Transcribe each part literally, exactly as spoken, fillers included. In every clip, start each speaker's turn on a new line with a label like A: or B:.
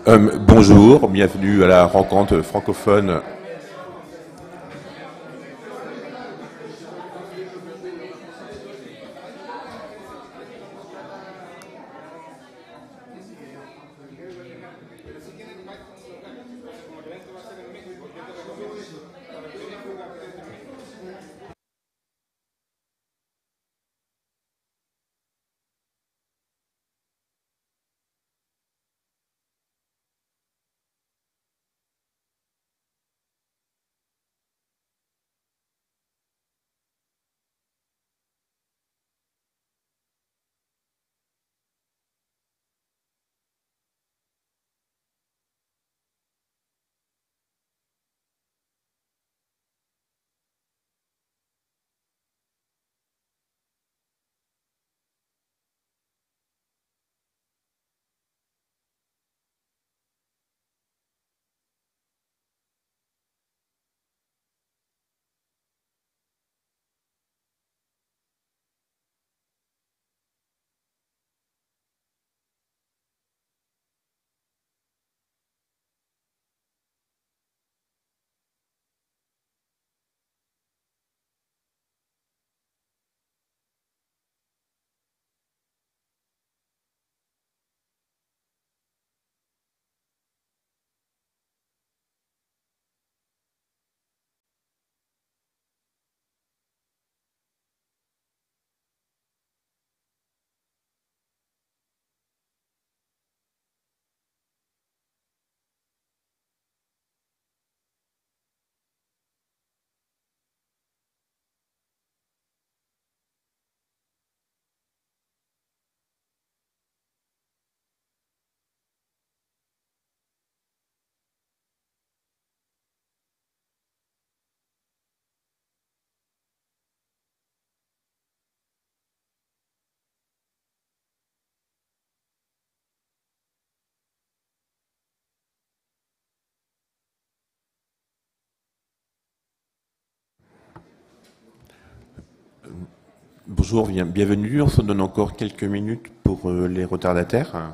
A: Euh, bonjour, bienvenue à la rencontre francophone. Bonjour, bien- bienvenue. On se donne encore quelques minutes pour euh, les retardataires.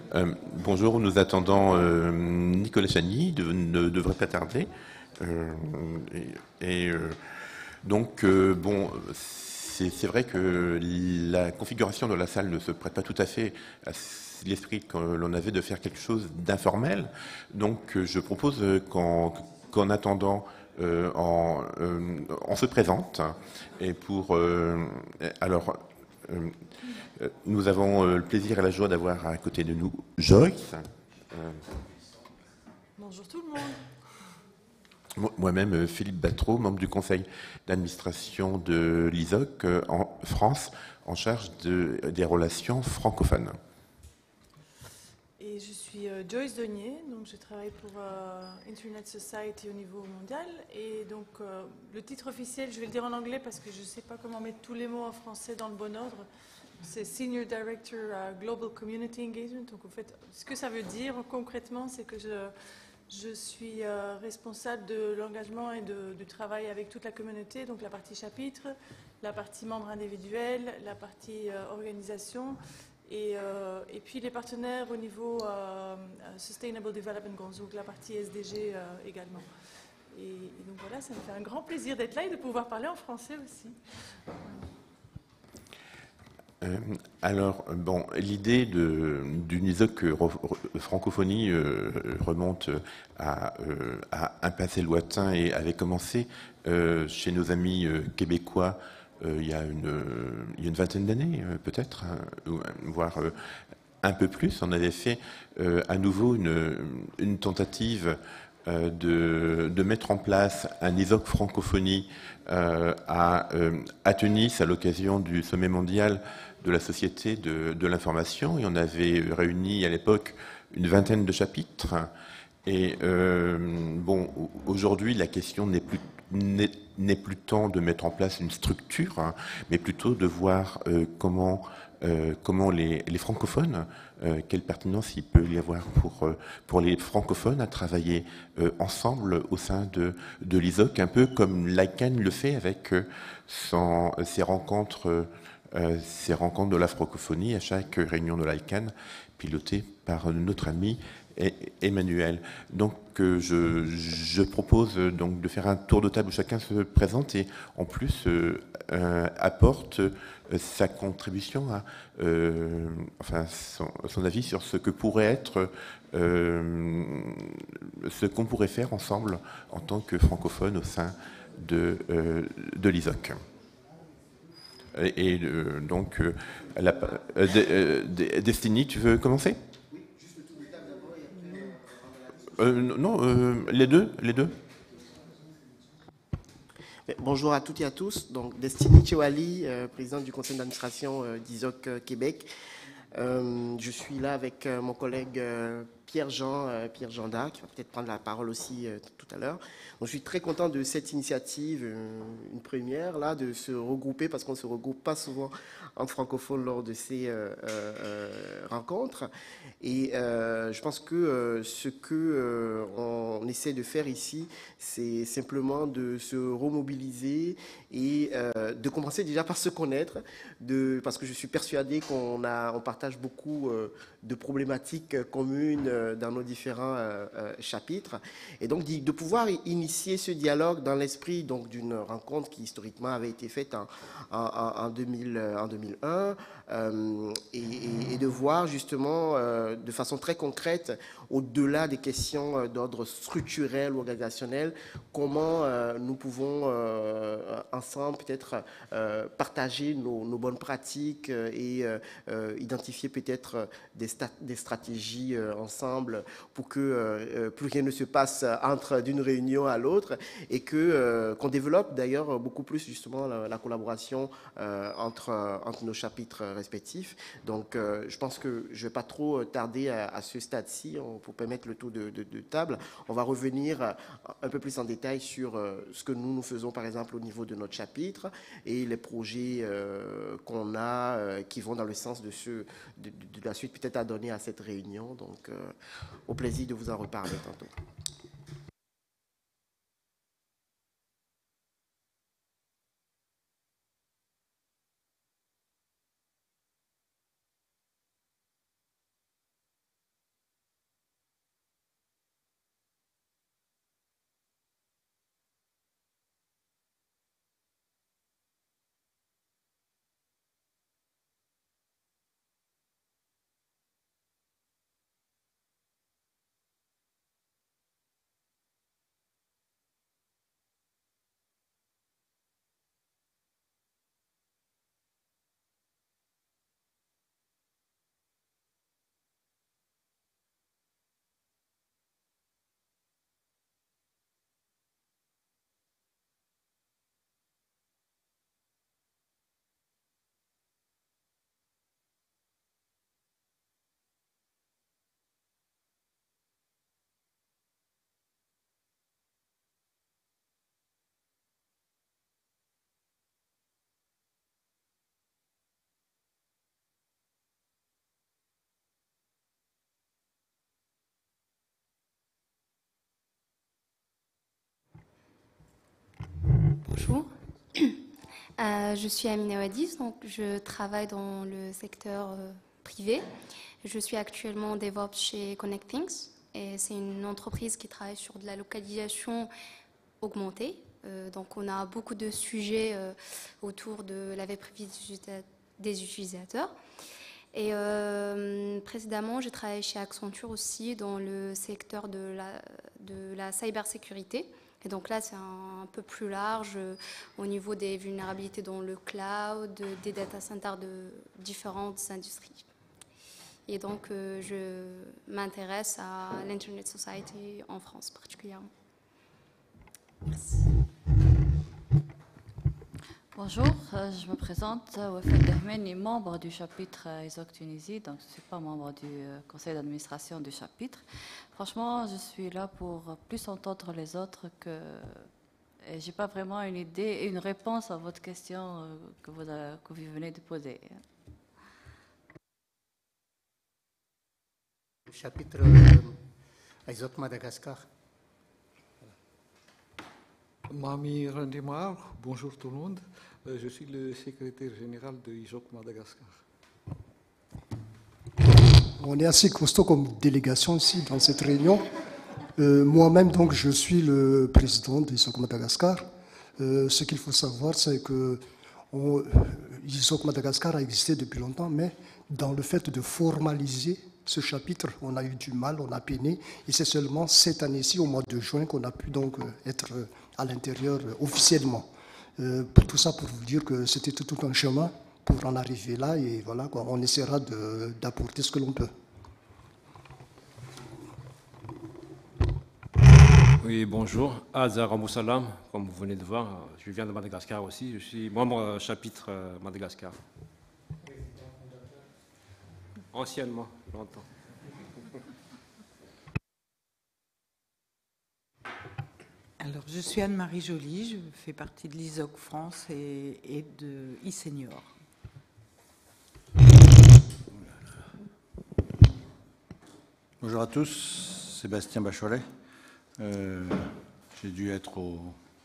A: Euh, bonjour, nous attendons euh, Nicolas Chagny, de, ne devrait pas tarder. Euh, et, et euh, donc, euh, bon, c'est c'est vrai que la configuration de la salle ne se prête pas tout à fait à l'esprit que l'on avait de faire quelque chose d'informel. Donc, euh, je propose qu'en qu'en attendant, euh, en, euh, on se présente. Et pour euh, alors. Euh, Euh, Nous avons euh, le plaisir et la joie d'avoir à côté de nous Joyce. Euh,
B: Bonjour tout le monde.
A: mo- Moi-même, euh, Philippe Batreau, membre du conseil d'administration de l'I S O C euh, en France, en charge de- des relations francophones.
B: Et je suis euh, Joyce Denier, donc je travaille pour euh, Internet Society au niveau mondial. Et donc euh, le titre officiel, je vais le dire en anglais parce que je ne sais pas comment mettre tous les mots en français dans le bon ordre. C'est Senior Director euh, Global Community Engagement. Donc en fait, ce que ça veut dire concrètement, c'est que je, je suis euh, responsable de l'engagement et de- du travail avec toute la communauté, donc la partie chapitre, la partie membre individuel, la partie euh, organisation. Et, euh, et puis les partenaires au niveau euh, Sustainable Development Goals, donc la partie S D G euh, également. Et, et donc voilà, ça me fait un grand plaisir d'être là et de pouvoir parler en français aussi.
A: Euh, alors, bon, l'idée de- d'une I S O C ro- ro- francophonie euh, remonte à, euh, à un passé lointain et avait commencé euh, chez nos amis euh, québécois euh, il y a une, euh, il y a une vingtaine d'années, euh, peut-être, hein, ou, voire euh, un peu plus. On avait fait euh, à nouveau une, une tentative euh, de, de mettre en place un I S O C francophonie euh, à, euh, à Tunis à l'occasion du sommet mondial de la Société de, de l'information. Et on avait réuni à l'époque une vingtaine de chapitres. Et euh, bon, aujourd'hui, la question n'est plus n'est n'est plus tant de mettre en place une structure, hein, mais plutôt de voir euh, comment euh, comment les, les francophones, euh, quelle pertinence il peut y avoir pour euh, pour les francophones à travailler euh, ensemble au sein de de l'I S O C, un peu comme l'ICANN le fait avec euh, son, ses rencontres euh, ces rencontres de la francophonie à chaque réunion de l'ICANN, pilotée par notre ami Emmanuel. Donc euh, je, je propose euh, donc de faire un tour de table où chacun se présente et en plus euh, euh, apporte euh, sa contribution à euh, enfin son, son avis sur ce que pourrait être euh, ce qu'on pourrait faire ensemble en tant que francophone au sein de, euh, de l'I S O C. Et, et euh, donc, euh, la, euh, de, euh, Destiny, tu veux commencer? euh, Non, euh, les deux, les deux.
C: Bonjour à toutes et à tous. Donc, Destiny Chewali, euh, présidente du conseil d'administration euh, d'I S O C euh, Québec. Euh, je suis là avec euh, mon collègue euh, Pierre-Jean euh, Pierre-Jean Dac, qui va peut-être prendre la parole aussi euh, tout à l'heure. Donc, je suis très content de cette initiative, euh, une première, là, de se regrouper, parce qu'on ne se regroupe pas souvent en francophone lors de ces euh, euh, rencontres. Et euh, je pense que euh, ce que euh, on essaie de faire ici, c'est simplement de se remobiliser et euh, de commencer déjà par se connaître, de, parce que je suis persuadé qu'on a, on partage beaucoup euh, de problématiques communes euh, dans nos différents euh, euh, chapitres, et donc de pouvoir initier ce dialogue dans l'esprit donc d'une rencontre qui historiquement avait été faite en, en, en, deux mille, en deux mille un, euh, et, et, et de voir justement euh, de façon très concrète, au-delà des questions d'ordre structurel ou organisationnel, comment euh, nous pouvons euh, ensemble peut-être euh, partager nos, nos bonnes pratiques et euh, identifier peut-être des, des stratégies euh, ensemble pour que euh, plus rien ne se passe entre d'une réunion à l'autre, et que euh, qu'on développe d'ailleurs beaucoup plus justement la, la collaboration euh, entre, entre nos chapitres respectifs. Donc euh, je pense que je ne vais pas trop tarder à, à ce stade-ci pour permettre le tour de, de, de table. On va revenir un peu plus en détail sur euh, ce que nous nous faisons par exemple au niveau de notre chapitre et les projets euh, qu'on a euh, qui vont dans le sens de, ce, de, de la suite peut-être à donner à cette réunion. Donc euh, au plaisir de vous en reparler tantôt.
D: Bonjour. Euh, je suis Amina Wadis, donc je travaille dans le secteur euh, privé. Je suis actuellement DevOps chez ConnectThings et c'est une entreprise qui travaille sur de la localisation augmentée. Euh, donc on a beaucoup de sujets euh, autour de la vie privée des utilisateurs. Et euh, précédemment, j'ai travaillé chez Accenture aussi dans le secteur de la, de la cybersécurité. Et donc là, c'est un, un peu plus large euh, au niveau des vulnérabilités dans le cloud, des data centers de différentes industries. Et donc, euh, je m'intéresse à l'Internet Society en France particulièrement. Merci.
E: Bonjour, euh, je me présente, Wafat Dahmeni, membre du chapitre euh, I S O C Tunisie, donc je ne suis pas membre du euh, conseil d'administration du chapitre. Franchement, je suis là pour plus entendre les autres que... Et je n'ai pas vraiment une idée et une réponse à votre question euh, que, vous, euh, que vous venez de poser.
F: Le chapitre euh, I S O C Madagascar.
G: Mami Randimar, bonjour tout le monde. Euh, je suis le secrétaire général de I S O C Madagascar.
H: On est assez costaud comme délégation ici dans cette réunion. Euh, Moi-même, donc, je suis le président de I S O C Madagascar. Euh, ce qu'il faut savoir, c'est que on, I S O C Madagascar a existé depuis longtemps, mais dans le fait de formaliser ce chapitre, on a eu du mal, on a peiné, et c'est seulement cette année-ci, au mois de juin, qu'on a pu donc être à l'intérieur officiellement. Euh, pour tout ça, pour vous dire que c'était tout, tout un chemin pour en arriver là, et voilà, quoi, on essaiera d'apporter ce que l'on peut.
I: Oui, bonjour. Azar Salam, comme vous venez de voir, je viens de Madagascar aussi, je suis membre chapitre Madagascar. Anciennement, longtemps.
J: Alors, je suis Anne-Marie Joly, je fais partie de l'I S O C France et, et de e-Senior.
K: Bonjour à tous, Sébastien Bacholet. Euh, J'ai dû être aux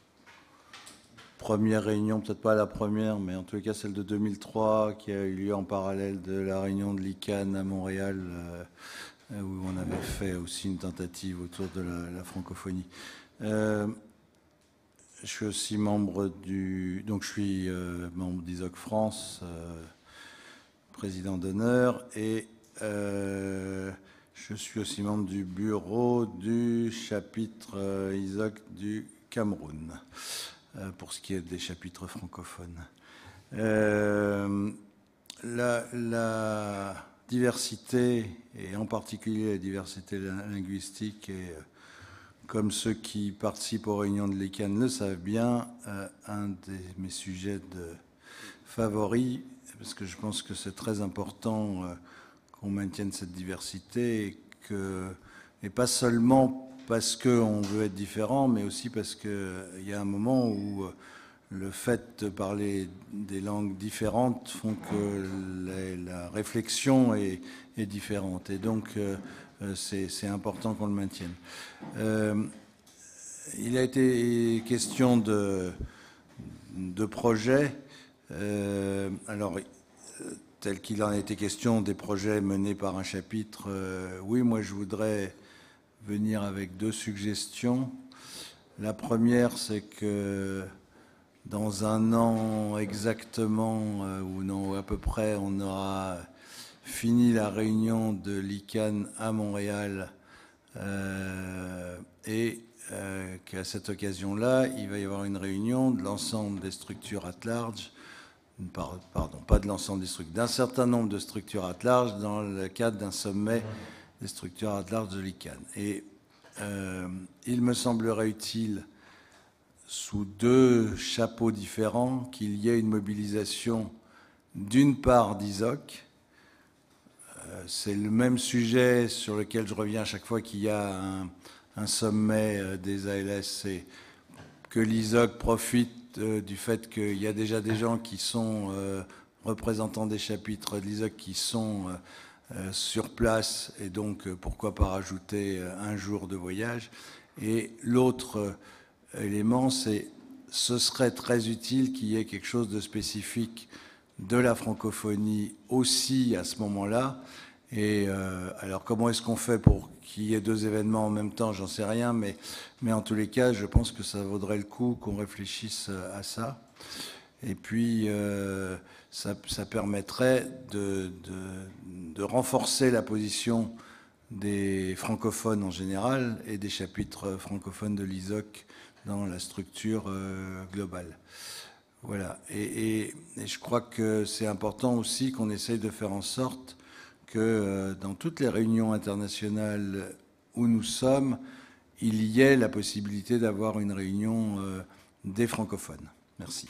K: premières réunions, peut-être pas la première, mais en tous les cas celle de deux mille trois, qui a eu lieu en parallèle de la réunion de l'I C A N à Montréal, euh, où on avait fait aussi une tentative autour de la, la francophonie. Euh, je suis aussi membre du... Donc je suis euh, membre d'I S O C France, euh, président d'honneur, et euh, je suis aussi membre du bureau du chapitre euh, I S O C du Cameroun, euh, pour ce qui est des chapitres francophones. Euh, la, la diversité, et en particulier la diversité linguistique, et comme ceux qui participent aux réunions de l'I C A N le savent bien, euh, un de mes sujets de favoris, parce que je pense que c'est très important euh, qu'on maintienne cette diversité, et, que, et pas seulement parce qu'on veut être différent, mais aussi parce qu'il y a un moment où le fait de parler des langues différentes font que les, la réflexion est, est différente. Et donc, euh, c'est important qu'on le maintienne. Euh, il a été question de, de projets. Euh, alors, tel qu'il en a été question des projets menés par un chapitre, euh, oui, moi je voudrais venir avec deux suggestions. La première, c'est que dans un an exactement, euh, ou non, à peu près, on aura fini la réunion de l'I C A N à Montréal, euh, et euh, qu'à cette occasion-là, il va y avoir une réunion de l'ensemble des structures at large, pardon, pas de l'ensemble des structures, d'un certain nombre de structures at large dans le cadre d'un sommet des structures at large de l'I C A N. Et euh, il me semblerait utile, sous deux chapeaux différents, qu'il y ait une mobilisation d'une part d'I S O C. Euh, c'est le même sujet sur lequel je reviens à chaque fois qu'il y a un, un sommet des A L S, c'est que l'I S O C profite euh, du fait qu'il y a déjà des gens qui sont euh, représentants des chapitres de l'I S O C qui sont euh, euh, sur place, et donc euh, pourquoi pas rajouter euh, un jour de voyage. Et l'autre euh, élément, c'est ce serait très utile qu'il y ait quelque chose de spécifique de la francophonie aussi à ce moment-là. Et euh, alors, comment est-ce qu'on fait pour qu'il y ait deux événements en même temps? J'en sais rien, mais, mais en tous les cas, je pense que ça vaudrait le coup qu'on réfléchisse à ça. Et puis, euh, ça, ça permettrait de, de, de renforcer la position des francophones en général et des chapitres francophones de l'I S O C dans la structure euh, globale. Voilà. Et, et, et je crois que c'est important aussi qu'on essaye de faire en sorte que euh, dans toutes les réunions internationales où nous sommes, il y ait la possibilité d'avoir une réunion euh, des francophones. Merci.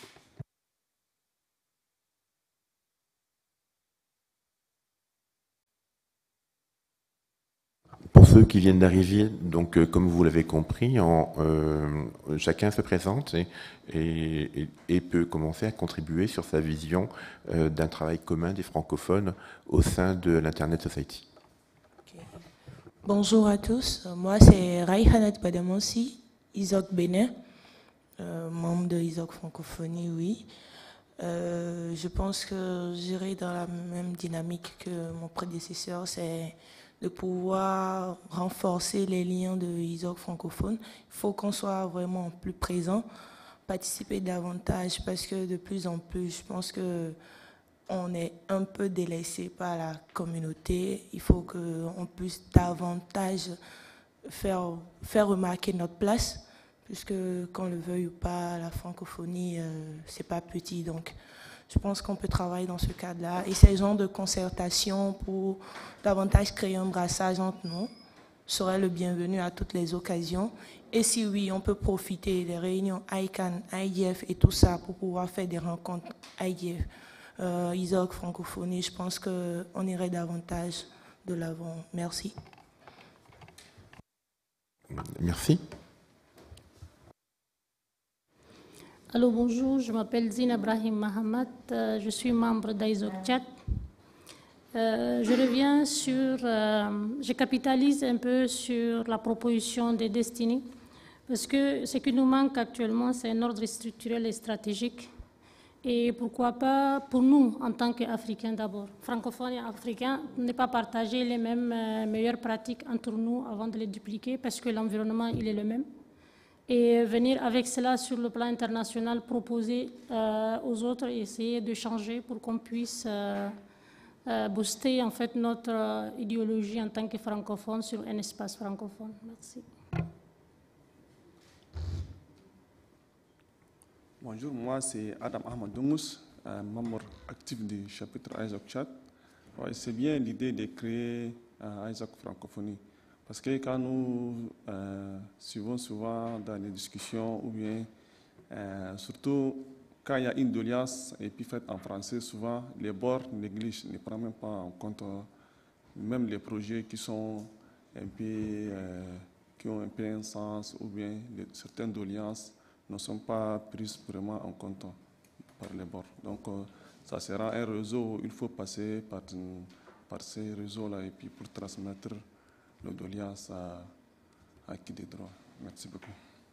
A: Pour ceux qui viennent d'arriver, donc euh, comme vous l'avez compris, en, euh, chacun se présente et, et, et peut commencer à contribuer sur sa vision euh, d'un travail commun des francophones au sein de l'Internet Society.
L: Okay. Bonjour à tous, moi c'est Raihanat Badamonsi, I S O C Bénin, euh, membre de I S O C Francophonie, oui. Euh, je pense que j'irai dans la même dynamique que mon prédécesseur, c'est de pouvoir renforcer les liens de I S O C francophone. Il faut qu'on soit vraiment plus présent, participer davantage, parce que de plus en plus, je pense que on est un peu délaissé par la communauté. Il faut qu'on puisse davantage faire, faire remarquer notre place, puisque qu'on le veuille ou pas, la francophonie, euh, c'est pas petit, donc je pense qu'on peut travailler dans ce cadre-là. Et ces genres de concertation pour davantage créer un brassage entre nous serait le bienvenu à toutes les occasions. Et si oui, on peut profiter des réunions I C A N, I D F et tout ça pour pouvoir faire des rencontres I D F, euh, I S O C, francophonie, je pense qu'on irait davantage de l'avant. Merci.
A: Merci.
M: Allô, bonjour, je m'appelle Zina Brahim Mahamat, euh, je suis membre d'I S O C Tchad. Euh, je reviens sur, euh, je capitalise un peu sur la proposition de Destiny, parce que ce qui nous manque actuellement, c'est un ordre structurel et stratégique. Et pourquoi pas pour nous, en tant qu'Africains d'abord, francophones et africains, ne pas partager les mêmes euh, meilleures pratiques entre nous avant de les dupliquer, parce que l'environnement, il est le même. Et venir avec cela sur le plan international, proposer euh, aux autres, essayer de changer pour qu'on puisse euh, euh, booster en fait notre euh, idéologie en tant que francophone sur un espace francophone. Merci.
N: Bonjour, moi c'est Adam Ahmad Doumous, un membre actif du chapitre I S O C Tchad. Ouais, c'est bien l'idée de créer un I S O C francophonie. Parce que quand nous euh, suivons souvent dans les discussions, ou bien euh, surtout quand il y a une doléance et puis faite en français, souvent les bords négligent, ne prennent même pas en compte euh, même les projets qui sont un peu, euh, qui ont un peu un sens, ou bien les, certaines doléances ne sont pas prises vraiment en compte par les bords. Donc euh, ça sera un réseau où il faut passer par, par ces réseaux-là et puis pour transmettre le doléance à, à qui des droits. Merci beaucoup.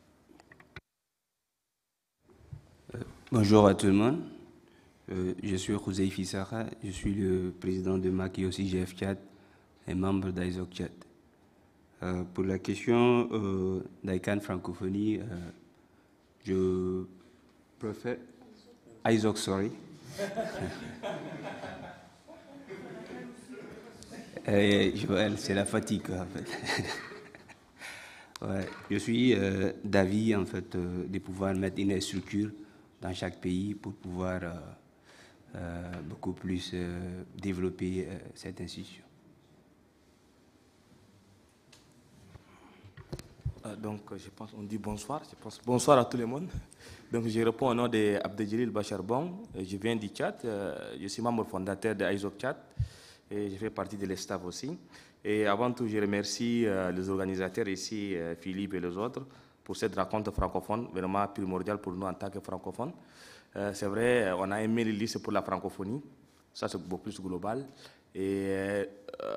O: Euh, bonjour à tout le monde. Euh, je suis José Fissara, je suis le président de Maki aussi G F Tchad et membre d'I S O C Tchad. Euh, pour la question euh, d'I C A N francophonie, euh, je préfère I S O C, sorry. C'est la fatigue, en fait. Ouais, je suis euh, d'avis, en fait, euh, de pouvoir mettre une structure dans chaque pays pour pouvoir euh, euh, beaucoup plus euh, développer euh, cette institution.
P: Euh, donc, je pense on dit bonsoir. Je pense bonsoir à tout le monde. Donc, je réponds au nom de Abdeljalil Bacharbon. Je viens du Tchad. Euh, je suis membre fondateur de I S O C Tchad. Et je fais partie de l'Estav aussi. Et avant tout, je remercie euh, les organisateurs ici, euh, Philippe et les autres, pour cette rencontre francophone, vraiment primordiale pour nous en tant que francophones. Euh, c'est vrai, on a aimé les listes pour la francophonie, ça c'est beaucoup plus global. Et euh,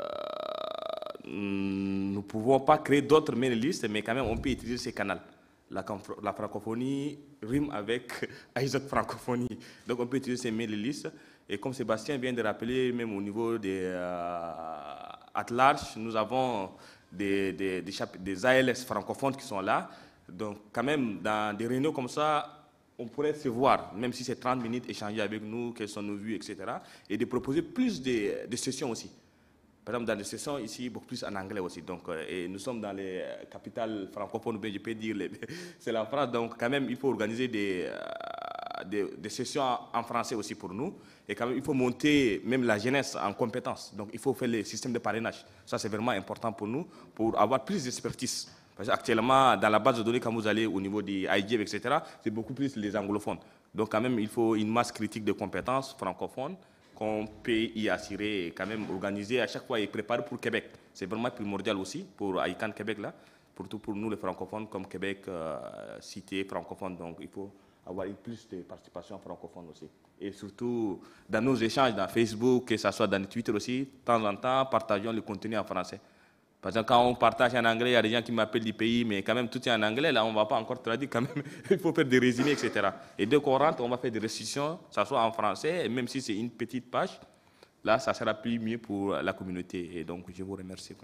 P: nous ne pouvons pas créer d'autres mail listes, mais quand même on peut utiliser ces canaux. la, la francophonie rime avec ISOC francophonie. Donc on peut utiliser ces mails listes. Et comme Sébastien vient de rappeler, même au niveau des euh, at large, nous avons des, des, des, des A L S francophones qui sont là. Donc quand même, dans des réunions comme ça, on pourrait se voir, même si c'est trente minutes, échanger avec nous, quelles sont nos vues, et cetera. Et de proposer plus de, de sessions aussi. Par exemple, dans les sessions ici, beaucoup plus en anglais aussi. Donc, euh, et nous sommes dans les capitales francophones, je peux dire, c'est la France. Donc, quand même, il faut organiser des, euh, des, des sessions en français aussi pour nous. Et quand même, il faut monter même la jeunesse en compétences. Donc, il faut faire les systèmes de parrainage. Ça, c'est vraiment important pour nous, pour avoir plus d'expertise. Parce qu'actuellement, dans la base de données, quand vous allez au niveau des I G F, et cetera, c'est beaucoup plus les anglophones. Donc, quand même, il faut une masse critique de compétences francophones qu'on peut y assurer et quand même organiser à chaque fois et préparer pour Québec. C'est vraiment primordial aussi pour I C A N Québec, là, surtout pour nous les francophones comme Québec, euh, cité francophone. Donc il faut avoir une plus de participation francophone aussi. Et surtout dans nos échanges dans Facebook, que ce soit dans Twitter aussi, de temps en temps, partageons le contenu en français. Par exemple, quand on partage en anglais, il y a des gens qui m'appellent du pays, mais quand même tout est en anglais, là on ne va pas encore traduire quand même, il faut faire des résumés, et cetera. Et dès qu'on rentre, on va faire des restitutions, que ce soit en français, et même si c'est une petite page, là ça sera plus mieux pour la communauté. Et donc je vous remercie.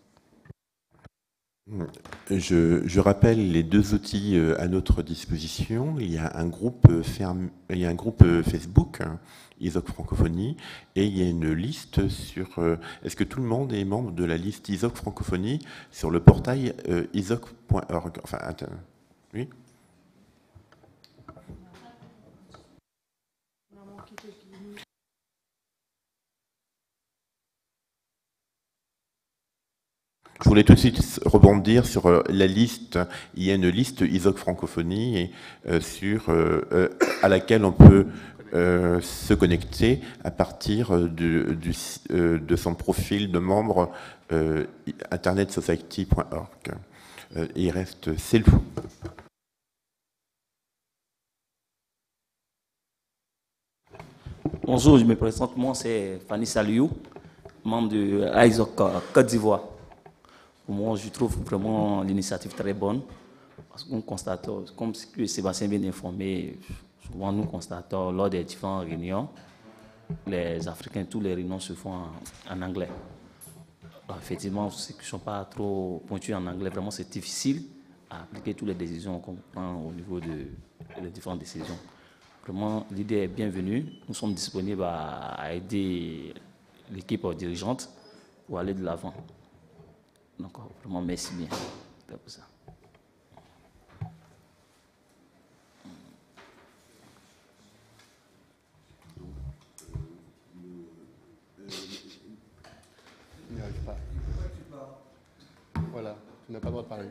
A: Je, je rappelle les deux outils à notre disposition. Il y a un groupe, ferme, il y a un groupe Facebook, hein, ISOC Francophonie, et il y a une liste sur... Est-ce que tout le monde est membre de la liste ISOC Francophonie sur le portail euh, isoc point org? Enfin, attends, oui. Je voulais tout de suite rebondir sur la liste. Il y a une liste ISOC Francophonie et, euh, sur, euh, à laquelle on peut euh, se connecter à partir du, du, euh, de son profil de membre euh, internet society point org. Euh, il reste Célou.
Q: Bonjour, je me présente. Moi, c'est Fanny Saliou, membre de ISOC Côte d'Ivoire. Pour moi, je trouve vraiment l'initiative très bonne, parce qu'on constate, comme Sébastien vient d'informer, souvent nous constatons lors des différentes réunions, les Africains, tous les réunions se font en, en anglais. Alors, effectivement, ceux qui ne sont pas trop pointus en anglais, vraiment c'est difficile à appliquer toutes les décisions qu'on prend au niveau de, des différentes décisions. Vraiment, l'idée est bienvenue. Nous sommes disponibles à, à aider l'équipe dirigeante pour aller de l'avant. Donc, vraiment, merci bien pour ça.
R: Il n'y arrive pas. Voilà, tu n'as pas le droit de parler.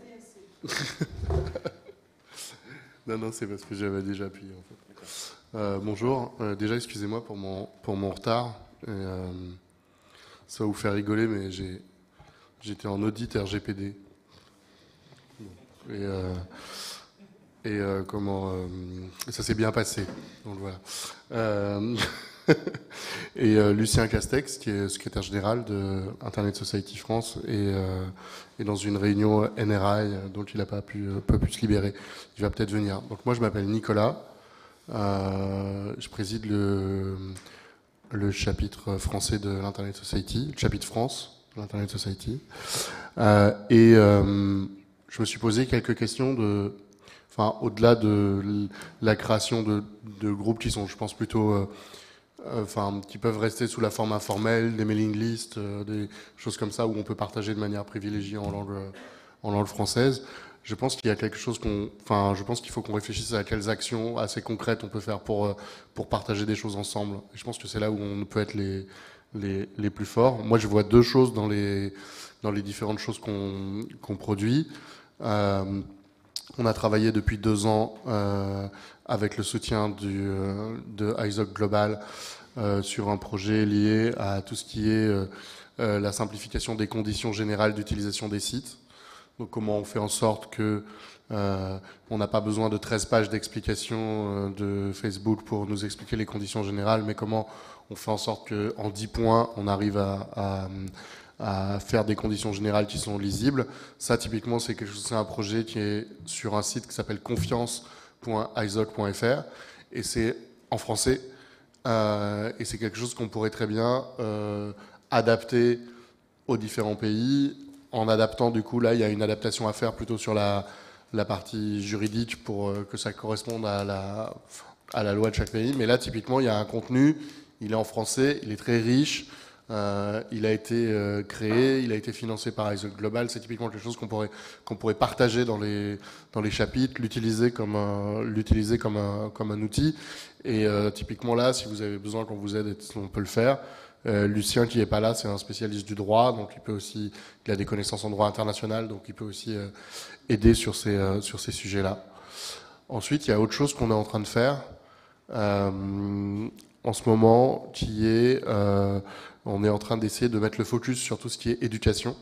R: Non, non, c'est parce que j'avais déjà appuyé, en fait. Euh, bonjour. Euh, déjà, excusez-moi pour mon, pour mon retard. Et, euh, ça va vous faire rigoler, mais j'ai... J'étais en audit R G P D. Et, euh, et euh, comment euh, ça s'est bien passé. Donc voilà. Euh, et euh, Lucien Castex, qui est secrétaire général de Internet Society France, et, euh, est dans une réunion N R I dont il n'a pas pu, pas pu se libérer. Il va peut-être venir. Donc moi, je m'appelle Nicolas. Euh, je préside le, le chapitre français de l'Internet Society, le chapitre France. L'Internet Society. Euh, et euh, je me suis posé quelques questions de, enfin, au-delà de la création de, de groupes qui sont, je pense, plutôt, euh, enfin, qui peuvent rester sous la forme informelle, des mailing lists, euh, des choses comme ça, où on peut partager de manière privilégiée en langue, en langue française. Je pense qu'il y a quelque chose qu'on, enfin, je pense qu'il faut qu'on réfléchisse à quelles actions assez concrètes on peut faire pour, pour partager des choses ensemble. Et je pense que c'est là où on peut être les Les, les plus forts. Moi, je vois deux choses dans les, dans les différentes choses qu'on qu'on produit. Euh, on a travaillé depuis deux ans euh, avec le soutien du, euh, de ISOC Global euh, sur un projet lié à tout ce qui est euh, euh, la simplification des conditions générales d'utilisation des sites. Donc, comment on fait en sorte que euh, on n'a pas besoin de treize pages d'explication euh, de Facebook pour nous expliquer les conditions générales, mais comment on fait en sorte qu'en dix points, on arrive à, à, à faire des conditions générales qui sont lisibles. Ça, typiquement, c'est quelque chose, c'est un projet qui est sur un site qui s'appelle confiance point i s o c point f r et c'est en français. Euh, et c'est quelque chose qu'on pourrait très bien euh, adapter aux différents pays. En adaptant, du coup, là, il y a une adaptation à faire plutôt sur la, la partie juridique pour euh, que ça corresponde à la, à la loi de chaque pays. Mais là, typiquement, il y a un contenu, il est en français, il est très riche. Euh, il a été euh, créé, il a été financé par I S O C Global. C'est typiquement quelque chose qu'on pourrait, qu'on pourrait partager dans les, dans les chapitres, l'utiliser comme un, l'utiliser comme un, comme un outil. Et euh, typiquement là, si vous avez besoin qu'on vous aide, on peut le faire. Euh, Lucien, qui n'est pas là, c'est un spécialiste du droit, donc il peut aussi, il a des connaissances en droit international, donc il peut aussi euh, aider sur ces, euh, sur ces sujets-là. Ensuite, il y a autre chose qu'on est en train de faire euh, en ce moment, qui est euh, on est en train d'essayer de mettre le focus sur tout ce qui est éducation.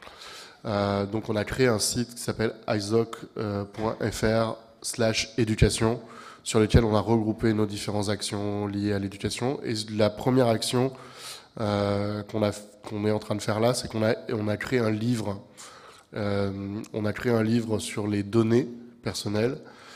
R: Euh, donc on a créé un site qui s'appelle i s o c point f r slash éducation, sur lequel on a regroupé nos différentes actions liées à l'éducation. Et la première action euh, qu'on a, qu'on est en train de faire là, c'est qu'on a, on a créé un livre. Euh, on a créé un livre sur les données personnelles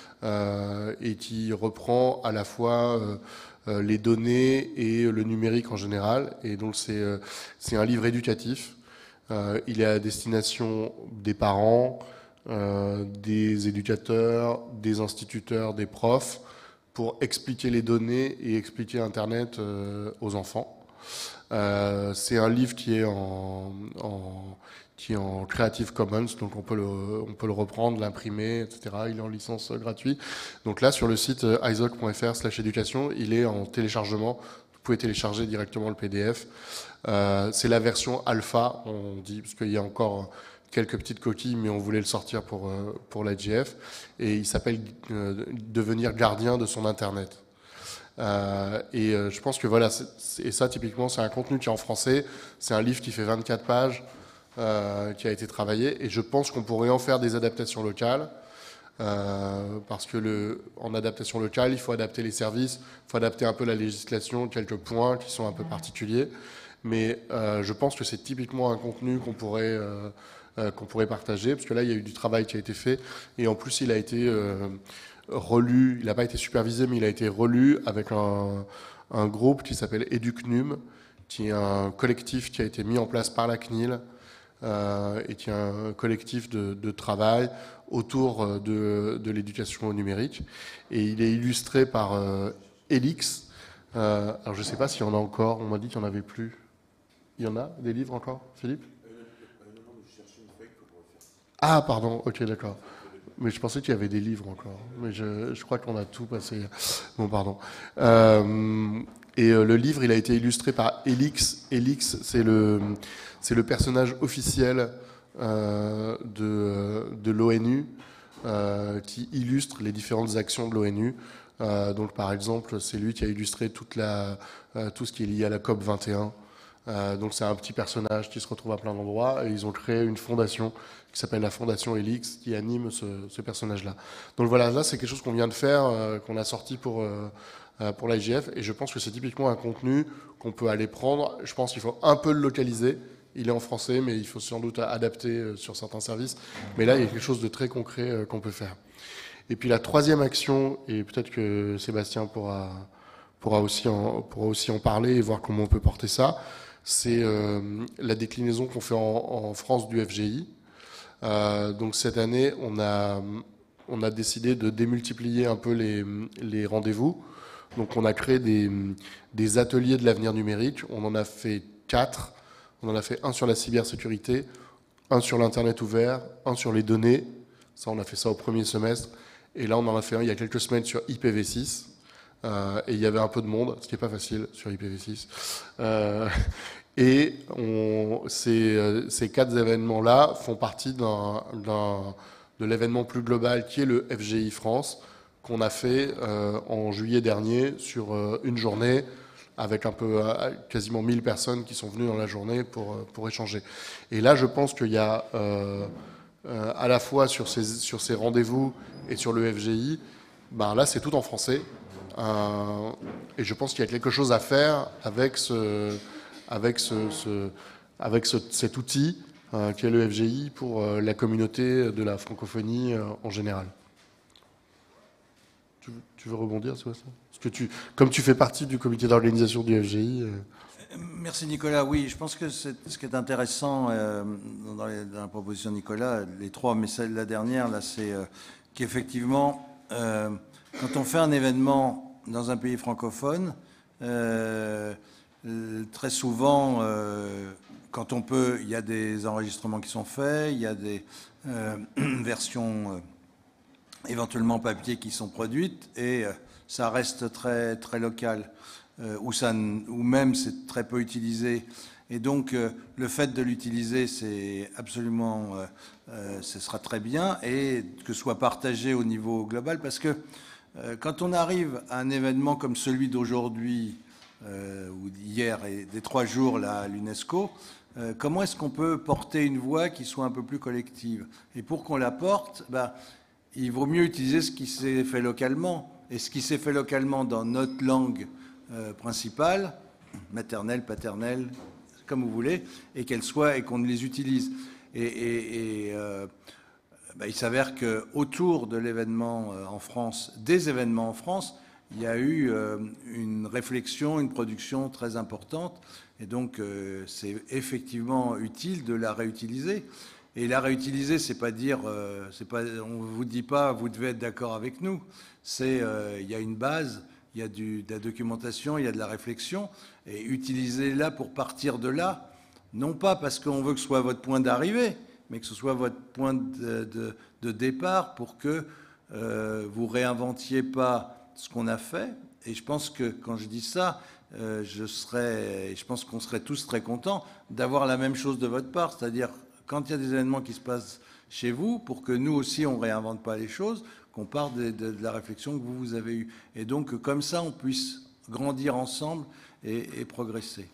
R: euh, et qui reprend à la fois euh, Euh, les données et le numérique en général. Et donc c'est euh, c'est un livre éducatif. Euh, il est à destination des parents, euh, des éducateurs, des instituteurs, des profs, pour expliquer les données et expliquer Internet euh, aux enfants. Euh, c'est un livre qui est en, en qui est en Creative Commons, donc on peut le, on peut le reprendre, l'imprimer, et cetera. Il est en licence gratuite. Donc là, sur le site i s o c point f r slash éducation, il est en téléchargement. Vous pouvez télécharger directement le P D F. Euh, c'est la version alpha, on dit, parce qu'il y a encore quelques petites coquilles, mais on voulait le sortir pour, pour la G F. Et il s'appelle euh, « Devenir gardien de son Internet ». Euh, et euh, je pense que voilà, c'est, et ça typiquement, c'est un contenu qui est en français. C'est un livre qui fait vingt-quatre pages. Euh, qui a été travaillé, et je pense qu'on pourrait en faire des adaptations locales, euh, parce que le, en adaptation locale, il faut adapter les services, il faut adapter un peu la législation, quelques points qui sont un peu particuliers, mais euh, je pense que c'est typiquement un contenu qu'on pourrait, euh, euh, qu'on pourrait partager, parce que là, il y a eu du travail qui a été fait, et en plus, il a été euh, relu, il n'a pas été supervisé, mais il a été relu avec un, un groupe qui s'appelle EduCNUM, qui est un collectif qui a été mis en place par la C N I L, Euh, et qui est un collectif de, de travail autour de, de l'éducation au numérique. Et il est illustré par euh, Elix. Euh, alors je ne sais pas s'il y en a encore, on m'a dit qu'il n'y en avait plus. Il y en a des livres encore, Philippe? Ah pardon, ok d'accord. Mais je pensais qu'il y avait des livres encore. Mais je, je crois qu'on a tout passé. Bon pardon. Euh, Et euh, le livre, il a été illustré par Elix. Elix, c'est le, c'est le personnage officiel euh, de, de l'ONU euh, qui illustre les différentes actions de l'ONU. Euh, donc, par exemple, c'est lui qui a illustré toute la, euh, tout ce qui est lié à la COP vingt et un. Euh, donc, c'est un petit personnage qui se retrouve à plein d'endroits. Et ils ont créé une fondation qui s'appelle la Fondation Elix, qui anime ce, ce personnage-là. Donc voilà, là, c'est quelque chose qu'on vient de faire, euh, qu'on a sorti pour... Euh, pour l'I G F, et je pense que c'est typiquement un contenu qu'on peut aller prendre. Je pense qu'il faut un peu le localiser. Il est en français, mais il faut sans doute adapter sur certains services. Mais là, il y a quelque chose de très concret qu'on peut faire. Et puis la troisième action, et peut-être que Sébastien pourra, pourra, aussi en, pourra aussi en parler et voir comment on peut porter ça, c'est euh, la déclinaison qu'on fait en, en France du F G I. Euh, donc cette année, on a, on a décidé de démultiplier un peu les, les rendez-vous. Donc on a créé des, des ateliers de l'avenir numérique. On en a fait quatre. On en a fait un sur la cybersécurité, un sur l'Internet ouvert, un sur les données. Ça, on a fait ça au premier semestre. Et là, on en a fait un il y a quelques semaines sur I P v six. Euh, et il y avait un peu de monde, ce qui n'est pas facile sur I P v six. Euh, et on, ces, ces quatre événements-là font partie d'un, d'un, de l'événement plus global qui est le F G I France, qu'on a fait euh, en juillet dernier sur euh, une journée avec un peu euh, quasiment mille personnes qui sont venues dans la journée pour, euh, pour échanger. Et là, je pense qu'il y a euh, euh, à la fois sur ces, sur ces rendez-vous et sur le F G I, ben là, c'est tout en français. Euh, et je pense qu'il y a quelque chose à faire avec ce, avec ce, ce, avec ce, cet outil euh, qu'est le F G I pour euh, la communauté de la francophonie euh, en général. Tu veux, tu veux rebondir sur ça? Parce que tu, comme tu fais partie du comité d'organisation du F G I... Euh...
K: Merci Nicolas. Oui, je pense que c'est, ce qui est intéressant euh, dans, les, dans la proposition de Nicolas, les trois, mais celle la dernière, là, c'est euh, qu'effectivement, euh, quand on fait un événement dans un pays francophone, euh, très souvent, euh, quand on peut, il y a des enregistrements qui sont faits, il y a des euh, versions euh, éventuellement papier qui sont produites, et euh, ça reste très, très local. Euh, où, ça, où même c'est très peu utilisé. Et donc, euh, le fait de l'utiliser, c'est absolument, euh, euh, ce sera très bien, et que ce soit partagé au niveau global, parce que euh, quand on arrive à un événement comme celui d'aujourd'hui, euh, ou d'hier, et des trois jours là, à l'UNESCO, euh, comment est-ce qu'on peut porter une voix qui soit un peu plus collective? Et pour qu'on la porte, bah, il vaut mieux utiliser ce qui s'est fait localement. Et ce qui s'est fait localement dans notre langue Euh, principales, maternelle, paternelle, comme vous voulez, et qu'elles soient et qu'on les utilise. Et, et, et euh, bah, il s'avère qu'autour de l'événement euh, en France, des événements en France, il y a eu euh, une réflexion, une production très importante, et donc euh, c'est effectivement utile de la réutiliser. Et la réutiliser, c'est pas dire, euh, c'est pas, on vous dit pas, vous devez être d'accord avec nous. C'est, euh, il y a une base. Il y a du, de la documentation, il y a de la réflexion, et utilisez-la pour partir de là, non pas parce qu'on veut que ce soit votre point d'arrivée, mais que ce soit votre point de, de, de départ pour que euh, vous réinventiez pas ce qu'on a fait. Et je pense que quand je dis ça, euh, je serais, je pense qu'on serait tous très contents d'avoir la même chose de votre part, c'est-à-dire quand il y a des événements qui se passent chez vous, pour que nous aussi on réinvente pas les choses, qu'on parte de, de, de la réflexion que vous, vous avez eue. Et donc, comme ça, on puisse grandir ensemble et, et progresser.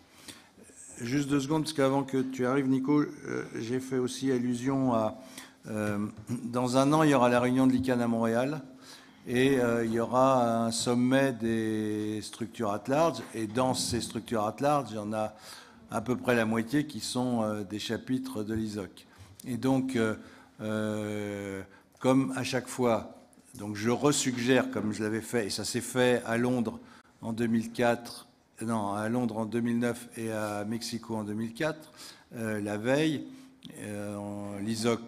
K: Juste deux secondes, parce qu'avant que tu arrives, Nico, euh, j'ai fait aussi allusion à... Euh, dans un an, il y aura la réunion de l'I C A N à Montréal, et euh, il y aura un sommet des structures at large, et dans ces structures at large, il y en a à peu près la moitié qui sont euh, des chapitres de l'I S O C. Et donc, euh, euh, comme à chaque fois... Donc je resuggère, comme je l'avais fait, et ça s'est fait à Londres en deux mille quatre, non, à Londres en deux mille neuf et à Mexico en deux mille quatre, euh, la veille, euh, l'I S O C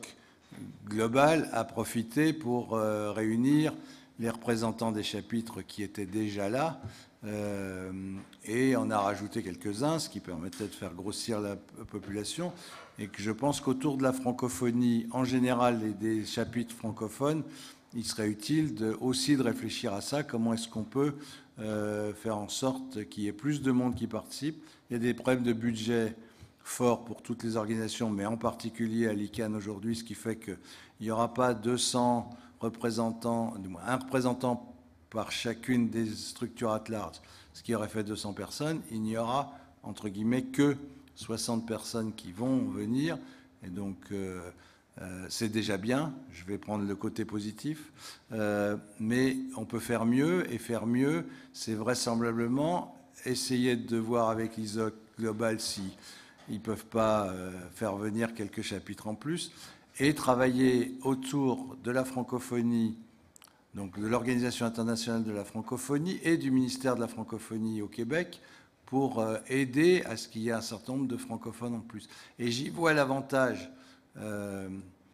K: global a profité pour euh, réunir les représentants des chapitres qui étaient déjà là, euh, et on a rajouté quelques-uns, ce qui permettait de faire grossir la population, et que je pense qu'autour de la francophonie en général et des chapitres francophones, il serait utile de, aussi de réfléchir à ça, comment est-ce qu'on peut euh, faire en sorte qu'il y ait plus de monde qui participe. Il y a des problèmes de budget forts pour toutes les organisations, mais en particulier à l'I C A N aujourd'hui, ce qui fait qu'il n'y aura pas deux cents représentants, du moins un représentant par chacune des structures at large, ce qui aurait fait deux cents personnes. Il n'y aura, entre guillemets, que soixante personnes qui vont venir, et donc... Euh, Euh, c'est déjà bien, je vais prendre le côté positif, euh, mais on peut faire mieux, et faire mieux, c'est vraisemblablement essayer de voir avec l'I S O C Global si ils ne peuvent pas euh, faire venir quelques chapitres en plus, et travailler autour de la francophonie, donc de l'Organisation internationale de la francophonie et du ministère de la francophonie au Québec, pour euh, aider à ce qu'il y ait un certain nombre de francophones en plus. Et j'y vois l'avantage... Euh,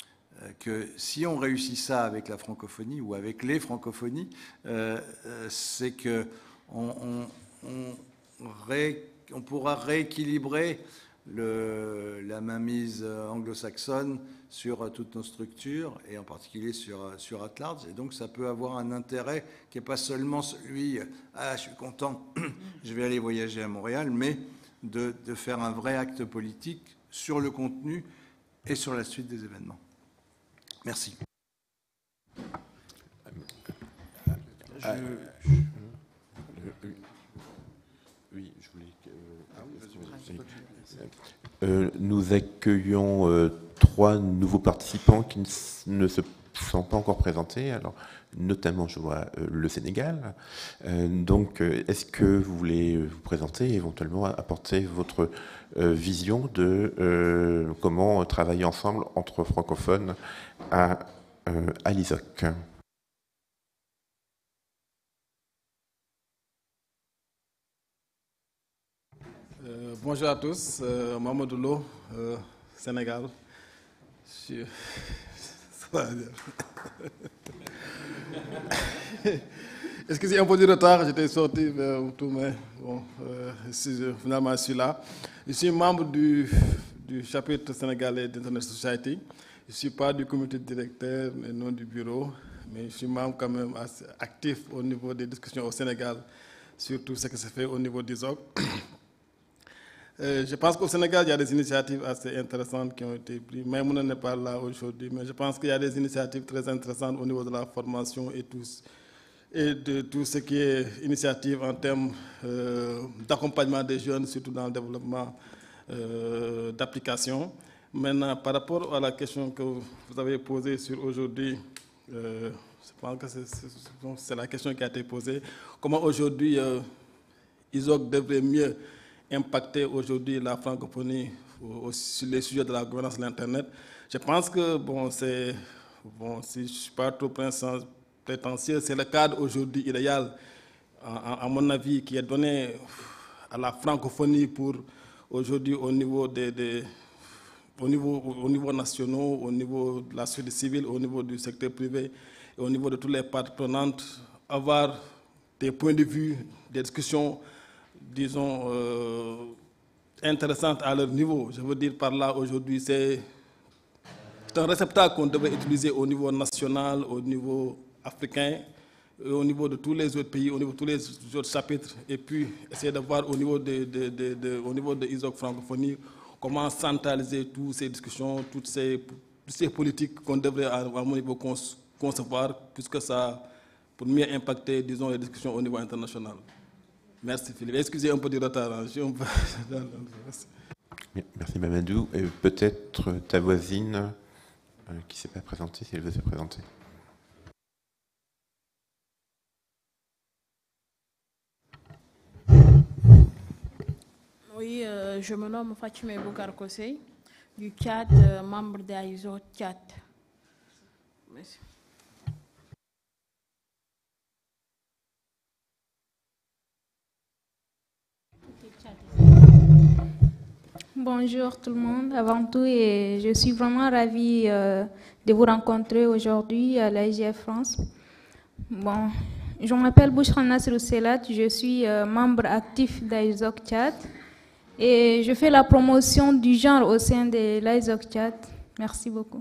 K: que si on réussit ça avec la francophonie ou avec les francophonies, euh, c'est que on, on, on, ré, on pourra rééquilibrer le, la mainmise anglo-saxonne sur toutes nos structures, et en particulier sur, sur at large. Et donc ça peut avoir un intérêt qui n'est pas seulement celui « Ah, je suis content, je vais aller voyager à Montréal », mais de, de faire un vrai acte politique sur le contenu et sur la suite des événements. Merci.
A: Je... Oui, je voulais... Euh, nous accueillons euh, trois nouveaux participants qui ne se sont pas encore présentés. Alors, notamment, je vois euh, le Sénégal. Euh, donc, euh, est-ce que vous voulez vous présenter et éventuellement apporter votre euh, vision de euh, comment travailler ensemble entre francophones à, euh, à l'I S O C?
S: Euh, bonjour à tous, euh, Mamadou Lo, euh, Sénégal. Je... Ça va bien. Excusez un peu du retard, j'étais sorti vers tout, mais bon, euh, finalement je suis là. Je suis membre du, du chapitre sénégalais d'Internet Society. Je ne suis pas du comité directeur et non du bureau, mais je suis membre quand même assez actif au niveau des discussions au Sénégal, surtout ce qui se fait au niveau des O C. Euh, je pense qu'au Sénégal, il y a des initiatives assez intéressantes qui ont été prises. Même on n'est pas là aujourd'hui, mais je pense qu'il y a des initiatives très intéressantes au niveau de la formation et, tous, et de tout ce qui est initiative en termes euh, d'accompagnement des jeunes, surtout dans le développement euh, d'applications. Maintenant, par rapport à la question que vous avez posée sur aujourd'hui, euh, je pense que c'est la question qui a été posée. Comment aujourd'hui, euh, I S O C devrait mieux impacter aujourd'hui la francophonie sur les sujets de la gouvernance de l'Internet. Je pense que, bon, c'est, bon, si je ne suis pas trop prétentieux, c'est le cadre aujourd'hui idéal, à, à mon avis, qui est donné à la francophonie pour aujourd'hui au niveau des, des au niveau, au niveau national, au niveau de la société civile, au niveau du secteur privé et au niveau de toutes les parties prenantes, avoir des points de vue, des discussions, disons, euh, intéressantes à leur niveau. Je veux dire par là, aujourd'hui, c'est un réceptacle qu'on devrait utiliser au niveau national, au niveau africain, et au niveau de tous les autres pays, au niveau de tous les autres chapitres, et puis essayer de voir au niveau de, de, de, de, au niveau de I S O C francophonie, comment centraliser toutes ces discussions, toutes ces, toutes ces politiques qu'on devrait à, à mon niveau concevoir, puisque ça, pour mieux impacter, disons, les discussions au niveau international. Merci Philippe. Excusez un peu du retard. Hein. Je un peu...
A: Merci Mamadou. Et peut-être ta voisine euh, qui ne s'est pas présentée, si elle veut se présenter.
T: Oui, euh, je me nomme Fatime Boukar Kosei, du Tchad, euh, membre de I S O Tchad. Merci.
U: Bonjour tout le monde. Avant tout, et je suis vraiment ravie euh, de vous rencontrer aujourd'hui à l'I G F France. Bon, je m'appelle Bouchra Nasrou Selat, je suis euh, membre actif d'I S O C Tchad et je fais la promotion du genre au sein de l'I S O C Tchad. Merci beaucoup.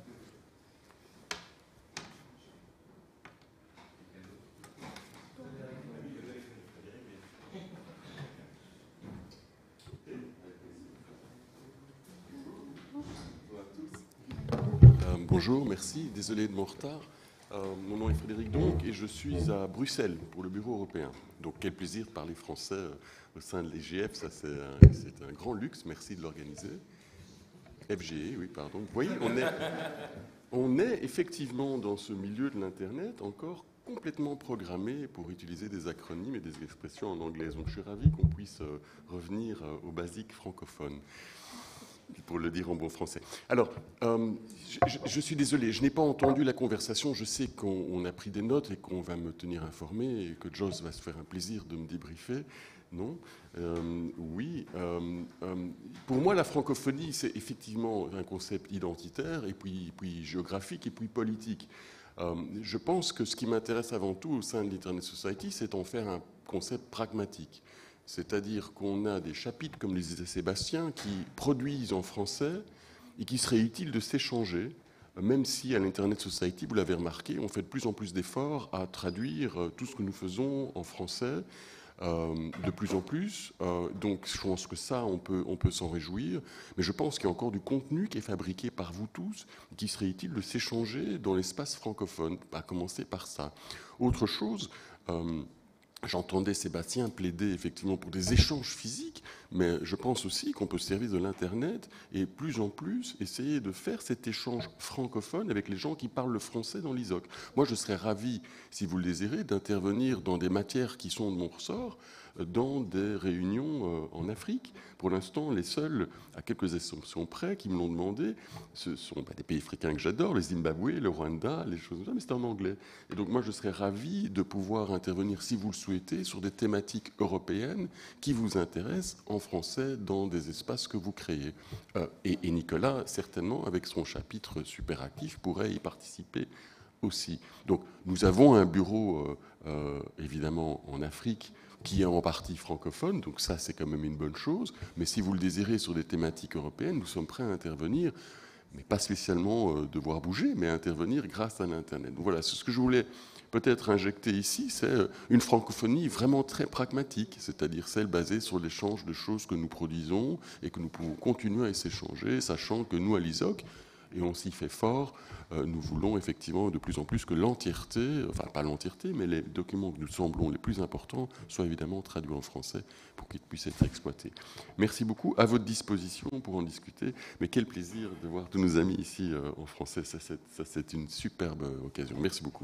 V: Bonjour, merci, désolé de mon retard. Euh, mon nom est Frédéric donc et je suis à Bruxelles pour le Bureau européen. Donc quel plaisir de parler français euh, au sein de l'I G F, ça c'est un, un grand luxe, merci de l'organiser. F G E, oui pardon. Vous voyez, on est, on est effectivement dans ce milieu de l'Internet encore complètement programmé pour utiliser des acronymes et des expressions en anglais. Donc je suis ravi qu'on puisse euh, revenir euh, aux basiques francophones, pour le dire en bon français. Alors, euh, je, je suis désolé, je n'ai pas entendu la conversation. Je sais qu'on a pris des notes et qu'on va me tenir informé et que Joss va se faire un plaisir de me débriefer. Non euh, Oui. Euh, euh, pour moi, la francophonie, c'est effectivement un concept identitaire, et puis, puis géographique, et puis politique. Euh, je pense que ce qui m'intéresse avant tout au sein de l'Internet Society, c'est d'en faire un concept pragmatique. C'est-à-dire qu'on a des chapitres, comme le disait Sébastien, qui produisent en français et qu'il serait utile de s'échanger, même si à l'Internet Society, vous l'avez remarqué, on fait de plus en plus d'efforts à traduire tout ce que nous faisons en français, euh, de plus en plus. Euh, donc je pense que ça, on peut, on peut s'en réjouir. Mais je pense qu'il y a encore du contenu qui est fabriqué par vous tous, et qui serait utile de s'échanger dans l'espace francophone, à commencer par ça. Autre chose... Euh, j'entendais Sébastien plaider effectivement pour des échanges physiques, mais je pense aussi qu'on peut se servir de l'Internet et plus en plus essayer de faire cet échange francophone avec les gens qui parlent le français dans l'I S O C. Moi, je serais ravi, si vous le désirez, d'intervenir dans des matières qui sont de mon ressort, dans des réunions en Afrique. Pour l'instant, les seuls, à quelques exceptions près, qui me l'ont demandé, ce sont bah, des pays africains que j'adore, le Zimbabwe, le Rwanda, les choses comme ça, mais c'est en anglais. Et donc moi, je serais ravi de pouvoir intervenir, si vous le souhaitez, sur des thématiques européennes qui vous intéressent en français dans des espaces que vous créez. Euh, et, et Nicolas, certainement, avec son chapitre super actif, pourrait y participer aussi. Donc nous avons un bureau, euh, euh, évidemment, en Afrique, qui est en partie francophone, donc ça c'est quand même une bonne chose, mais si vous le désirez sur des thématiques européennes, nous sommes prêts à intervenir, mais pas spécialement euh, devoir bouger, mais à intervenir grâce à l'Internet. Donc voilà, ce que je voulais peut-être injecter ici, c'est une francophonie vraiment très pragmatique, c'est-à-dire celle basée sur l'échange de choses que nous produisons et que nous pouvons continuer à s'échanger, sachant que nous, à l'I S O C, et on s'y fait fort, euh, nous voulons effectivement de plus en plus que l'entièreté, enfin pas l'entièreté, mais les documents que nous semblons les plus importants soient évidemment traduits en français pour qu'ils puissent être exploités. Merci beaucoup, à votre disposition pour en discuter, mais quel plaisir de voir tous nos amis ici euh, en français, ça c'est une superbe occasion. Merci beaucoup.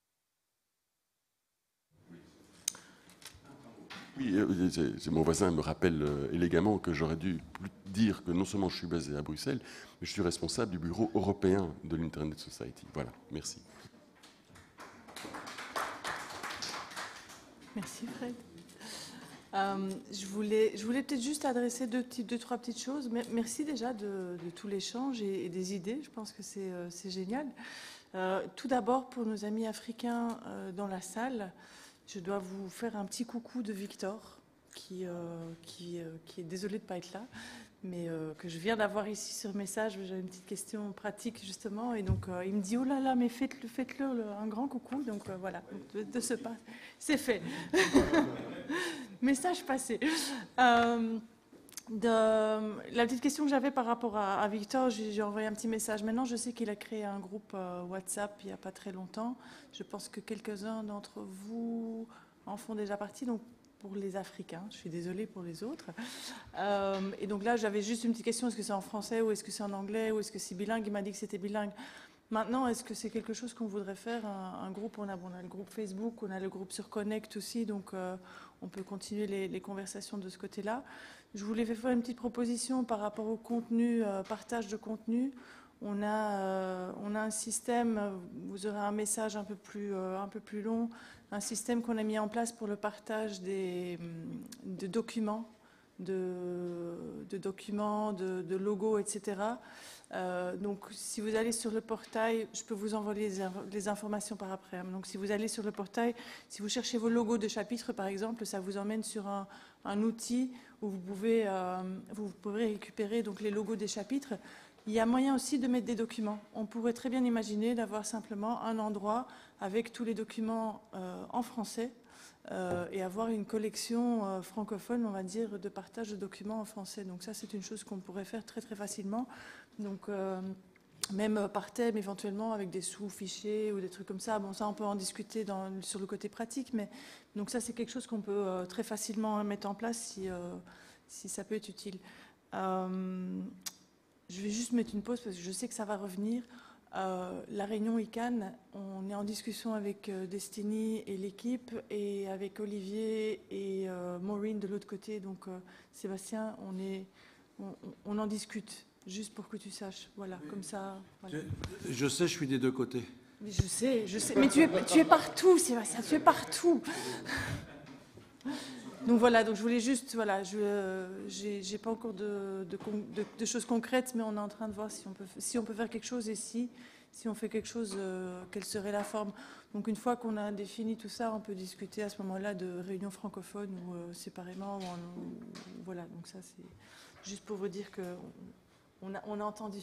V: Oui, mon voisin me rappelle élégamment que j'aurais dû dire que non seulement je suis basé à Bruxelles, mais je suis responsable du bureau européen de l'Internet Society. Voilà, merci.
J: Merci Fred. Euh, je voulais, je voulais peut-être juste adresser deux, petites, deux, trois petites choses. Merci déjà de, de tout l'échange et, et des idées. Je pense que c'est euh, génial. Euh, tout d'abord, pour nos amis africains euh, dans la salle, je dois vous faire un petit coucou de Victor, qui, euh, qui, euh, qui est désolé de ne pas être là, mais euh, que je viens d'avoir ici sur message. J'avais une petite question pratique, justement, et donc euh, il me dit « Oh là là, mais faites-le, faites-le, un grand coucou ». Donc euh, voilà, de, de ce pas, c'est fait. Message passé. Euh, de, la petite question que j'avais par rapport à, à Victor, j'ai envoyé un petit message. Maintenant, je sais qu'il a créé un groupe euh, WhatsApp il n'y a pas très longtemps. Je pense que quelques-uns d'entre vous en font déjà partie, donc pour les Africains. Je suis désolée pour les autres. Euh, et donc là, j'avais juste une petite question. Est-ce que c'est en français ou est-ce que c'est en anglais ou est-ce que c'est bilingue? Il m'a dit que c'était bilingue. Maintenant, est-ce que c'est quelque chose qu'on voudrait faire, un, un groupe on a, on a le groupe Facebook, on a le groupe sur Connect aussi, donc euh, on peut continuer les, les conversations de ce côté-là. Je voulais faire une petite proposition par rapport au contenu, euh, partage de contenu. On a, euh, on a un système, vous aurez un message un peu plus, euh, un peu plus long, un système qu'on a mis en place pour le partage des, de documents, de, de documents, de, de logos, et cetera. Euh, donc, si vous allez sur le portail, je peux vous envoyer les, les informations par après. Donc, si vous allez sur le portail, si vous cherchez vos logos de chapitre, par exemple, ça vous emmène sur un, un outil où vous pouvez, euh, vous pourrez récupérer donc, les logos des chapitres. Il y a moyen aussi de mettre des documents. On pourrait très bien imaginer d'avoir simplement un endroit avec tous les documents euh, en français euh, et avoir une collection euh, francophone, on va dire, de partage de documents en français. Donc ça, c'est une chose qu'on pourrait faire très très facilement. Donc euh, même par thème, éventuellement, avec des sous-fichiers ou des trucs comme ça. Bon, ça, on peut en discuter dans, sur le côté pratique, mais donc ça, c'est quelque chose qu'on peut euh, très facilement mettre en place si, euh, si ça peut être utile. Euh, Je vais juste mettre une pause parce que je sais que ça va revenir. Euh, la réunion I C A N, on est en discussion avec euh, Destiny et l'équipe et avec Olivier et euh, Maureen de l'autre côté. Donc euh, Sébastien, on, est, on, on en discute, juste pour que tu saches. Voilà, oui. Comme ça. Voilà.
K: Je, je sais, je suis des deux côtés.
J: Mais je sais, je sais. Mais tu es, tu es partout, Sébastien, tu es partout. Donc voilà, donc je voulais juste, voilà, je n'ai pas encore de, de, de, de choses concrètes, mais on est en train de voir si on peut, si on peut faire quelque chose et si, si on fait quelque chose, euh, quelle serait la forme. Donc une fois qu'on a défini tout ça, on peut discuter à ce moment-là de réunions francophones ou euh, séparément. Ou en, ou, voilà, donc ça c'est juste pour vous dire qu'on on a, on a entendu.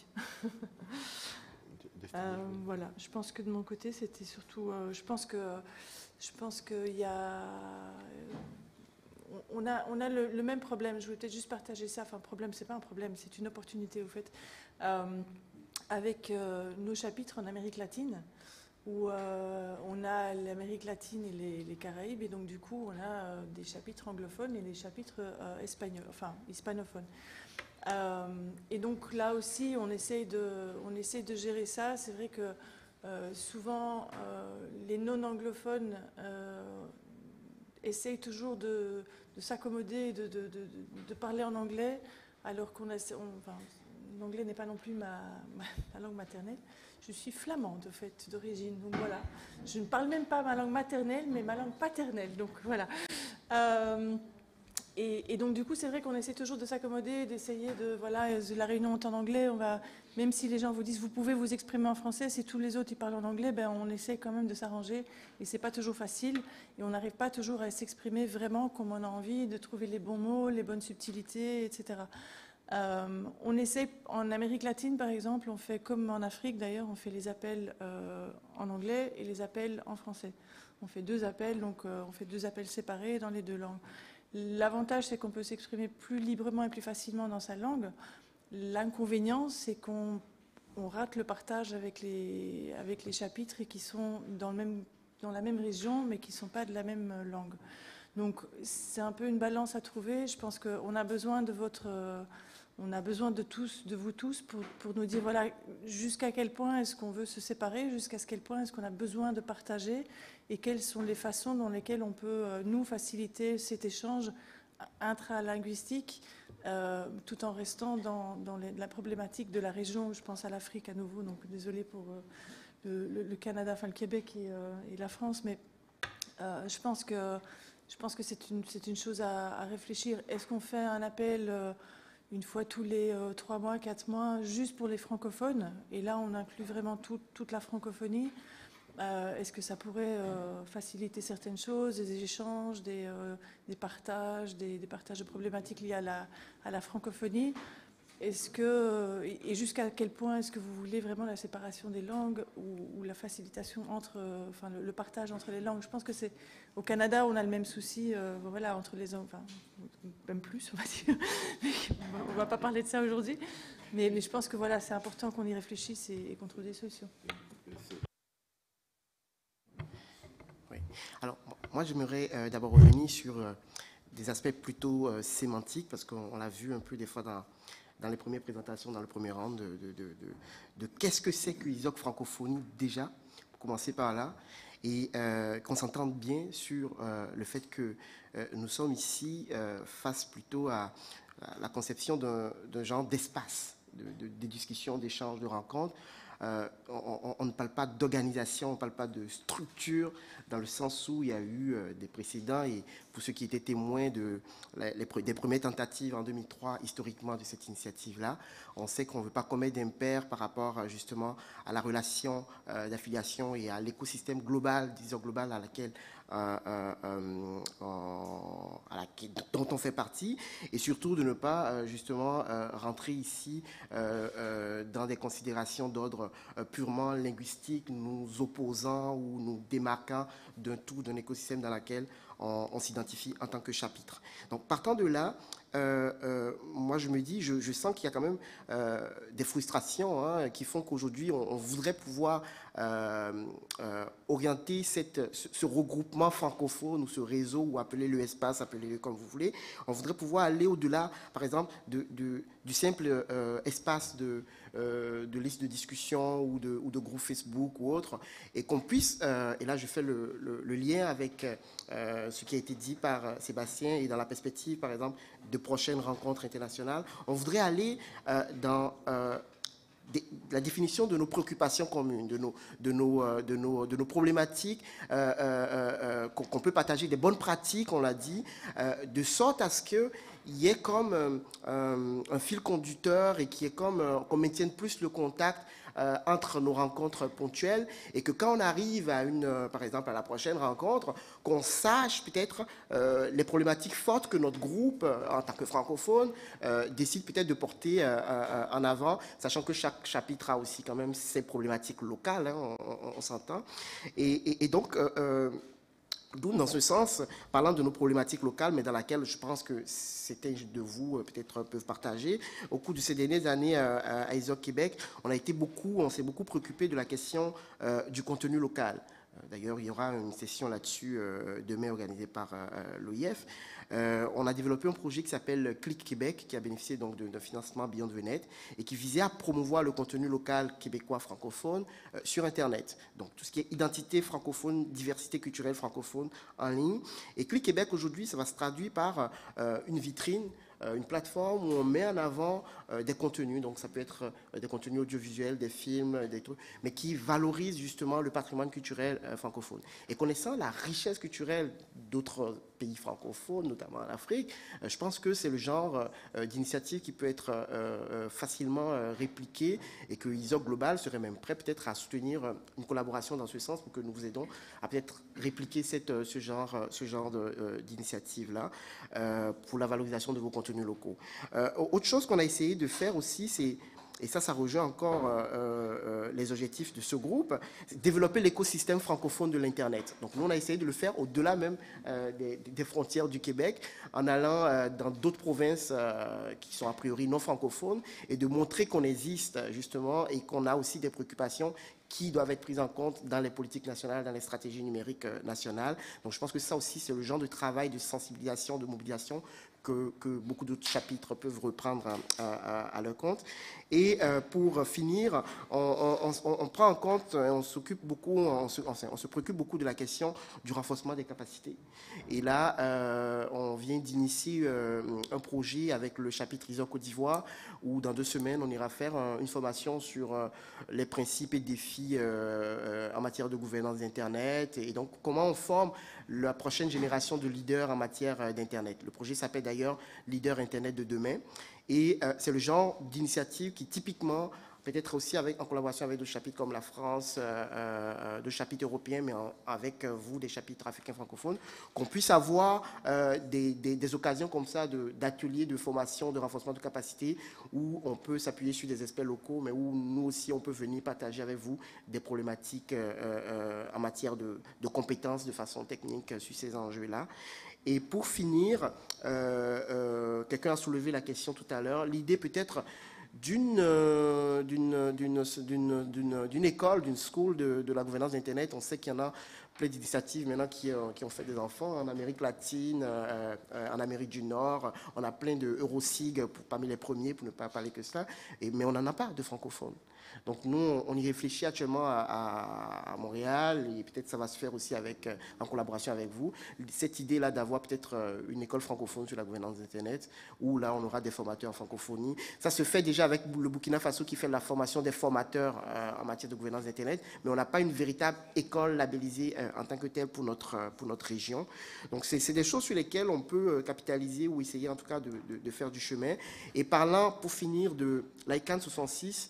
J: euh, voilà, je pense que de mon côté, c'était surtout, euh, je pense que, je pense qu'il y a... On a, on a le, le même problème, je voulais peut-être juste partager ça, enfin problème, c'est pas un problème, c'est une opportunité au fait, euh, avec euh, nos chapitres en Amérique latine. où euh, on a l'Amérique latine et les, les Caraïbes, et donc du coup on a euh, des chapitres anglophones et des chapitres euh, espagnols, enfin hispanophones. Euh, et donc là aussi on essaye de, on essaye de gérer ça. C'est vrai que euh, souvent euh, les non-anglophones euh, essayent toujours de, de s'accommoder, de, de, de, de parler en anglais, alors qu'on a... On, enfin, l'anglais n'est pas non plus ma, ma, ma langue maternelle. Je suis flamande, en fait, d'origine. Donc voilà, je ne parle même pas ma langue maternelle, mais ma langue paternelle. Donc voilà. Euh, et, et donc du coup, c'est vrai qu'on essaie toujours de s'accommoder, d'essayer de... Voilà, la réunion est en anglais. On va, même si les gens vous disent, vous pouvez vous exprimer en français, si tous les autres ils parlent en anglais, ben, on essaie quand même de s'arranger. Et c'est pas toujours facile. Et on n'arrive pas toujours à s'exprimer vraiment comme on a envie, de trouver les bons mots, les bonnes subtilités, et cetera. Euh, on essaie, en Amérique latine par exemple, on fait comme en Afrique d'ailleurs, on fait les appels euh, en anglais et les appels en français. On fait deux appels, donc euh, on fait deux appels séparés dans les deux langues. L'avantage, c'est qu'on peut s'exprimer plus librement et plus facilement dans sa langue. L'inconvénient, c'est qu'on on rate le partage avec les, avec les chapitres et qui sont dans, le même, dans la même région, mais qui ne sont pas de la même langue. Donc c'est un peu une balance à trouver. Je pense qu'on a besoin de votre... Euh, On a besoin de tous, de vous tous, pour, pour nous dire voilà jusqu'à quel point est-ce qu'on veut se séparer, jusqu'à quel point est-ce qu'on a besoin de partager, et quelles sont les façons dans lesquelles on peut euh, nous faciliter cet échange intralinguistique, euh, tout en restant dans, dans les, la problématique de la région. Je pense à l'Afrique à nouveau, donc désolé pour euh, le, le, le Canada, enfin le Québec et, euh, et la France, mais euh, je pense que je pense que c'est une c'est une chose à, à réfléchir. Est-ce qu'on fait un appel euh, une fois tous les euh, trois mois, quatre mois, juste pour les francophones, et là on inclut vraiment tout, toute la francophonie. Euh, Est-ce que ça pourrait euh, faciliter certaines choses, des échanges, des, euh, des partages, des, des partages de problématiques liées à la, à la francophonie? Est-ce que, et jusqu'à quel point est-ce que vous voulez vraiment la séparation des langues ou, ou la facilitation entre, euh, enfin le, le partage entre les langues? Je pense que c'est au Canada on a le même souci, euh, voilà, entre les, enfin même plus on va dire. On va pas parler de ça aujourd'hui, mais, mais je pense que voilà c'est important qu'on y réfléchisse et, et qu'on trouve des solutions.
B: Oui. Alors moi j'aimerais euh, d'abord revenir sur euh, des aspects plutôt euh, sémantiques, parce qu'on l'a vu un peu des fois dans dans les premières présentations, dans le premier round, de, de, de, de, de qu'est-ce que c'est que l'I S O C francophonie déjà, pour commencer par là, et euh, qu'on s'entende bien sur euh, le fait que euh, nous sommes ici euh, face plutôt à, à la conception d'un genre d'espace, de, de, de discussions, d'échanges, de rencontres. Euh, on, on, on ne parle pas d'organisation, on ne parle pas de structure, dans le sens où il y a eu euh, des précédents, et pour ceux qui étaient témoins de, les, les, des premières tentatives en deux mille trois, historiquement, de cette initiative-là, on sait qu'on ne veut pas commettre d'impair par rapport justement à la relation euh, d'affiliation et à l'écosystème global, disons global, à laquelle Euh, euh, euh, à la, dont on fait partie, et surtout de ne pas euh, justement euh, rentrer ici euh, euh, dans des considérations d'ordre euh, purement linguistique, nous opposant ou nous démarquant d'un tout, d'un écosystème dans lequel on, on s'identifie en tant que chapitre. Donc partant de là, Euh, euh, moi je me dis, je, je sens qu'il y a quand même euh, des frustrations hein, qui font qu'aujourd'hui on, on voudrait pouvoir euh, euh, orienter cette, ce, ce regroupement francophone ou ce réseau, ou appelez-le espace, appelez-le comme vous voulez. On voudrait pouvoir aller au-delà, par exemple, de, de, du simple euh, espace de, euh, de liste de discussion ou de, ou de groupe Facebook ou autre, et qu'on puisse, euh, et là je fais le, le, le lien avec euh, ce qui a été dit par Sébastien, et dans la perspective par exemple de prochaines rencontres internationales, on voudrait aller euh, dans euh, des, la définition de nos préoccupations communes, de nos, de nos, euh, de nos, de nos problématiques euh, euh, euh, qu'on qu'on peut partager, des bonnes pratiques, on l'a dit, euh, de sorte à ce qu'il y ait comme euh, euh, un fil conducteur, et qui est comme euh, qu'on maintienne plus le contact Euh, entre nos rencontres ponctuelles, et que quand on arrive à une, euh, par exemple à la prochaine rencontre, qu'on sache peut-être euh, les problématiques fortes que notre groupe, euh, en tant que francophone, euh, décide peut-être de porter euh, euh, en avant, sachant que chaque chapitre a aussi quand même ses problématiques locales, hein, on, on, on s'entend. Et, et, et donc, euh, euh, D'où, dans ce sens, parlant de nos problématiques locales, mais dans laquelle je pense que certains de vous peut-être peuvent partager, au cours de ces dernières années à I S O C Québec, on a été beaucoup, on s'est beaucoup préoccupé de la question euh, du contenu local. D'ailleurs, il y aura une session là-dessus euh, demain organisée par euh, l'O I F. Euh, on a développé un projet qui s'appelle Click Québec, qui a bénéficié donc d'un financement Beyond the Net et qui visait à promouvoir le contenu local québécois francophone euh, sur Internet. Donc tout ce qui est identité francophone, diversité culturelle francophone en ligne. Et Click Québec aujourd'hui, ça va se traduire par euh, une vitrine, une plateforme où on met en avant euh, des contenus, donc ça peut être euh, des contenus audiovisuels, des films, des trucs, mais qui valorisent justement le patrimoine culturel euh, francophone. Et connaissant la richesse culturelle d'autres pays francophones, notamment en Afrique, euh, je pense que c'est le genre euh, d'initiative qui peut être euh, euh, facilement euh, répliqué et que I S O C Global serait même prêt peut-être à soutenir euh, une collaboration dans ce sens pour que nous vous aidons à peut-être répliquer cette, euh, ce genre, euh, ce genre euh, d'initiative-là euh, pour la valorisation de vos contenus locaux. Euh, autre chose qu'on a essayé de faire aussi, c'est, et ça, ça rejoint encore euh, euh, les objectifs de ce groupe, c'est développer l'écosystème francophone de l'Internet. Donc nous, on a essayé de le faire au-delà même euh, des, des frontières du Québec, en allant euh, dans d'autres provinces euh, qui sont a priori non francophones, et de montrer qu'on existe justement et qu'on a aussi des préoccupations qui doivent être prises en compte dans les politiques nationales, dans les stratégies numériques euh, nationales. Donc je pense que ça aussi, c'est le genre de travail de sensibilisation, de mobilisation que, que beaucoup d'autres chapitres peuvent reprendre à, à, à leur compte. Et euh, pour finir, on, on, on, on prend en compte, on s'occupe beaucoup, on se, on se préoccupe beaucoup de la question du renforcement des capacités. Et là, euh, on vient d'initier euh, un projet avec le chapitre I S O C Côte d'Ivoire, où dans deux semaines, on ira faire euh, une formation sur euh, les principes et défis euh, en matière de gouvernance d'Internet, et donc comment on forme la prochaine génération de leaders en matière d'Internet. Le projet s'appelle d'ailleurs Leader Internet de demain, et euh, c'est le genre d'initiative qui typiquement, peut-être aussi avec, en collaboration avec d'autres chapitres comme la France, euh, euh, de chapitres européens, mais en, avec euh, vous, des chapitres africains francophones, qu'on puisse avoir euh, des, des, des occasions comme ça d'ateliers de, de formation, de renforcement de capacité, où on peut s'appuyer sur des experts locaux, mais où nous aussi, on peut venir partager avec vous des problématiques euh, euh, en matière de, de compétences, de façon technique sur ces enjeux-là. Et pour finir, euh, euh, quelqu'un a soulevé la question tout à l'heure, l'idée peut-être d'une euh, d'une d'une d'une d'une école, d'une school de, de la gouvernance d'Internet. On sait qu'il y en a plein d'initiatives maintenant qui, euh, qui ont fait des enfants en Amérique latine, euh, euh, en Amérique du Nord. On a plein de Eurosig pour, parmi les premiers, pour ne pas parler que ça. Et, mais on n'en a pas de francophones. Donc nous, on y réfléchit actuellement à, à, à Montréal, et peut-être ça va se faire aussi avec, en collaboration avec vous. Cette idée-là d'avoir peut-être une école francophone sur la gouvernance d'Internet, où là, on aura des formateurs en francophonie. Ça se fait déjà avec le Burkina Faso qui fait la formation des formateurs euh, en matière de gouvernance d'Internet, mais on n'a pas une véritable école labellisée euh, en tant que telle pour notre, pour notre région. Donc c'est des choses sur lesquelles on peut capitaliser ou essayer en tout cas de, de, de faire du chemin. Et parlant, pour finir, de l'I C A N soixante-six,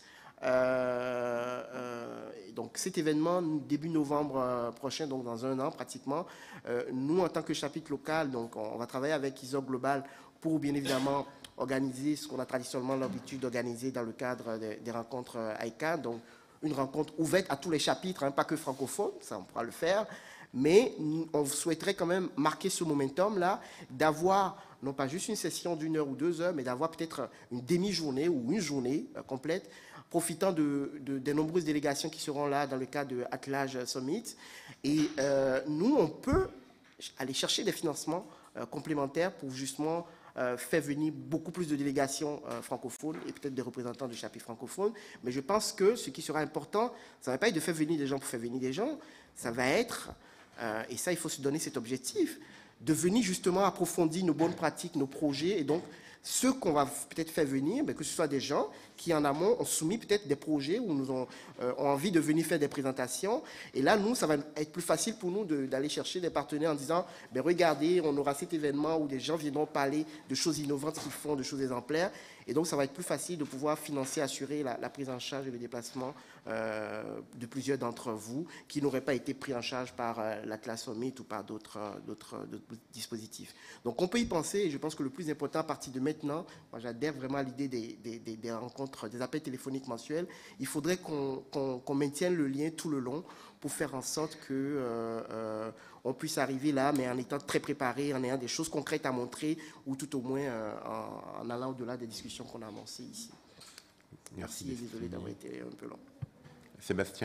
B: Euh, euh, donc cet événement début novembre euh, prochain, donc dans un an pratiquement, euh, nous en tant que chapitre local, donc on, on va travailler avec I S O C Global pour bien évidemment organiser ce qu'on a traditionnellement l'habitude d'organiser dans le cadre des, des rencontres euh, I C A N, donc une rencontre ouverte à tous les chapitres, hein, pas que francophones, ça on pourra le faire, mais on souhaiterait quand même marquer ce momentum-là, d'avoir non pas juste une session d'une heure ou deux heures, mais d'avoir peut-être une demi-journée ou une journée euh, complète, profitant de, de, des nombreuses délégations qui seront là dans le cadre de Attelage Summit. Et euh, nous, on peut aller chercher des financements euh, complémentaires pour justement euh, faire venir beaucoup plus de délégations euh, francophones et peut-être des représentants du chapitre francophone. Mais je pense que ce qui sera important, ça ne va pas être de faire venir des gens pour faire venir des gens, ça va être, euh, et ça il faut se donner cet objectif, de venir justement approfondir nos bonnes pratiques, nos projets, et donc ceux qu'on va peut-être faire venir, que ce soit des gens qui en amont ont soumis peut-être des projets ou nous ont, euh, ont envie de venir faire des présentations. Et là, nous, ça va être plus facile pour nous d'aller chercher des partenaires en disant, ben, regardez, on aura cet événement où des gens viendront parler de choses innovantes qu'ils font, de choses exemplaires. Et donc, ça va être plus facile de pouvoir financer, assurer la, la prise en charge et le déplacement euh, de plusieurs d'entre vous qui n'auraient pas été pris en charge par euh, l'Atlas Summit ou par d'autres euh, dispositifs. Donc, on peut y penser, et je pense que le plus important à partir de maintenant, moi j'adhère vraiment à l'idée des, des, des, des rencontres, des appels téléphoniques mensuels, il faudrait qu'on qu'on, qu'on maintienne le lien tout le long pour faire en sorte que euh, euh, on puisse arriver là, mais en étant très préparé, en ayant des choses concrètes à montrer, ou tout au moins euh, en, en allant au-delà des discussions qu'on a amorcées ici. Merci, Merci et désolé d'avoir été un peu long. Sébastien ?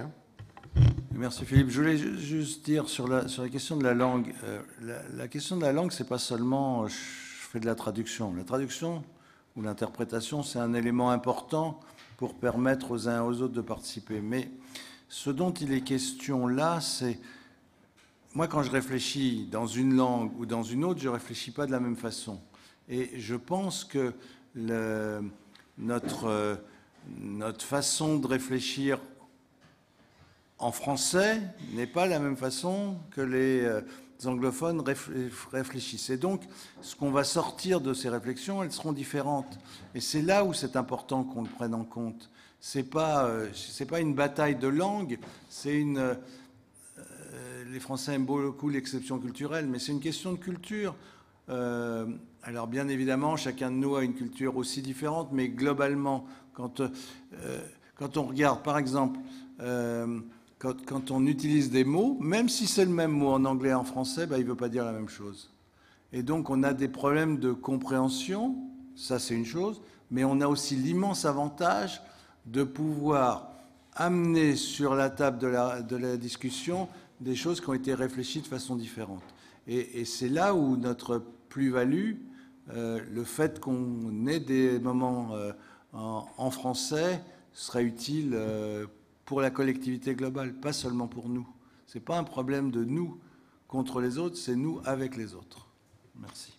K: Merci Philippe. Je voulais juste dire sur la, sur la question de la langue. Euh, la, la question de la langue, c'est pas seulement je fais de la traduction. La traduction ou l'interprétation, c'est un élément important pour permettre aux uns et aux autres de participer. Mais ce dont il est question là, c'est... Moi, quand je réfléchis dans une langue ou dans une autre, je ne réfléchis pas de la même façon. Et je pense que le, notre, euh, notre façon de réfléchir en français n'est pas la même façon que les euh, anglophones réfléchissent. Et donc, ce qu'on va sortir de ces réflexions, elles seront différentes. Et c'est là où c'est important qu'on le prenne en compte. Ce n'est pas, euh, c'est pas une bataille de langue, c'est une... Euh, les Français aiment beaucoup l'exception culturelle, mais c'est une question de culture. Euh, alors, bien évidemment, chacun de nous a une culture aussi différente, mais globalement, quand, euh, quand on regarde, par exemple, euh, quand, quand on utilise des mots, même si c'est le même mot en anglais et en français, ben, il ne veut pas dire la même chose. Et donc, on a des problèmes de compréhension, ça c'est une chose, mais on a aussi l'immense avantage de pouvoir amener sur la table de la, de la discussion des choses qui ont été réfléchies de façon différente. Et, et c'est là où notre plus-value, euh, le fait qu'on ait des moments euh, en, en français, serait utile euh, pour la collectivité globale, pas seulement pour nous. Ce n'est pas un problème de nous contre les autres, c'est nous avec les autres. Merci.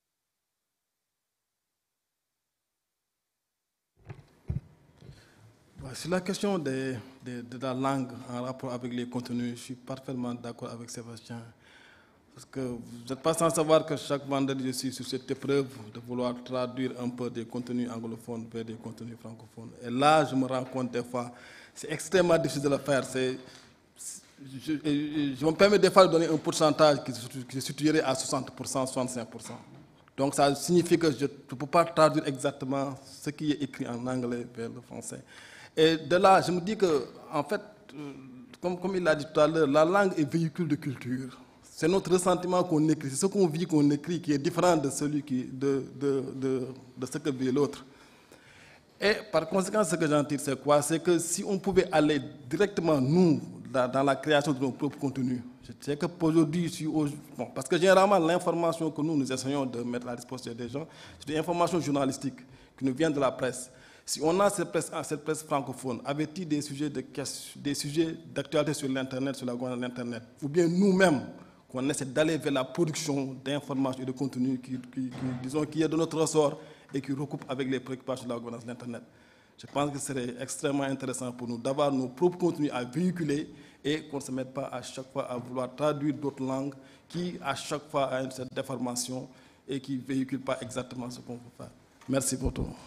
S: Sur la question de, de, de la langue en rapport avec les contenus, je suis parfaitement d'accord avec Sébastien. Parce que vous n'êtes pas sans savoir que chaque vendredi, je suis sur cette épreuve de vouloir traduire un peu des contenus anglophones vers des contenus francophones. Et là, je me rends compte des fois, c'est extrêmement difficile de le faire. C'est, je, je me permets des fois de donner un pourcentage qui se situerait à soixante pour cent, soixante-cinq pour cent. Donc ça signifie que je ne peux pas traduire exactement ce qui est écrit en anglais vers le français. Et de là, je me dis que, en fait, comme, comme il l'a dit tout à l'heure, la langue est véhicule de culture. C'est notre ressentiment qu'on écrit, c'est ce qu'on vit qu'on écrit qui est différent de, celui qui, de, de, de, de ce que vit l'autre. Et par conséquent, ce que j'en tire, c'est quoi? C'est que si on pouvait aller directement, nous, dans, dans la création de nos propres contenus, je sais que aujourd'hui, si bon, parce que généralement, l'information que nous, nous essayons de mettre à la disposition des gens, c'est des informations journalistiques qui nous viennent de la presse. Si on a cette presse, cette presse francophone, avait-il des sujets de, des sujets d'actualité sur l'Internet, sur la gouvernance de l'Internet, ou bien nous-mêmes, qu'on essaie d'aller vers la production d'informations et de contenus qui, qui, qui, disons, qui est de notre ressort et qui recoupe avec les préoccupations de la gouvernance de l'Internet. Je pense que ce serait extrêmement intéressant pour nous d'avoir nos propres contenus à véhiculer et qu'on ne se mette pas à chaque fois à vouloir traduire d'autres langues qui, à chaque fois, ont cette déformation et qui ne véhiculent pas exactement ce qu'on veut faire. Merci pour tout.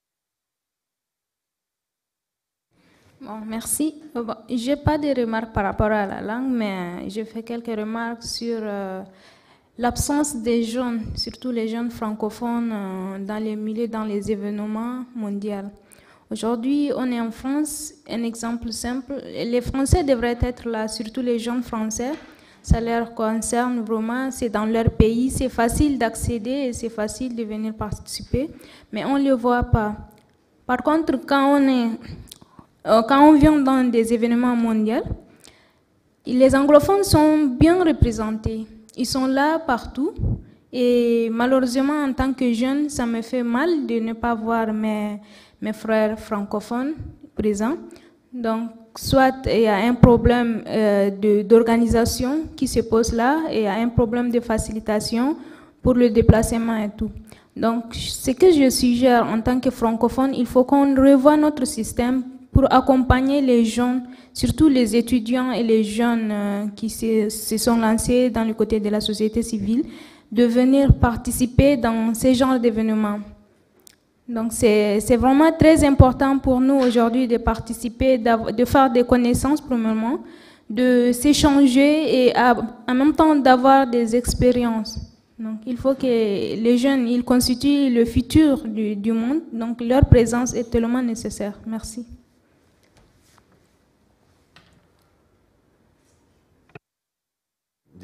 U: Bon, merci. Bon, je n'ai pas de remarques par rapport à la langue, mais je fais quelques remarques sur euh, l'absence des jeunes, surtout les jeunes francophones, euh, dans les milieux, dans les événements mondiaux. Aujourd'hui, on est en France, un exemple simple, les Français devraient être là, surtout les jeunes Français. Ça leur concerne vraiment, c'est dans leur pays, c'est facile d'accéder et c'est facile de venir participer, mais on ne le voit pas. Par contre, quand on est... Quand on vient dans des événements mondiaux, les anglophones sont bien représentés. Ils sont là partout. Et malheureusement, en tant que jeune, ça me fait mal de ne pas voir mes, mes frères francophones présents. Donc, soit il y a un problème euh, d'organisation qui se pose là, et il y a un problème de facilitation pour le déplacement et tout. Donc, ce que je suggère en tant que francophone, il faut qu'on revoie notre système pour accompagner les jeunes, surtout les étudiants et les jeunes euh, qui se, se sont lancés dans le côté de la société civile, de venir participer dans ces genres d'événements. Donc c'est vraiment très important pour nous aujourd'hui de participer, de faire des connaissances premièrement, de s'échanger et à, en même temps d'avoir des expériences. Donc il faut que les jeunes, ils constituent le futur du, du monde, donc leur présence est tellement nécessaire. Merci.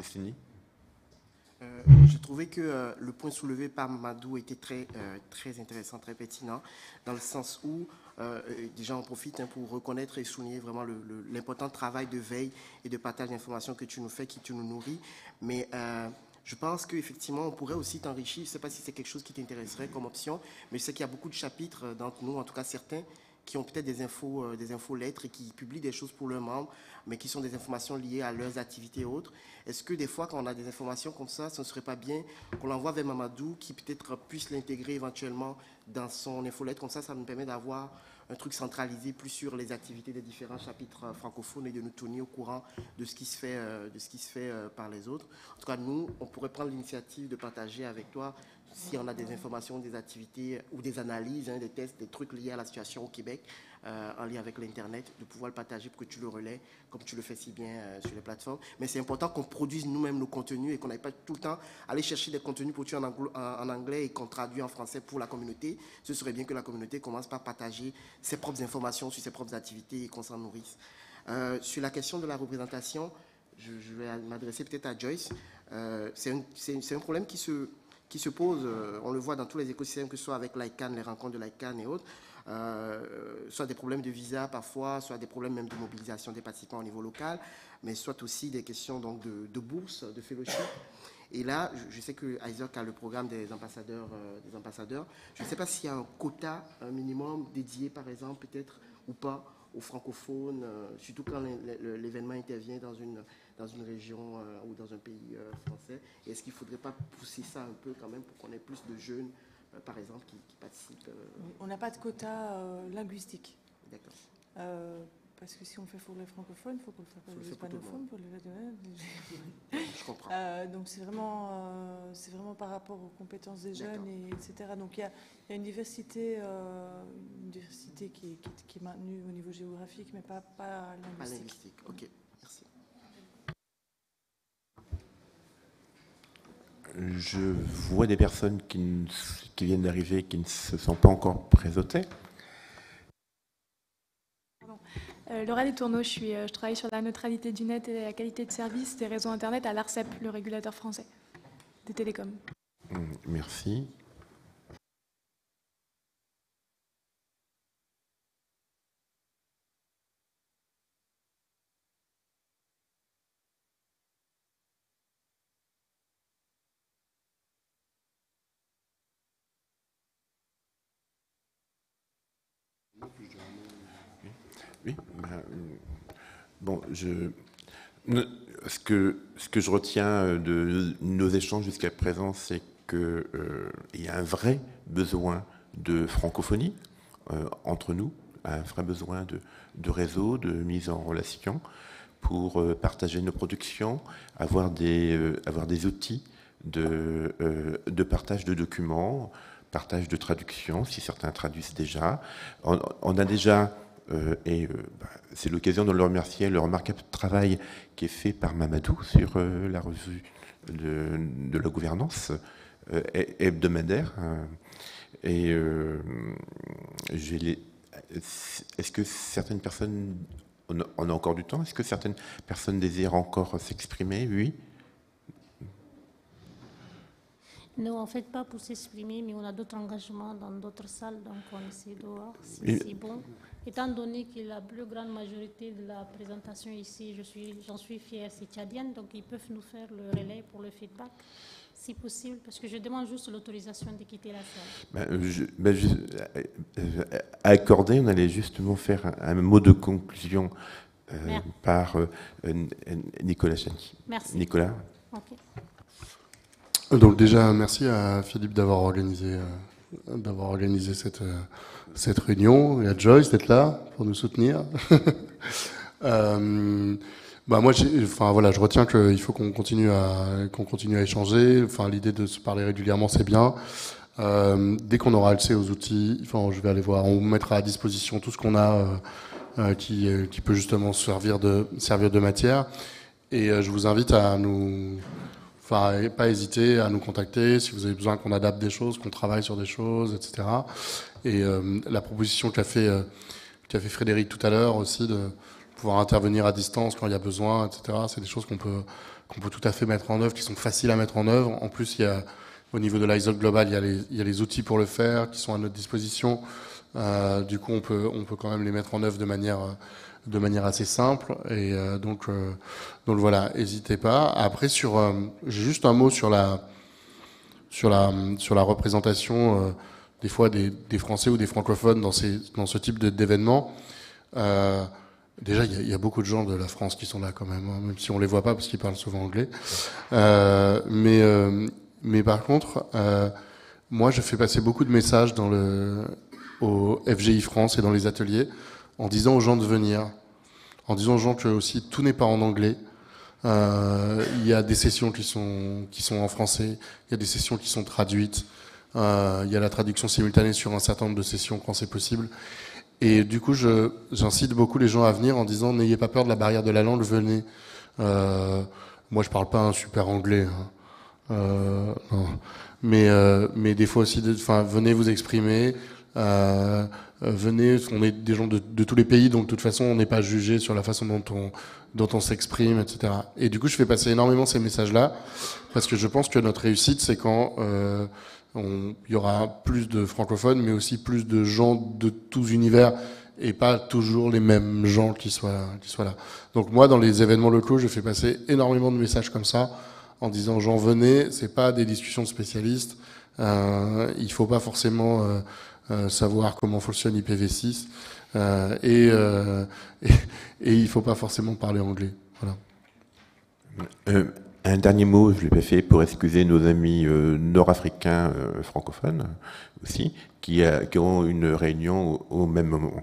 A: Destiny.
B: Euh, J'ai trouvé que euh, le point soulevé par Mamadou était très, euh, très intéressant, très pertinent, dans le sens où, euh, déjà on profite hein, pour reconnaître et souligner vraiment l'important travail de veille et de partage d'informations que tu nous fais, qui tu nous nourris. Mais euh, je pense qu'effectivement, on pourrait aussi t'enrichir. Je ne sais pas si c'est quelque chose qui t'intéresserait comme option, mais je sais qu'il y a beaucoup de chapitres d'entre nous, en tout cas certains, qui ont peut-être des infos, euh, des infos lettres et qui publient des choses pour leurs membres, mais qui sont des informations liées à leurs activités et autres. Est-ce que des fois, quand on a des informations comme ça, ce ne serait pas bien qu'on l'envoie vers Mamadou, qui peut-être puisse l'intégrer éventuellement dans son infolettre? Comme ça, ça nous permet d'avoir un truc centralisé plus sur les activités des différents chapitres francophones et de nous tenir au courant de ce qui se fait, euh, de ce qui se fait euh, par les autres. En tout cas, nous, on pourrait prendre l'initiative de partager avec toi si on a des informations, des activités ou des analyses, hein, des tests, des trucs liés à la situation au Québec, euh, en lien avec l'Internet, de pouvoir le partager pour que tu le relais, comme tu le fais si bien euh, sur les plateformes. Mais c'est important qu'on produise nous-mêmes nos contenus et qu'on n'aille pas tout le temps aller chercher des contenus pour tuer en, anglo, en, en anglais et qu'on traduit en français pour la communauté. Ce serait bien que la communauté commence par partager ses propres informations sur ses propres activités et qu'on s'en nourrisse. Euh, sur la question de la représentation, je, je vais m'adresser peut-être à Joyce. Euh, c'est un, un problème qui se... qui se pose, euh, on le voit dans tous les écosystèmes, que ce soit avec l'I C A N, les rencontres de l'I C A N et autres, euh, soit des problèmes de visa parfois, soit des problèmes même de mobilisation des participants au niveau local, mais soit aussi des questions donc, de, de bourse, de fellowship. Et là, je, je sais que Isaac a le programme des ambassadeurs. Euh, des ambassadeurs. Je ne sais pas s'il y a un quota, un minimum dédié, par exemple, peut-être, ou pas, aux francophones, euh, surtout quand l'événement intervient dans une... dans une région euh, ou dans un pays euh, français. Et est-ce qu'il ne faudrait pas pousser ça un peu quand même pour qu'on ait plus de jeunes, euh, par exemple, qui, qui participent euh...
J: On n'a pas de quota euh, linguistique.
B: D'accord.
J: Euh, parce que si on fait pour les francophones, il faut qu'on le fasse pour les hispanophones. Pour les...
B: Je comprends.
J: Euh, donc c'est vraiment, euh, c'est vraiment par rapport aux compétences des jeunes, et, etc. Donc il y a, y a une diversité, euh, une diversité qui, qui, qui est maintenue au niveau géographique, mais pas, pas linguistique.
B: Pas linguistique, ok. Merci.
A: Je vois des personnes qui, ne, qui viennent d'arriver qui ne se sont pas encore présentées.
C: Euh, Laura Letourneau, je, suis, je travaille sur la neutralité du net et la qualité de service des réseaux Internet à l'ARCEP, le régulateur français des télécoms.
A: Merci. Oui, ben, bon, je, ce, que, ce que je retiens de nos échanges jusqu'à présent, c'est qu'il euh, y a un vrai besoin de francophonie euh, entre nous, un vrai besoin de, de réseau, de mise en relation pour euh, partager nos productions, avoir des, euh, avoir des outils de, euh, de partage de documents, partage de traduction, si certains traduisent déjà. On, on a déjà... Euh, et euh, bah, c'est l'occasion de le remercier, le remarquable travail qui est fait par Mamadou sur euh, la revue de, de la gouvernance euh, hebdomadaire. Hein. Et euh, est-ce que certaines personnes, on a, on a encore du temps, est-ce que certaines personnes désirent encore s'exprimer? Oui.
M: Non, en fait, pas pour s'exprimer, mais on a d'autres engagements dans d'autres salles, donc on essaie de voir si
A: Et...
M: c'est bon. Étant donné que la plus grande majorité de la présentation ici, je suis, j'en suis fière, c'est tchadienne, donc ils peuvent nous faire le relais pour le feedback, si possible, parce que je demande juste l'autorisation de quitter la salle.
A: Ben, je, ben, je, euh, accordé, on allait justement faire un, un mot de conclusion euh, par euh, Nicolas Chani.
M: Merci.
A: Nicolas.
M: Okay.
R: Donc déjà, merci à Philippe d'avoir organisé, euh, d'avoir organisé cette, euh, cette réunion, et à Joyce d'être là pour nous soutenir. euh, bah moi, enfin voilà, je retiens qu'il faut qu'on continue à qu'on continue à échanger. Enfin, l'idée de se parler régulièrement, c'est bien. Euh, dès qu'on aura accès aux outils, enfin, je vais aller voir. On vous mettra à disposition tout ce qu'on a euh, euh, qui, euh, qui peut justement servir de servir de matière. Et euh, je vous invite à nous Enfin, pas hésiter à nous contacter si vous avez besoin qu'on adapte des choses, qu'on travaille sur des choses, et cetera. Et euh, la proposition qu'a fait, euh, qu'a fait Frédéric tout à l'heure aussi de pouvoir intervenir à distance quand il y a besoin, et cetera. C'est des choses qu'on peut, qu'on peut tout à fait mettre en œuvre, qui sont faciles à mettre en œuvre. En plus, il y a, au niveau de l'I S O C Global, il y a les, il y a les outils pour le faire qui sont à notre disposition. Euh, du coup, on peut, on peut quand même les mettre en œuvre de manière, de manière assez simple. Et euh, donc, euh, donc voilà, n'hésitez pas. Après, sur, euh, j'ai juste un mot sur la, sur la, sur la représentation euh, des fois des, des Français ou des francophones dans, ces, dans ce type de, d'événements. Euh, déjà, il y, a, il y a beaucoup de gens de la France qui sont là quand même, hein, même si on les voit pas parce qu'ils parlent souvent anglais. Euh, mais, euh, mais par contre, euh, moi, je fais passer beaucoup de messages dans le, au F G I France et dans les ateliers en disant aux gens de venir, en disant aux gens que aussi tout n'est pas en anglais. Euh, il y a des sessions qui sont, qui sont en français, il y a des sessions qui sont traduites, euh, il y a la traduction simultanée sur un certain nombre de sessions quand c'est possible. Et du coup, je, j'incite beaucoup les gens à venir en disant n'ayez pas peur de la barrière de la langue, venez. Euh, moi, je parle pas un super anglais, hein. euh, non. Mais, euh, mais des fois aussi, enfin, venez vous exprimer. Euh, venez, on est des gens de, de tous les pays, donc de toute façon, on n'est pas jugé sur la façon dont on, dont on s'exprime, et cetera. Et du coup, je fais passer énormément ces messages-là, parce que je pense que notre réussite, c'est quand euh, on, il y aura plus de francophones, mais aussi plus de gens de tous univers, et pas toujours les mêmes gens qui soient, qui soient là. Donc moi, dans les événements locaux, je fais passer énormément de messages comme ça, en disant j'en venez, c'est pas des discussions de spécialistes, euh, il faut pas forcément euh, euh, savoir comment fonctionne I P v six, euh, et, euh, et, et il faut pas forcément parler anglais. Voilà.
A: Euh, un dernier mot, je l'ai pas fait, pour excuser nos amis euh, nord-africains euh, francophones aussi, qui, a, qui ont une réunion au, au même moment.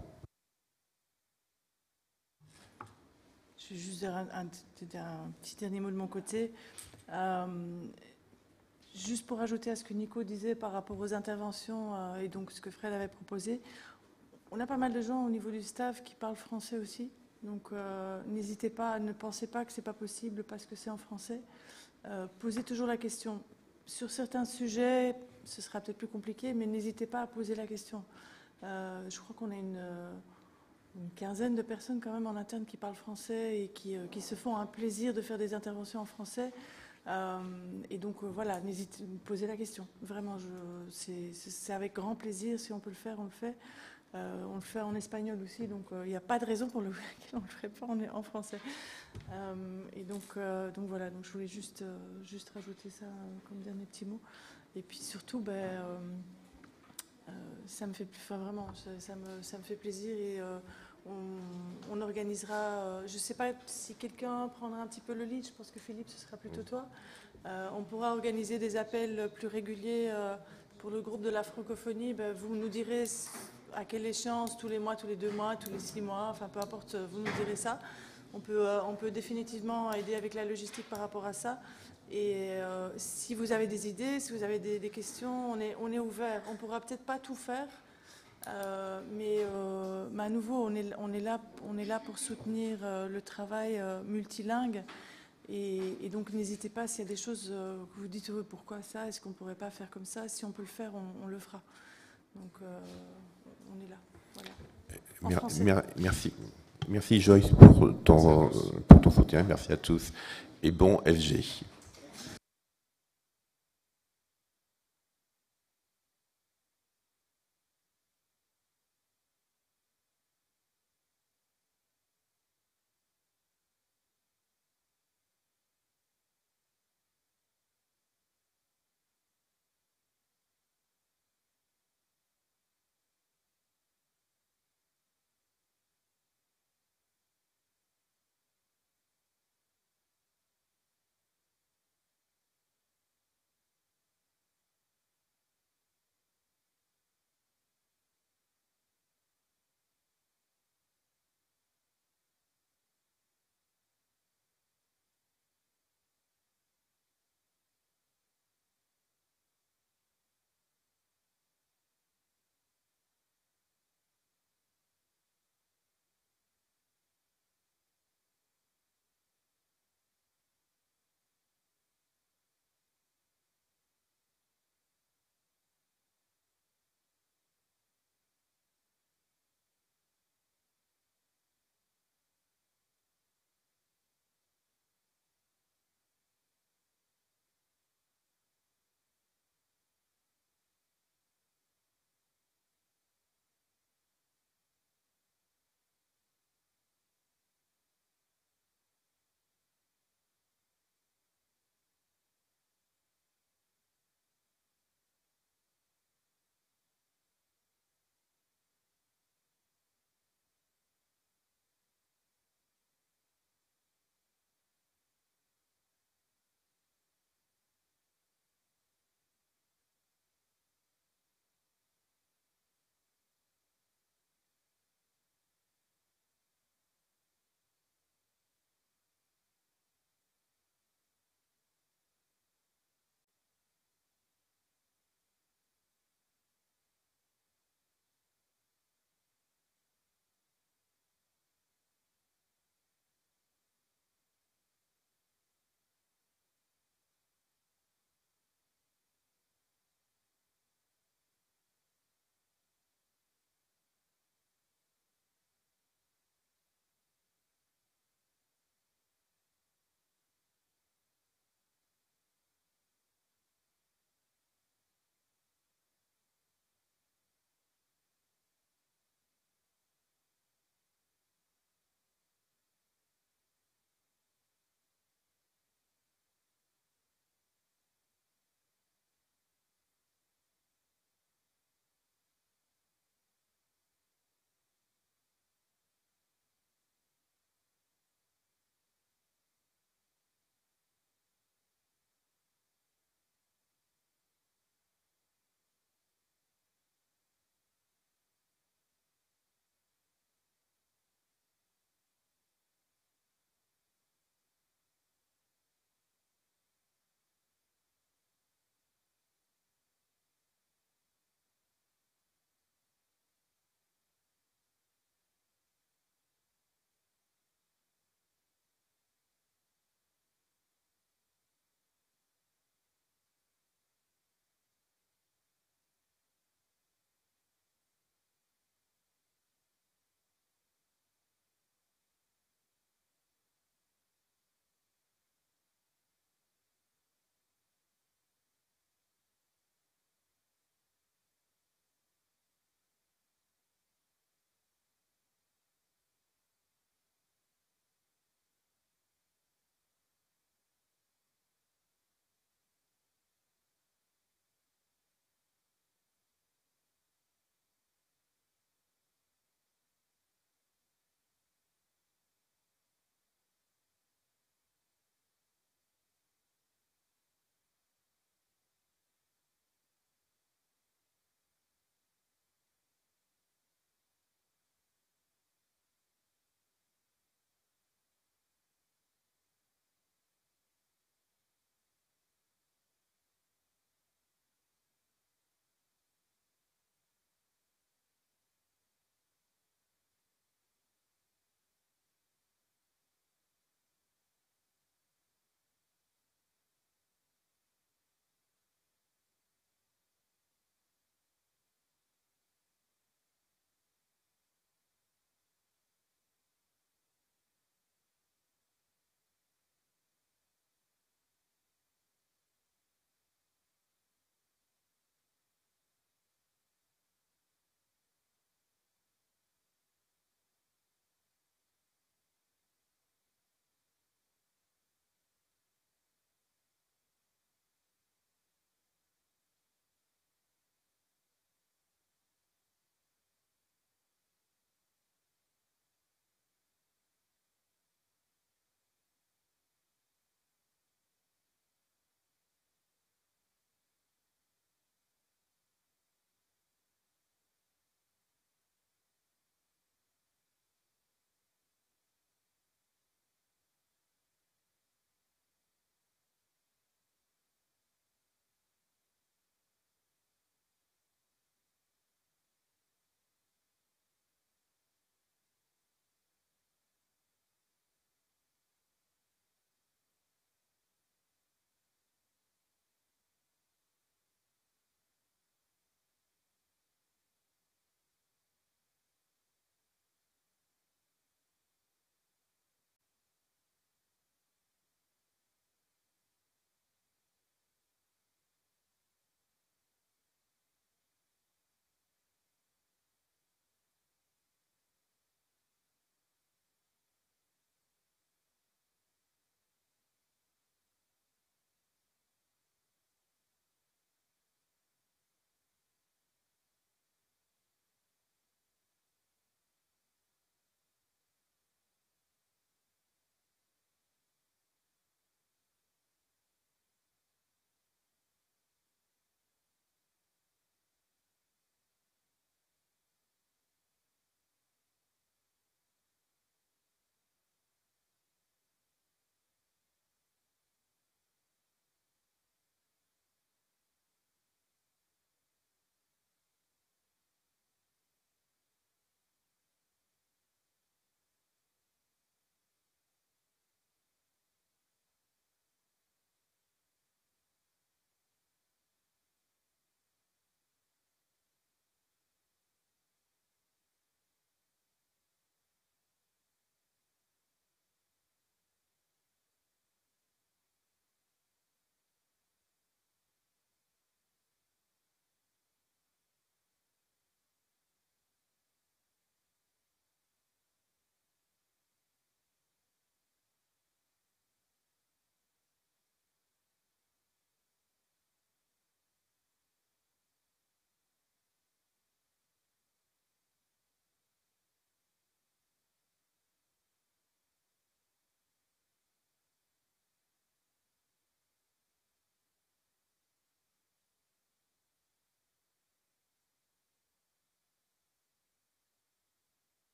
J: Je vais juste dire un, un, un petit dernier mot de mon côté. Euh, juste pour ajouter à ce que Nico disait par rapport aux interventions euh, et donc ce que Fred avait proposé, on a pas mal de gens au niveau du staff qui parlent français aussi. Donc euh, n'hésitez pas, ne pensez pas que c'est pas possible parce que c'est en français. Euh, posez toujours la question. Sur certains sujets, ce sera peut-être plus compliqué, mais n'hésitez pas à poser la question. Euh, je crois qu'on a une, une quinzaine de personnes quand même en interne qui parlent français et qui, euh, qui se font un plaisir de faire des interventions en français. Euh, et donc euh, voilà, n'hésitez, posez la question. Vraiment, je, c'est, c'est avec grand plaisir. Si on peut le faire, on le fait. Euh, on le fait en espagnol aussi, donc il euh, n'y a pas de raison pour lequel on ne le ferait pas en, en français. Euh, et donc, euh, donc voilà, donc je voulais juste, euh, juste rajouter ça euh, comme dernier petit mot. Et puis surtout, ben, euh, euh, ça me fait, enfin, vraiment, ça, ça, me, ça me fait plaisir et euh, on, on organisera. Euh, je ne sais pas si quelqu'un prendra un petit peu le lead. Je pense que Philippe, ce sera plutôt toi. Euh, on pourra organiser des appels plus réguliers euh, pour le groupe de la francophonie. Ben, vous nous direz à quelle échéance, tous les mois, tous les deux mois, tous les six mois, enfin peu importe, vous nous direz ça. On peut, euh, on peut définitivement aider avec la logistique par rapport à ça. Et euh, si vous avez des idées, si vous avez des, des questions, on est, on est ouvert. On ne pourra peut-être pas tout faire, euh, mais, euh, mais à nouveau, on est, on est, là, on est là pour soutenir euh, le travail euh, multilingue. Et, et donc n'hésitez pas, s'il y a des choses euh, que vous dites, oh, pourquoi ça, est-ce qu'on ne pourrait pas faire comme ça? Si on peut le faire, on, on le fera. Donc, euh, on est là. Voilà.
A: Mer, merci. Merci Joyce pour ton, pour ton soutien. Merci à tous. Et bon F G.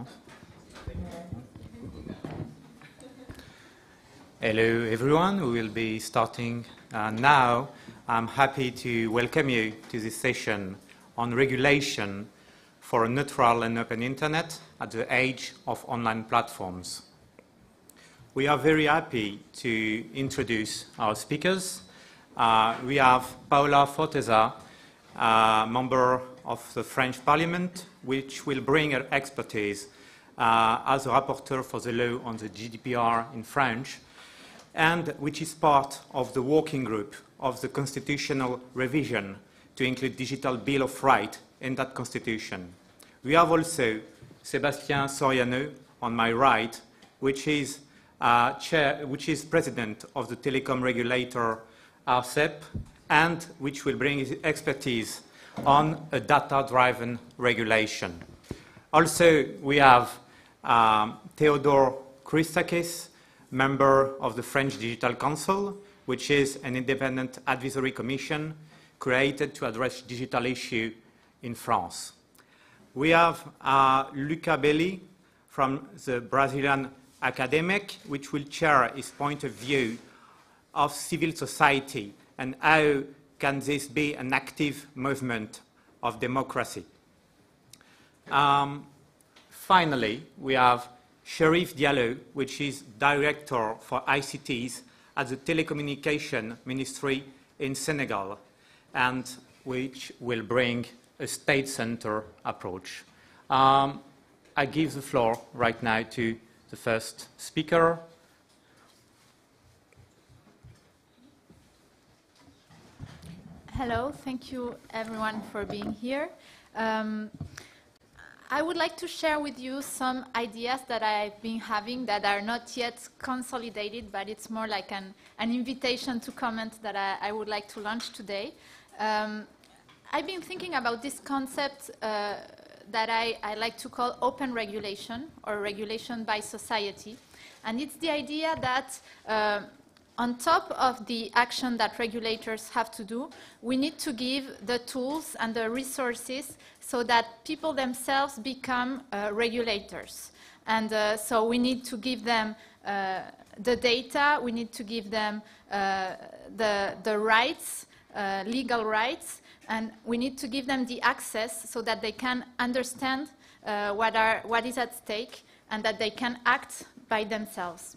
D: France. Hello everyone, we will be starting uh, now. I'm happy to welcome you to this session on regulation for a neutral and open internet at the age of online platforms. We are very happy to introduce our speakers. Uh, we have Paola Forteza, uh, member of the French Parliament, which will bring her expertise uh, as a rapporteur for the law on the G D P R in French, and which is part of the working group of the constitutional revision to include digital bill of rights in that constitution. We have also Sébastien Soriano on my right, which is, uh, chair, which is president of the telecom regulator ARCEP, and which will bring his expertise on a data-driven regulation. Also, we have um, Theodore Christakis, member of the French Digital Council, which is an independent advisory commission created to address digital issues in France. We have uh, Luca Belli from the Brazilian academic, which will share his point of view of civil society and how can this be an active movement of democracy. Um, finally, we have Sherif Diallo, which is Director for I C Ts at the Telecommunication Ministry in Senegal, and which will bring a state center approach. Um, I give the floor right now to the first speaker.
E: Hello, thank you everyone for being here. Um, I would like to share with you some ideas that I've been having that are not yet consolidated, but it's more like an, an invitation to comment that I, I would like to launch today. Um, I've been thinking about this concept uh, that I, I like to call open regulation, or regulation by society. And it's the idea that uh, on top of the action that regulators have to do, we need to give the tools and the resources so that people themselves become uh, regulators. And uh, so we need to give them uh, the data, we need to give them uh, the, the rights, uh, legal rights, and we need to give them the access so that they can understand uh, what, are, what is at stake and that they can act by themselves.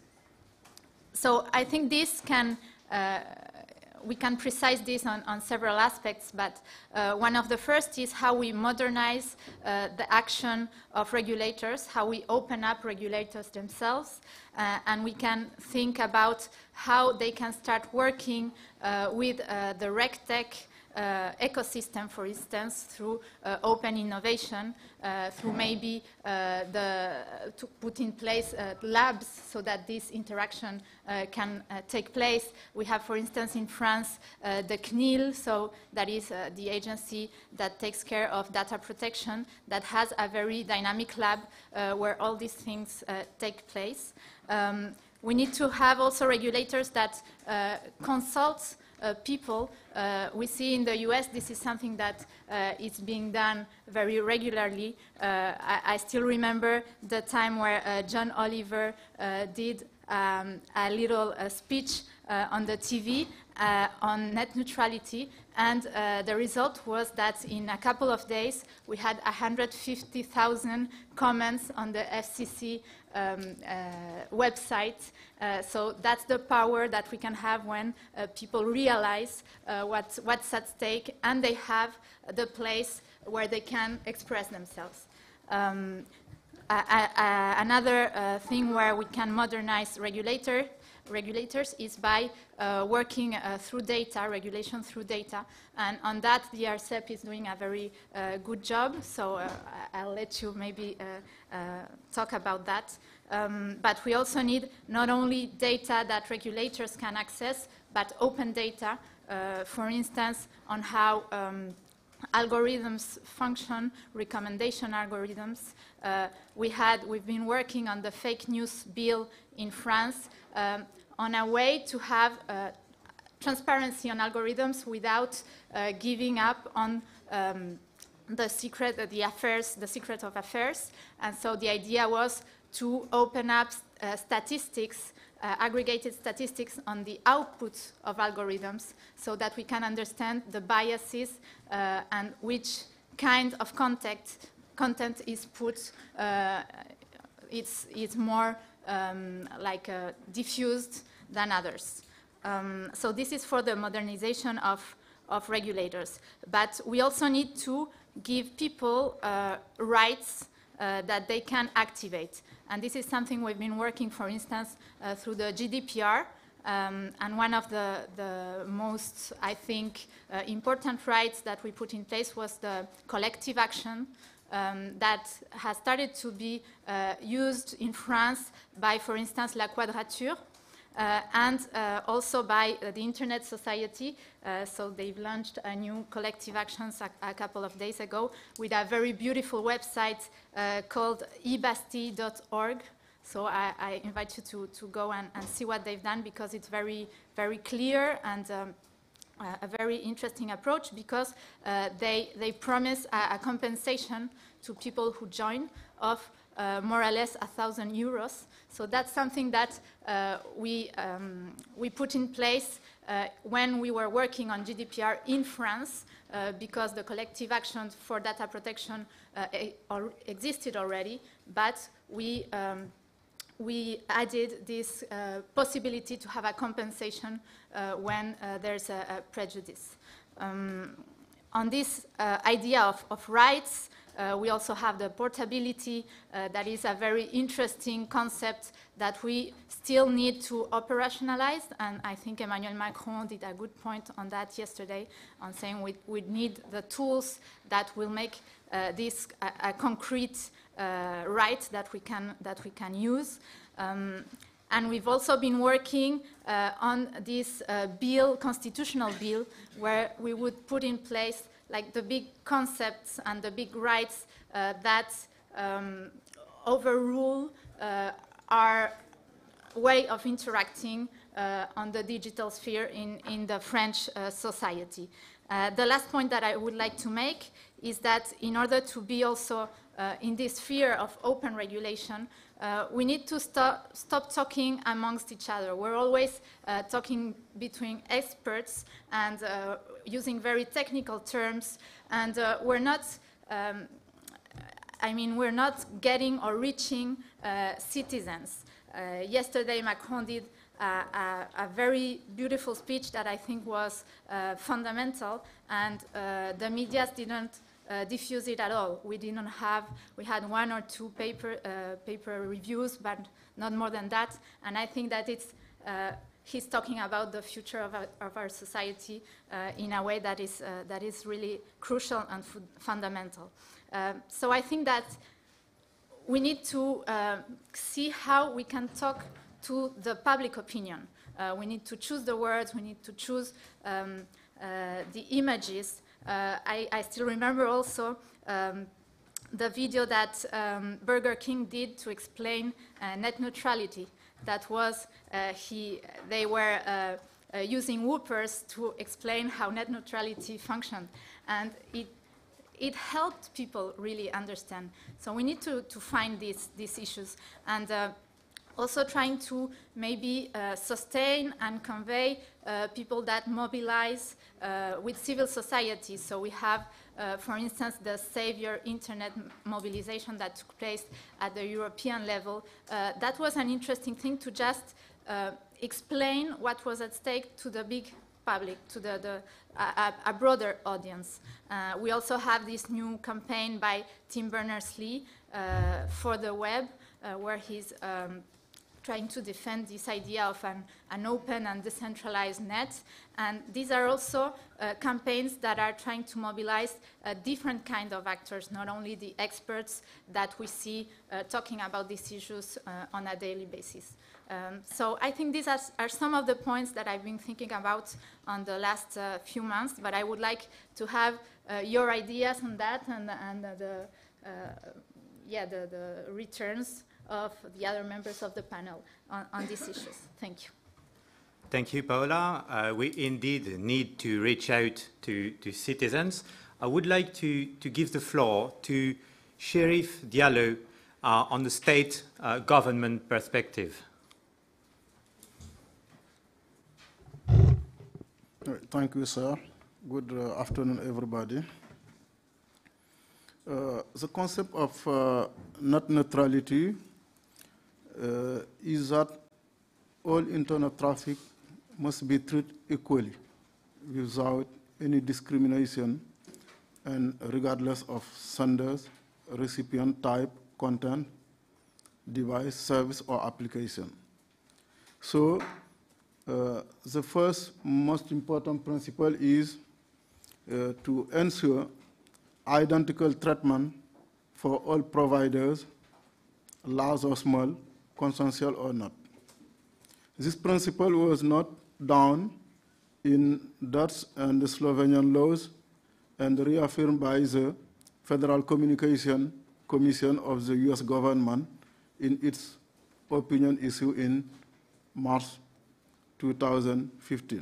E: So I think this can, uh, we can precise this on, on several aspects, but uh, one of the first is how we modernize uh, the action of regulators, how we open up regulators themselves, uh, and we can think about how they can start working uh, with uh, the RegTech Uh, ecosystem, for instance, through uh, open innovation, uh, through maybe uh, the, to put in place uh, labs so that this interaction uh, can uh, take place. We have, for instance, in France, uh, the C N I L, so that is uh, the agency that takes care of data protection, that has a very dynamic lab uh, where all these things uh, take place. Um, we need to have also regulators that uh, consult Uh, people. Uh, we see in the U S this is something that uh, is being done very regularly. Uh, I, I still remember the time where uh, John Oliver uh, did um, a little uh, speech uh, on the T V uh, on net neutrality, and uh, the result was that in a couple of days we had one hundred fifty thousand comments on the F C C um, uh, website. Uh, so that's the power that we can have when uh, people realize uh, what, what's at stake, and they have the place where they can express themselves. Um, uh, uh, another uh, thing where we can modernize regulator, regulators is by uh, working uh, through data, regulation through data. And on that, the ARCEP is doing a very uh, good job. So uh, I'll let you maybe uh, uh, talk about that. Um, but we also need not only data that regulators can access, but open data, uh, for instance, on how um, algorithms function, recommendation algorithms. Uh, we had, we've been working on the fake news bill in France um, on a way to have uh, transparency on algorithms without uh, giving up on um, the secret, the affairs, the secret of affairs. And so the idea was to open up uh, statistics, uh, aggregated statistics on the output of algorithms so that we can understand the biases uh, and which kind of content, content is put, uh, it's, it's more um, like uh, diffused than others. Um, so this is for the modernization of, of regulators. But we also need to give people uh, rights uh, that they can activate. And this is something we've been working, for instance, uh, through the G D P R. Um, and one of the, the most, I think, uh, important rights that we put in place was the collective action um, that has started to be uh, used in France by, for instance, La Quadrature, uh, and uh, also by uh, the Internet Society. Uh, so they've launched a new collective actions a, a couple of days ago with a very beautiful website uh, called e bastille dot org. So I, I invite you to, to go and, and see what they've done, because it's very, very clear and um, a, a very interesting approach, because uh, they, they promise a, a compensation to people who join of uh, more or less a thousand euros. So that's something that uh, we, um, we put in place uh, when we were working on G D P R in France, uh, because the collective action for data protection uh, e or existed already, but we um, we added this uh, possibility to have a compensation uh, when uh, there's a, a prejudice. Um, on this uh, idea of, of rights, uh, we also have the portability. Uh, that is a very interesting concept that we still need to operationalize, and I think Emmanuel Macron did a good point on that yesterday, on saying we, we need the tools that will make uh, this a, a concrete Uh, right that we can that we can use, um, and we've also been working uh, on this uh, bill, constitutional bill, where we would put in place like the big concepts and the big rights uh, that um, overrule uh, our way of interacting uh, on the digital sphere in in the French uh, society. Uh, the last point that I would like to make is that in order to be also uh, in this sphere of open regulation, uh, we need to stop, stop talking amongst each other. We're always uh, talking between experts and uh, using very technical terms, and uh, we're not, um, I mean, we're not getting or reaching uh, citizens. Uh, yesterday, Macron did Uh, a, a very beautiful speech that I think was uh, fundamental, and uh, the media didn't uh, diffuse it at all. We didn't have, we had one or two paper, uh, paper reviews, but not more than that, and I think that it's, uh, he's talking about the future of our, of our society uh, in a way that is, uh, that is really crucial and fu fundamental. Uh, so I think that we need to uh, see how we can talk to the public opinion. Uh, we need to choose the words, we need to choose um, uh, the images. Uh, I, I still remember also um, the video that um, Burger King did to explain uh, net neutrality. That was, uh, he, they were uh, uh, using whoopers to explain how net neutrality functioned. And it, it helped people really understand. So we need to, to find these, these issues. And uh, also trying to maybe uh, sustain and convey uh, people that mobilize uh, with civil society. So we have, uh, for instance, the Save Your Internet mobilization that took place at the European level. Uh, that was an interesting thing to just uh, explain what was at stake to the big public, to the, the a, a broader audience. Uh, we also have this new campaign by Tim Berners-Lee uh, for the web, uh, where he's um, trying to defend this idea of an, an open and decentralized net. And these are also uh, campaigns that are trying to mobilize a different kind of actors, not only the experts that we see uh, talking about these issues uh, on a daily basis. Um, so I think these are, are some of the points that I've been thinking about on the last uh, few months, but I would like to have uh, your ideas on that and, and uh, the, uh, yeah, the, the returns of the other members of the panel on, on these issues. Thank you.
D: Thank you, Paola. Uh, we indeed need to reach out to, to citizens. I would like to, to give the floor to Sheriff Diallo uh, on the state uh, government perspective.
F: Thank you, sir. Good uh, afternoon, everybody. Uh, the concept of uh, net neutrality uh, is that all internet traffic must be treated equally without any discrimination and regardless of senders, recipient type, content, device, service, or application. So uh, the first most important principle is uh, to ensure identical treatment for all providers, large or small, consensual or not. This principle was not done in Dutch and the Slovenian laws and reaffirmed by the Federal Communication Commission of the U S government in its opinion issue in March two thousand fifteen.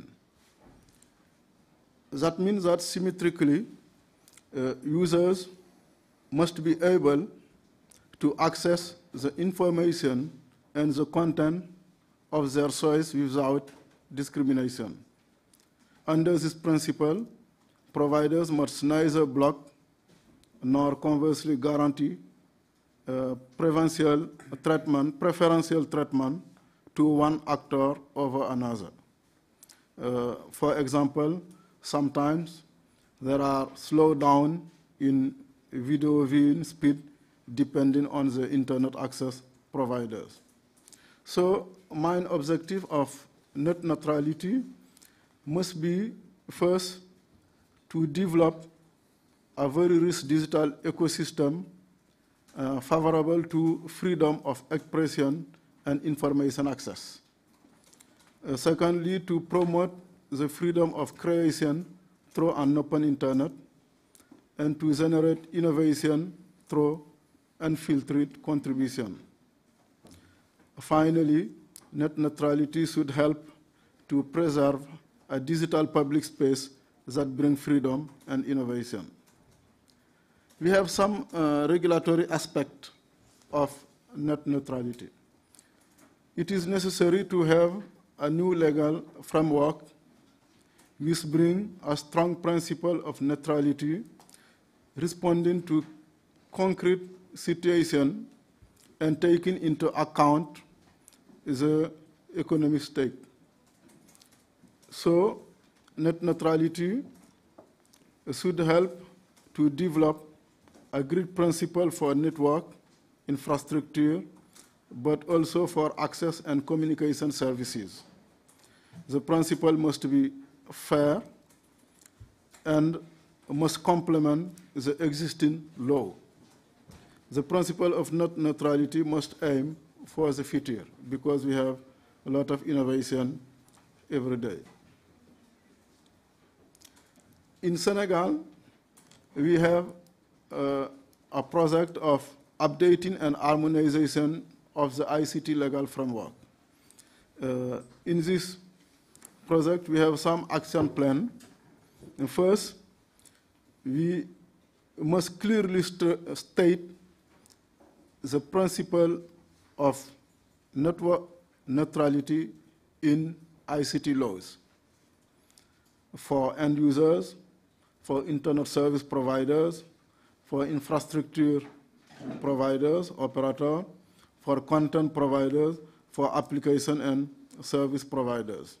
F: That means that symmetrically, uh, users must be able to access the information and the content of their choice without discrimination. Under this principle, providers must neither block nor conversely guarantee uh, preferential treatment, preferential treatment to one actor over another. Uh, for example, sometimes there are slowdown in video viewing speed depending on the internet access providers. So, my objective of net neutrality must be first to develop a very rich digital ecosystem uh, favorable to freedom of expression and information access. Uh, secondly, to promote the freedom of creation through an open internet and to generate innovation through unfiltered contribution. Finally, net neutrality should help to preserve a digital public space that brings freedom and innovation. We have some uh, regulatory aspect of net neutrality. It is necessary to have a new legal framework which brings a strong principle of neutrality responding to concrete situation and taking into account the economic stake. So, net neutrality should help to develop a grid principle for network infrastructure, but also for access and communication services. The principle must be fair and must complement the existing law. The principle of net neutrality must aim for the future because we have a lot of innovation every day. In Senegal, we have uh, a project of updating and harmonization of the I C T legal framework. Uh, in this project, we have some action plan. And first, we must clearly st state the principle of network neutrality in I C T laws for end users, for internet service providers, for infrastructure providers, operator, for content providers, for application and service providers.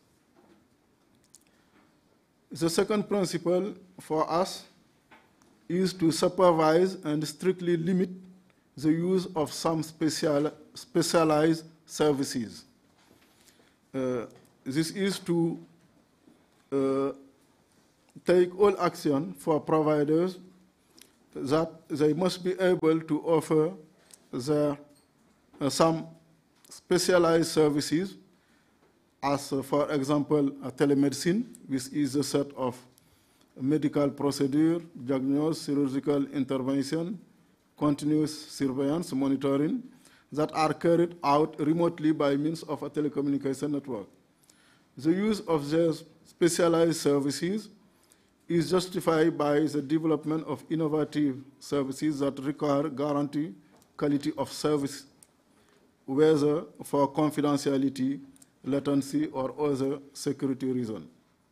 F: The second principle for us is to supervise and strictly limit the use of some special, specialized services. Uh, this is to uh, take all action for providers that they must be able to offer their, uh, some specialized services as, uh, for example, uh, telemedicine, which is a set of medical procedure, diagnosis, surgical intervention, continuous surveillance, monitoring, that are carried out remotely by means of a telecommunication network. The use of these specialized services is justified by the development of innovative services that require guarantee quality of service, whether for confidentiality, latency, or other security reasons.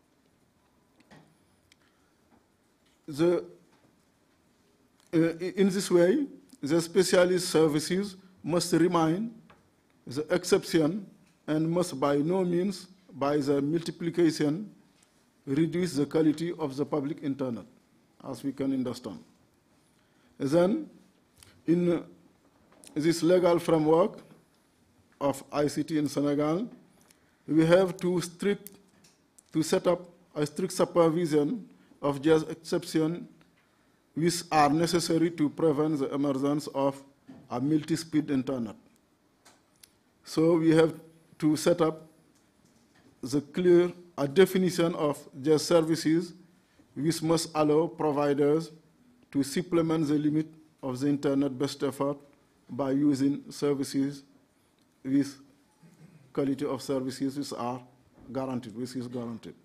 F: The, uh, in this way, the specialist services must remain the exception and must by no means, by the multiplication, reduce the quality of the public internet, as we can understand. Then, in this legal framework of I C T in Senegal, we have to, strict, to set up a strict supervision of just exceptions which are necessary to prevent the emergence of a multi-speed internet. So we have to set up the clear a definition of their services which must allow providers to supplement the limit of the internet best effort by using services with quality of services which are guaranteed, which is guaranteed.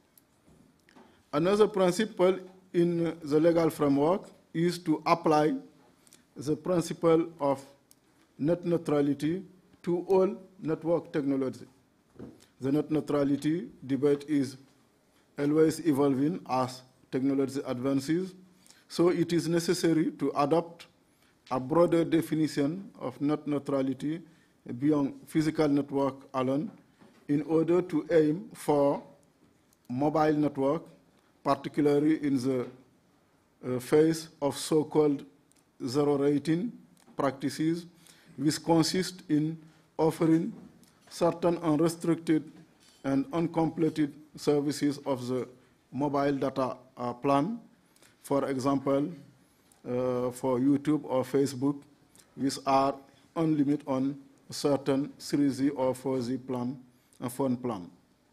F: Another principle in the legal framework is to apply the principle of net neutrality to all network technology. The net neutrality debate is always evolving as technology advances, so it is necessary to adopt a broader definition of net neutrality beyond physical network alone in order to aim for mobile network, particularly in the uh, face of so-called zero rating practices, which consist in offering certain unrestricted and uncompleted services of the mobile data uh, plan, for example, uh, for YouTube or Facebook, which are unlimited on certain three G or four G plan, uh, phone plan.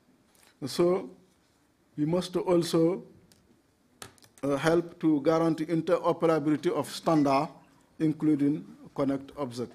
F: So we must also uh, help to guarantee interoperability of standard, including connect object.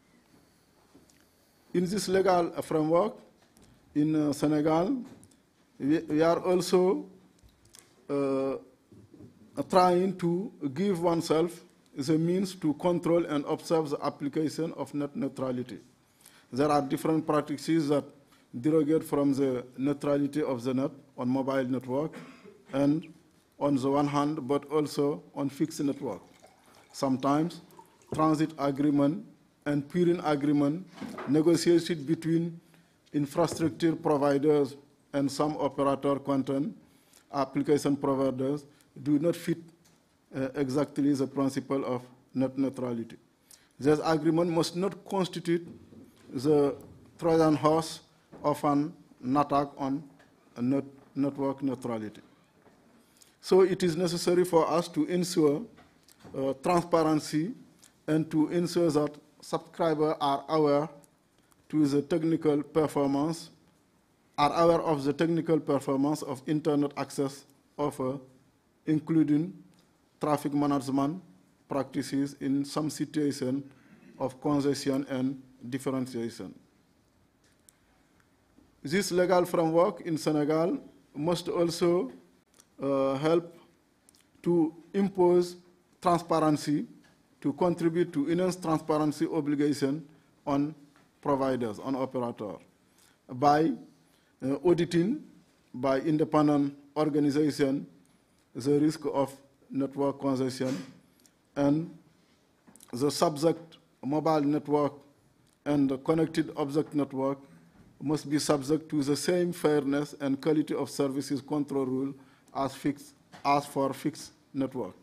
F: In this legal framework, in uh, Senegal, we, we are also uh, trying to give oneself the means to control and observe the application of net neutrality. There are different practices that derogate from the neutrality of the net on mobile network and on the one hand, but also on fixed network. Sometimes transit agreement and peering agreement negotiated between infrastructure providers and some operator content application providers do not fit uh, exactly the principle of net neutrality. This agreement must not constitute the Trojan horse of an attack on net network neutrality. So it is necessary for us to ensure uh, transparency and to ensure that subscribers are aware to the technical performance, are aware of the technical performance of internet access offer, including traffic management practices in some situations of congestion and differentiation. This legal framework in Senegal must also uh, help to impose transparency, to contribute to enhanced transparency obligation on providers, on operators, by uh, auditing by independent organization the risk of network congestion, and the subject mobile network and the connected object network must be subject to the same fairness and quality of services control rule as, fixed, as for fixed network.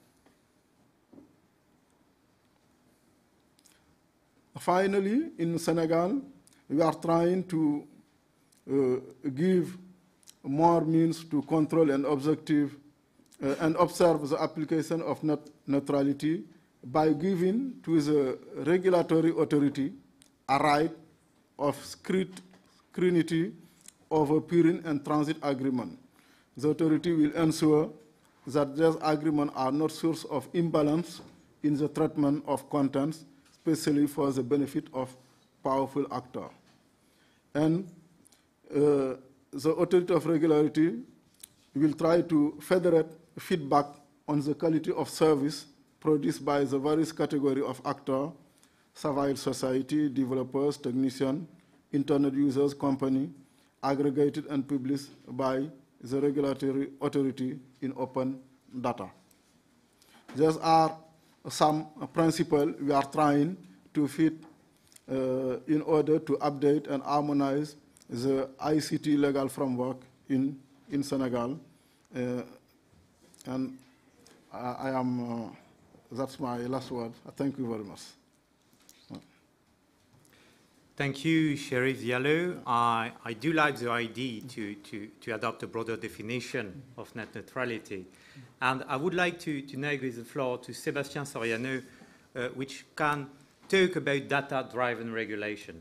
F: Finally, in Senegal, we are trying to uh, give more means to control and objective uh, and observe the application of net neutrality by giving to the regulatory authority a right of scrutiny over peering and transit agreement. The authority will ensure that these agreements are not source of imbalance in the treatment of contents, especially for the benefit of powerful actors. And uh, the authority of regularity We will try to federate feedback on the quality of service produced by the various categories of actors, civil society, developers, technicians, internet users, company, aggregated and published by the regulatory authority in open data. These are some principles we are trying to fit uh, in order to update and harmonize the I C T legal framework in, in Senegal. Uh, and I, I am, uh, that's my last word. Thank you very much.
D: Thank you, Sheriff Diallo. I, I do like the idea to, to, to adopt a broader definition of net neutrality. And I would like to, to now give the floor to Sébastien Soriano, uh, which can talk about data-driven regulation.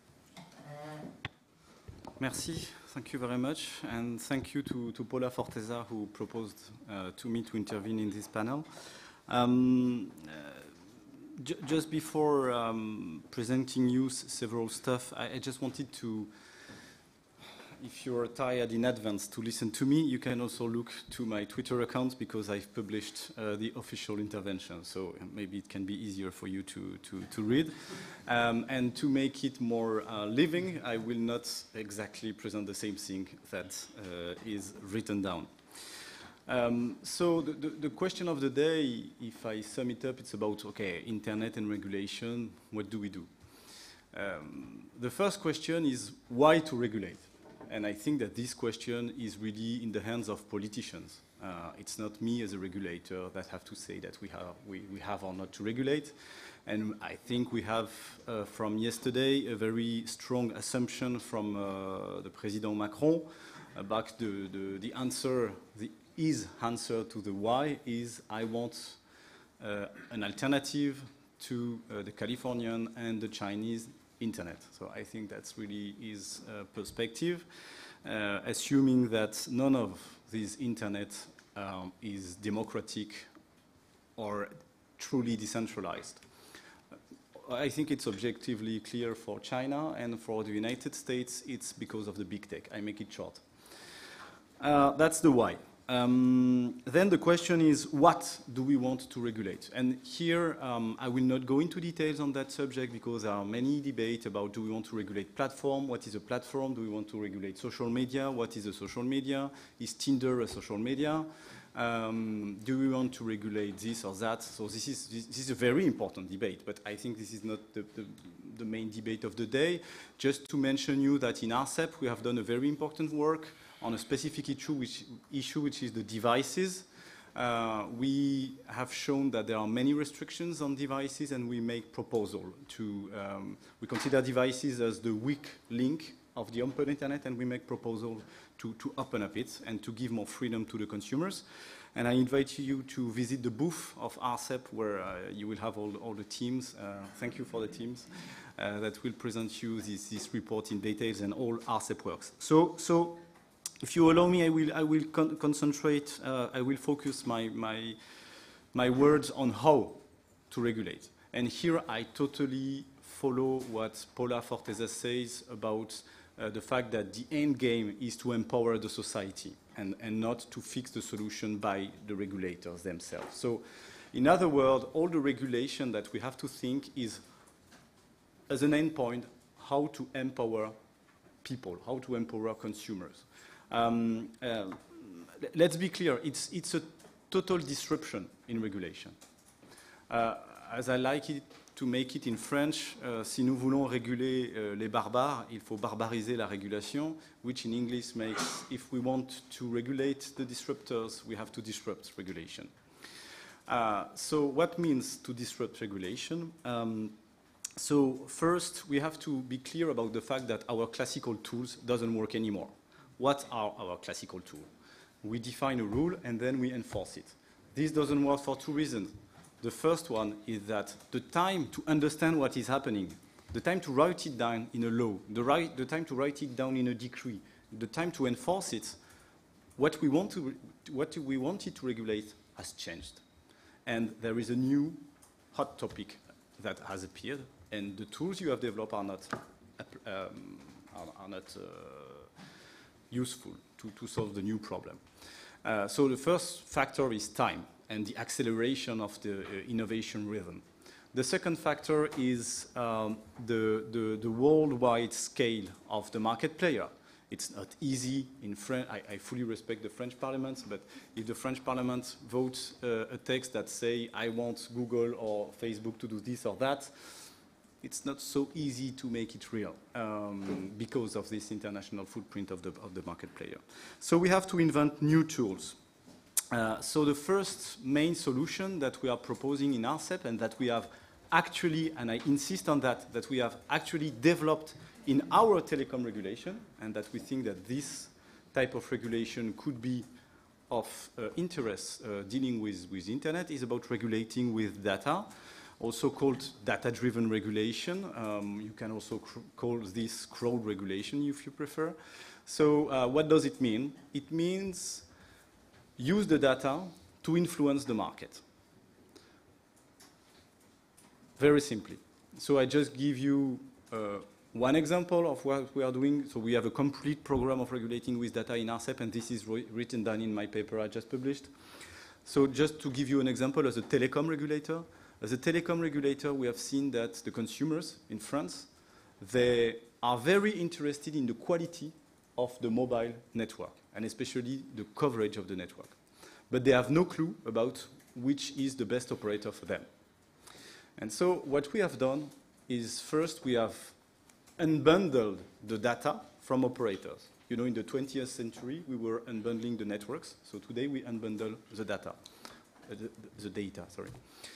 G: Merci. Thank you very much. And thank you to, to Paula Forteza, who proposed uh, to me to intervene in this panel. Um, uh, j just before um, presenting you several stuff, I, I just wanted to, if you're tired in advance to listen to me, you can also look to my Twitter account because I've published uh, the official intervention. So maybe it can be easier for you to, to, to read. Um, and to make it more uh, living, I will not exactly present the same thing that uh, is written down. Um, so the, the, the question of the day, if I sum it up, it's about, okay, internet and regulation, what do we do? Um, the first question is why to regulate? And I think that this question is really in the hands of politicians. Uh, it's not me as a regulator that have to say that we have, we, we have or not to regulate. And I think we have, uh, from yesterday, a very strong assumption from uh, the President Macron about the, the, the answer, the his answer to the why is, I want uh, an alternative to uh, the Californian and the Chinese internet. So I think that's really his uh, perspective, uh, assuming that none of these internet um, is democratic or truly decentralized. I think it's objectively clear for China, and for the United States, it's because of the big tech. I make it short. Uh, that's the why. Um, then the question is, what do we want to regulate? And here, um, I will not go into details on that subject because there are many debates about, do we want to regulate platform? What is a platform? Do we want to regulate social media? What is a social media? Is Tinder a social media? Um, do we want to regulate this or that? So this is, this, this is a very important debate, but I think this is not the, the, the main debate of the day. Just to mention you that in ARCEP, we have done a very important work on a specific issue which, issue, which is the devices. Uh, we have shown that there are many restrictions on devices, and we make proposal to, um, we consider devices as the weak link of the open internet, and we make proposal to, to open up it and to give more freedom to the consumers. And I invite you to visit the booth of ARCEP, where uh, you will have all, all the teams. Uh, thank you for the teams uh, that will present you this, this report in details and all ARCEP works. So, so if you allow me, I will, I will con concentrate, uh, I will focus my, my, my words on how to regulate. And here I totally follow what Paula Forteza says about uh, the fact that the end game is to empower the society and, and not to fix the solution by the regulators themselves. So in other words, all the regulation that we have to think is, as an end point, how to empower people, how to empower consumers. Um, uh, let's be clear, it's, it's a total disruption in regulation. Uh, as I like it to make it in French, uh, si nous voulons réguler uh, les barbares, il faut barbariser la régulation, which in English makes, if we want to regulate the disruptors, we have to disrupt regulation. Uh, so what means to disrupt regulation? Um, so first, we have to be clear about the fact that our classical tools doesn't work anymore. What are our classical tools? We define a rule and then we enforce it. This doesn't work for two reasons. The first one is that the time to understand what is happening, the time to write it down in a law, the, right, the time to write it down in a decree, the time to enforce it, what we, want to, what we wanted to regulate has changed. And there is a new hot topic that has appeared, and the tools you have developed are not, um, are, are not uh, useful to, to solve the new problem. Uh, so the first factor is time and the acceleration of the uh, innovation rhythm. The second factor is um, the, the, the worldwide scale of the market player. It's not easy in French. I, I fully respect the French Parliament, but if the French Parliament votes uh, a text that say, I want Google or Facebook to do this or that, it's not so easy to make it real um, because of this international footprint of the, of the market player. So we have to invent new tools. Uh, so the first main solution that we are proposing in R C E P and that we have actually, and I insist on that, that we have actually developed in our telecom regulation, and that we think that this type of regulation could be of uh, interest uh, dealing with, with internet, is about regulating with data, also called data-driven regulation. Um, you can also cr call this crowd regulation if you prefer. So uh, what does it mean? It means use the data to influence the market. Very simply. So I just give you uh, one example of what we are doing. So we have a complete program of regulating with data in R C E P, and this is written down in my paper I just published. So just to give you an example, as a telecom regulator, as a telecom regulator, we have seen that the consumers in France, they are very interested in the quality of the mobile network, and especially the coverage of the network. But they have no clue about which is the best operator for them. And so what we have done is, first we have unbundled the data from operators. You know, in the twentieth century, we were unbundling the networks. So today we unbundle the data, uh, the, the data, sorry.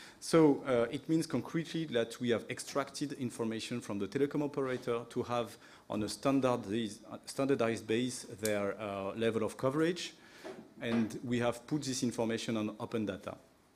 G: So uh, it means concretely that we have extracted information from the telecom operator to have on a standardized, standardized base their uh, level of coverage. And we have put this information on open data.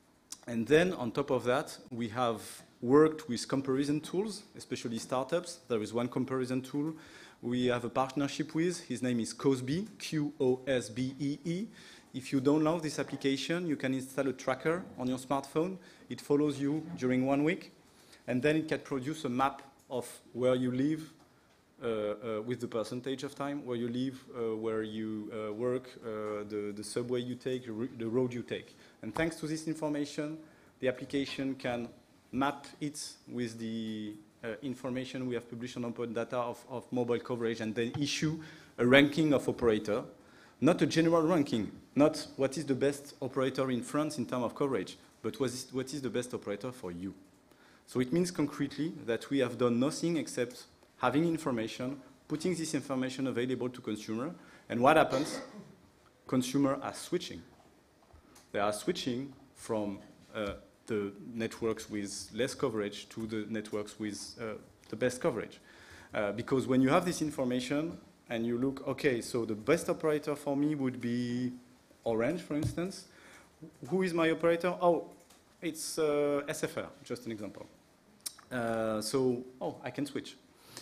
G: And then on top of that, we have worked with comparison tools, especially startups. There is one comparison tool we have a partnership with. His name is Cosbee, Q O S B E E. If you download this application, you can install a tracker on your smartphone. It follows you during one week, and then it can produce a map of where you live uh, uh, with the percentage of time, where you live, uh, where you uh, work, uh, the, the subway you take, the road you take. And thanks to this information, the application can map it with the uh, information we have published on open data of, of mobile coverage, and then issue a ranking of operator. Not a general ranking, not what is the best operator in France in terms of coverage, but what is, what is the best operator for you. So it means concretely that we have done nothing except having information, putting this information available to consumer, and what happens? Consumers are switching. They are switching from uh, the networks with less coverage to the networks with uh, the best coverage. Uh, because when you have this information, and you look, okay, so the best operator for me would be Orange, for instance. Who is my operator? Oh, it's uh, S F R, just an example. Uh, so, oh, I can switch.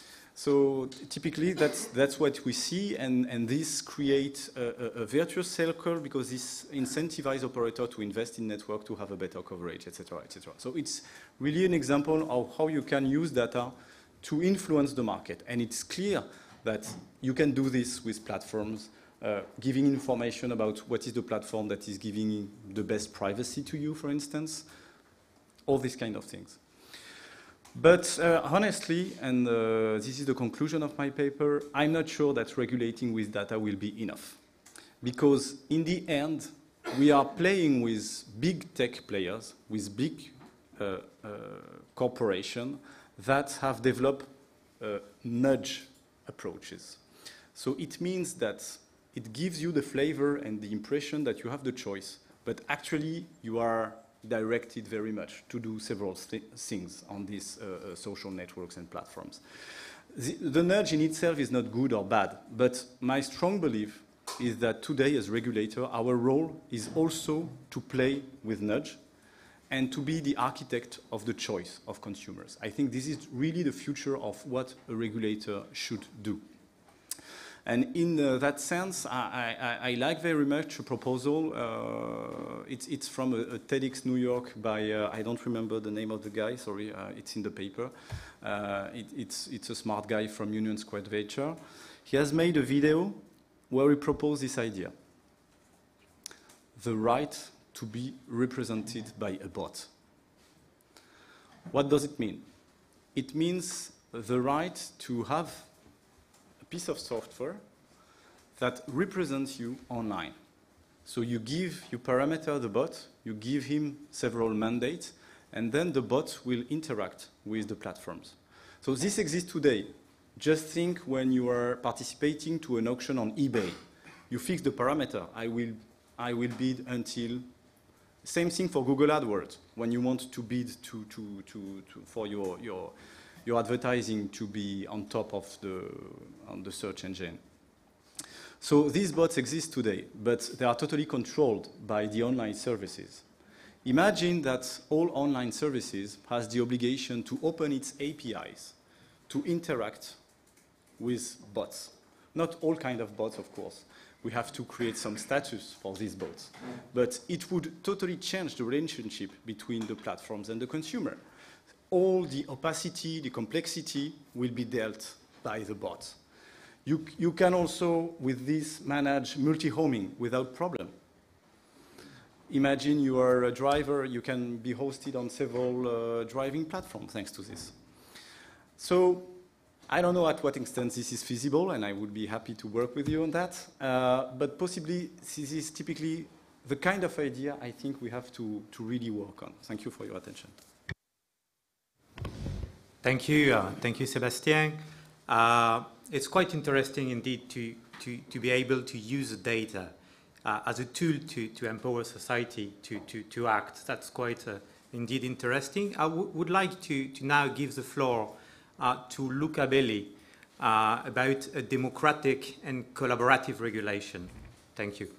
G: So typically, that's, that's what we see, and, and this creates a, a, a virtuous circle because this incentivizes operator to invest in network to have a better coverage, et cetera, et cetera. So it's really an example of how you can use data to influence the market, and it's clear that you can do this with platforms, uh, giving information about what is the platform that is giving the best privacy to you, for instance, all these kind of things. But uh, honestly, and uh, this is the conclusion of my paper, I'm not sure that regulating with data will be enough. Because in the end, we are playing with big tech players, with big uh, uh, corporations that have developed uh, nudge approaches. So it means that it gives you the flavor and the impression that you have the choice, but actually you are directed very much to do several th things on these uh, uh, social networks and platforms. The, the nudge in itself is not good or bad, but my strong belief is that today as regulator, our role is also to play with nudge and to be the architect of the choice of consumers. I think this is really the future of what a regulator should do. And in uh, that sense, I, I, I like very much a proposal. Uh, it's, it's from a, a TEDx New York by, uh, I don't remember the name of the guy, sorry, uh, it's in the paper. Uh, it, it's, it's a smart guy from Union Square Venture. He has made a video where he proposed this idea. the right to be represented by a bot. What does it mean? It means the right to have a piece of software that represents you online. So you give, you parameter the bot, you give him several mandates, and then the bot will interact with the platforms. So this exists today. Just think when you are participating to an auction on eBay. You fix the parameter. I will, I will bid until. Same thing for Google AdWords. When you want to bid to, to, to, to, for your, your, your advertising to be on top of the, on the search engine. So these bots exist today, but they are totally controlled by the online services. Imagine that all online services has the obligation to open its A P Is to interact with bots. Not all kind of bots, of course. We have to create some status for these bots. But it would totally change the relationship between the platforms and the consumer. All the opacity, the complexity will be dealt by the bots. You, you can also, with this, manage multi-homing without problem. Imagine you are a driver, you can be hosted on several uh, driving platforms thanks to this. So I don't know at what extent this is feasible, and I would be happy to work with you on that. Uh, but possibly, this is typically the kind of idea I think we have to, to really work on. Thank you for your attention.
D: Thank you. Uh, thank you, Sébastien. Uh, it's quite interesting indeed to, to, to be able to use the data uh, as a tool to, to empower society to, to, to act. That's quite uh, indeed interesting. I w would like to, to now give the floor Uh, to Luca Belli uh, about a democratic and collaborative regulation. Thank you.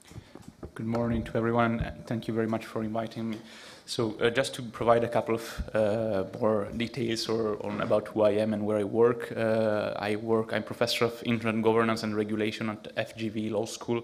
H: Good morning to everyone. Thank you very much for inviting me. So uh, just to provide a couple of uh, more details or, on about who I am and where I work. Uh, I work, I'm professor of internet governance and regulation at F G V Law School.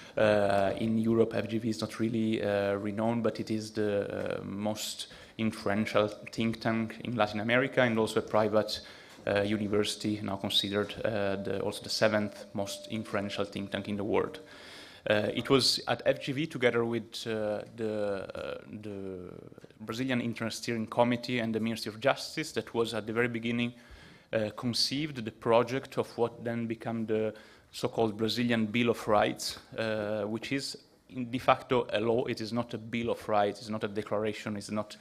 H: Uh, in Europe, F G V is not really uh, renowned, but it is the uh, most influential think tank in Latin America, and also a private uh, university, now considered uh, the, also the seventh most influential think tank in the world. Uh, it was at F G V, together with uh, the, uh, the Brazilian Internet Steering Committee and the Ministry of Justice, that was at the very beginning uh, conceived the project of what then became the so-called Brazilian Bill of Rights, uh, which is in de facto a law. It is not a Bill of Rights, it's not a declaration, it's not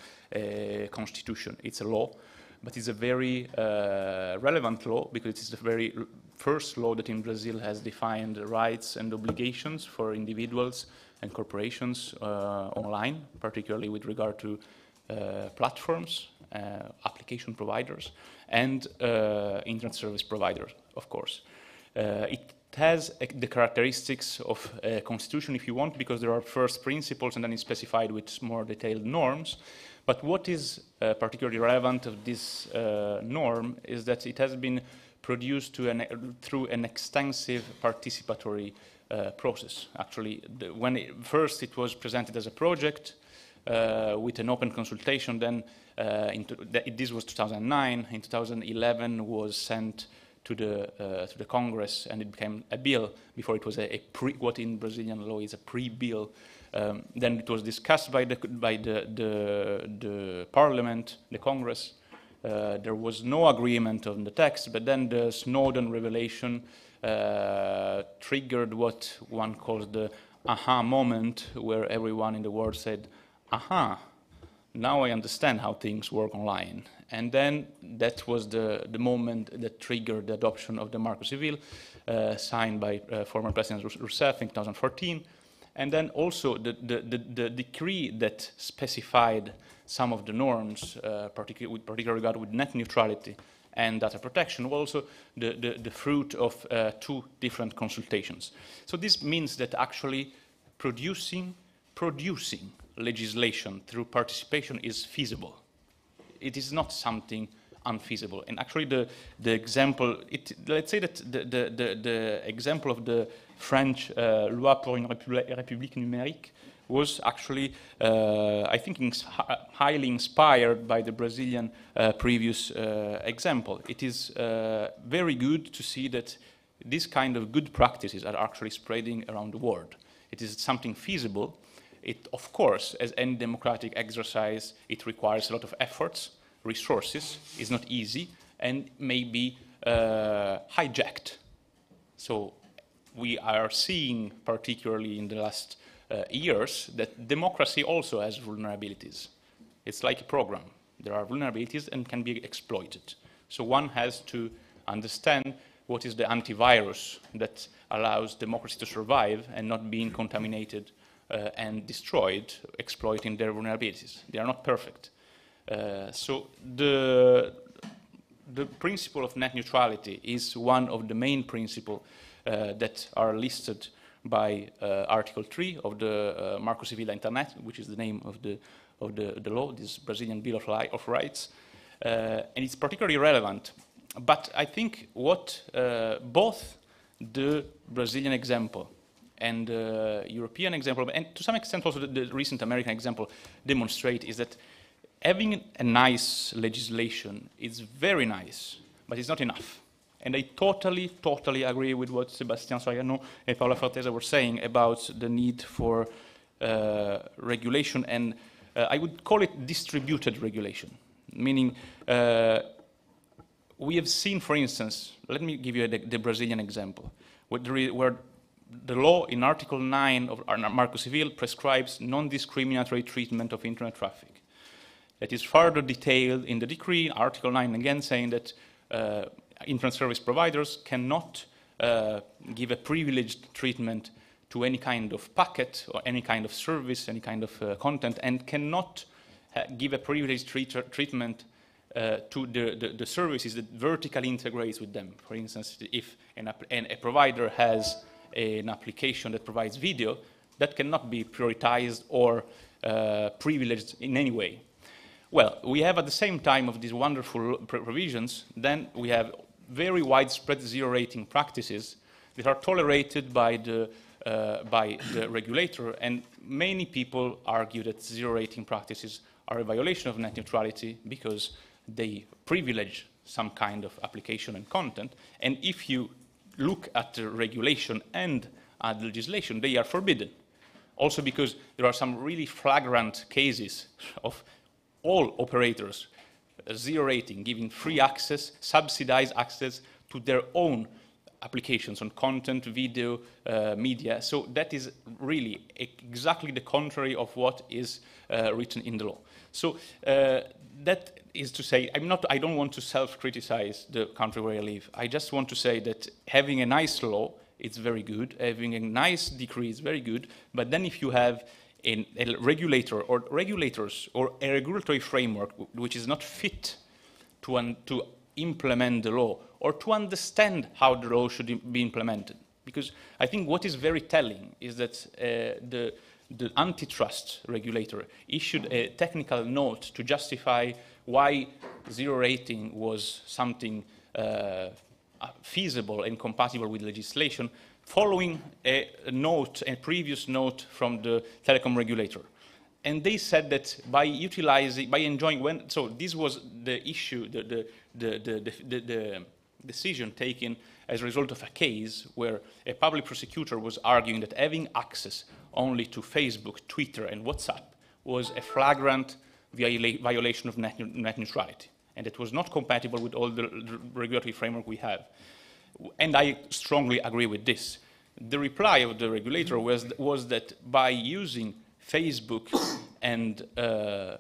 H: a constitution, it's a law. But it's a very uh, relevant law because it is the very first law that in Brazil has defined rights and obligations for individuals and corporations uh, online, particularly with regard to uh, platforms, uh, application providers, and uh, internet service providers, of course. Uh, it has uh, the characteristics of a constitution, if you want, because there are first principles and then it's specified with more detailed norms. But what is uh, particularly relevant of this uh, norm is that it has been produced to an, through an extensive participatory uh, process. Actually, the, when it, first it was presented as a project uh, with an open consultation, then uh, into, this was two thousand nine, in two thousand eleven was sent to the, uh, to the Congress, and it became a bill. Before it was a, a pre, what in Brazilian law is a pre-bill. Um, then it was discussed by the, by the, the, the Parliament, the Congress. Uh, there was no agreement on the text, but then the Snowden revelation uh, triggered what one calls the aha moment, where everyone in the world said, aha, now I understand how things work online. And then that was the, the moment that triggered the adoption of the Marco Civil, uh, signed by uh, former President Rousseff in two thousand fourteen. And then also the, the, the, the decree that specified some of the norms, uh, particularly with particular regard with net neutrality and data protection, was also the, the, the fruit of uh, two different consultations. So this means that actually producing, producing legislation through participation is feasible. It is not something unfeasible. And actually the, the example, it, let's say that the, the, the, the example of the French uh, Loi pour une République numérique was actually, uh, I think, ins highly inspired by the Brazilian uh, previous uh, example. It is uh, very good to see that this kind of good practices are actually spreading around the world. It is something feasible, it, of course, as any democratic exercise, it requires a lot of efforts, resources, it's not easy, and may be uh, hijacked. So we are seeing, particularly in the last uh, years, that democracy also has vulnerabilities. It's like a program. There are vulnerabilities and can be exploited. So one has to understand what is the antivirus that allows democracy to survive and not being contaminated uh, and destroyed, exploiting their vulnerabilities. They are not perfect. Uh, so the, the principle of net neutrality is one of the main principles uh, that are listed by uh, Article three of the uh, Marco Civil Internet, which is the name of the, of the, the law, this Brazilian Bill of, of Rights. Uh, and it's particularly relevant. But I think what uh, both the Brazilian example and the European example, and to some extent also the, the recent American example, demonstrate is that having a nice legislation is very nice, but it's not enough. And I totally, totally agree with what Sebastian Soiano and Paola Forteza were saying about the need for uh, regulation, and uh, I would call it distributed regulation, meaning uh, we have seen, for instance, let me give you the, the Brazilian example, where, there, where the law in Article nine of Marco Civil prescribes non-discriminatory treatment of internet traffic. That is further detailed in the decree, Article nine again, saying that uh, internet service providers cannot uh, give a privileged treatment to any kind of packet or any kind of service, any kind of uh, content, and cannot uh, give a privileged treat treatment uh, to the, the, the services that vertically integrates with them. For instance, if an, an, a provider has a, an application that provides video, that cannot be prioritized or uh, privileged in any way. Well, we have at the same time of these wonderful provisions, then we have very widespread zero rating practices that are tolerated by the, uh, by the regulator, and many people argue that zero rating practices are a violation of net neutrality because they privilege some kind of application and content, and if you look at the regulation and at the legislation, they are forbidden. Also because there are some really flagrant cases of all operators uh, zero rating, giving free access, subsidized access to their own applications on content, video, uh, media. So that is really exactly the contrary of what is uh, written in the law. So uh, that is to say, I'm not, I don't want to self-criticize the country where I live. I just want to say that having a nice law, it's very good. Having a nice decree is very good. But then if you have a, a regulator or regulators or a regulatory framework which is not fit to, un, to implement the law or to understand how the law should be implemented. Because I think what is very telling is that uh, the, the antitrust regulator issued a technical note to justify why zero rating was something uh, feasible and compatible with legislation, following a, a note, a previous note from the telecom regulator. And they said that by utilizing, by enjoying, when, so this was the issue, the, the, the, the, the, the decision taken as a result of a case where a public prosecutor was arguing that having access only to Facebook, Twitter, and WhatsApp was a flagrant viola violation of net, net neutrality. And it was not compatible with all the, the regulatory framework we have. And I strongly agree with this. The reply of the regulator was, was that by using Facebook and uh, uh,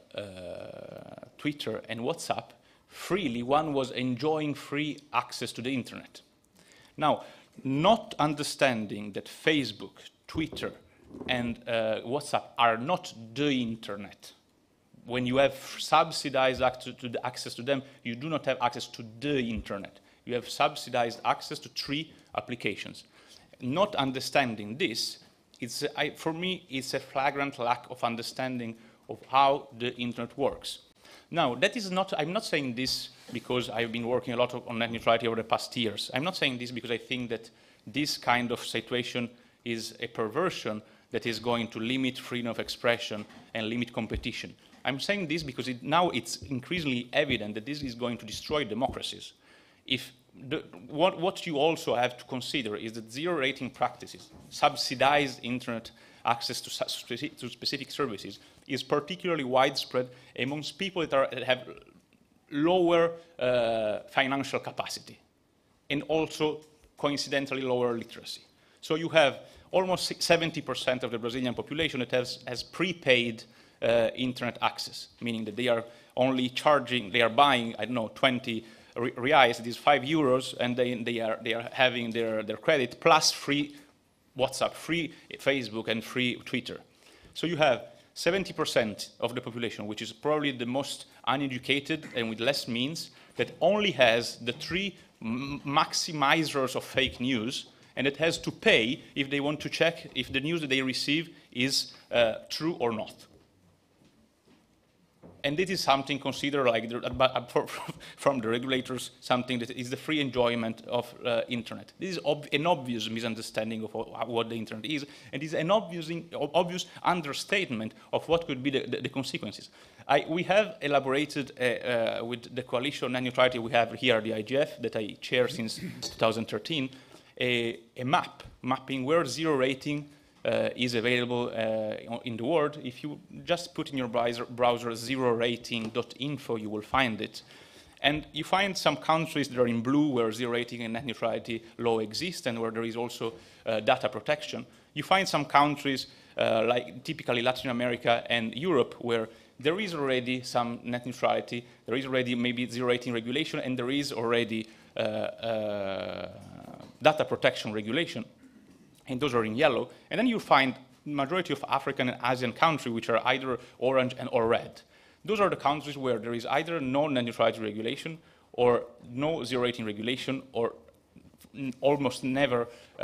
H: Twitter and WhatsApp freely, one was enjoying free access to the internet. Now, not understanding that Facebook, Twitter, and uh, WhatsApp are not the internet. When you have subsidized access to, the access to them, you do not have access to the internet. You have subsidized access to three applications. Not understanding this, it's, I, for me, it's a flagrant lack of understanding of how the internet works. Now, that is not, I'm not saying this because I've been working a lot on net neutrality over the past years. I'm not saying this because I think that this kind of situation is a perversion that is going to limit freedom of expression and limit competition. I'm saying this because it, now it's increasingly evident that this is going to destroy democracies. If the, what, what you also have to consider is that zero rating practices, subsidized internet access to, speci to specific services is particularly widespread amongst people that, are, that have lower uh, financial capacity and also coincidentally lower literacy. So you have almost seventy percent of the Brazilian population that has, has prepaid uh, internet access, meaning that they are only charging, they are buying, I don't know, twenty reais, it is five euros, and they, they, are, they are having their, their credit plus free WhatsApp, free Facebook, and free Twitter. So you have seventy percent of the population, which is probably the most uneducated and with less means, that only has the three maximizers of fake news, and it has to pay if they want to check if the news that they receive is uh, true or not. And this is something considered like, the, from the regulators, something that is the free enjoyment of uh, internet. This is ob an obvious misunderstanding of what the internet is, and is an obvious, obvious understatement of what could be the, the, the consequences. I, we have elaborated uh, uh, with the coalition on net neutrality we have here, the I G F, that I chair since two thousand thirteen, a, a map, mapping where zero rating Uh, is available uh, in the world. If you just put in your browser, browser zero rating dot info, you will find it. And you find some countries that are in blue where zero rating and net neutrality law exist and where there is also uh, data protection. You find some countries uh, like typically Latin America and Europe where there is already some net neutrality, there is already maybe zero rating regulation, and there is already uh, uh, data protection regulation. And those are in yellow. And then you find majority of African and Asian countries which are either orange and or red. Those are the countries where there is either no net neutrality regulation or no zero rating regulation or almost never uh, uh,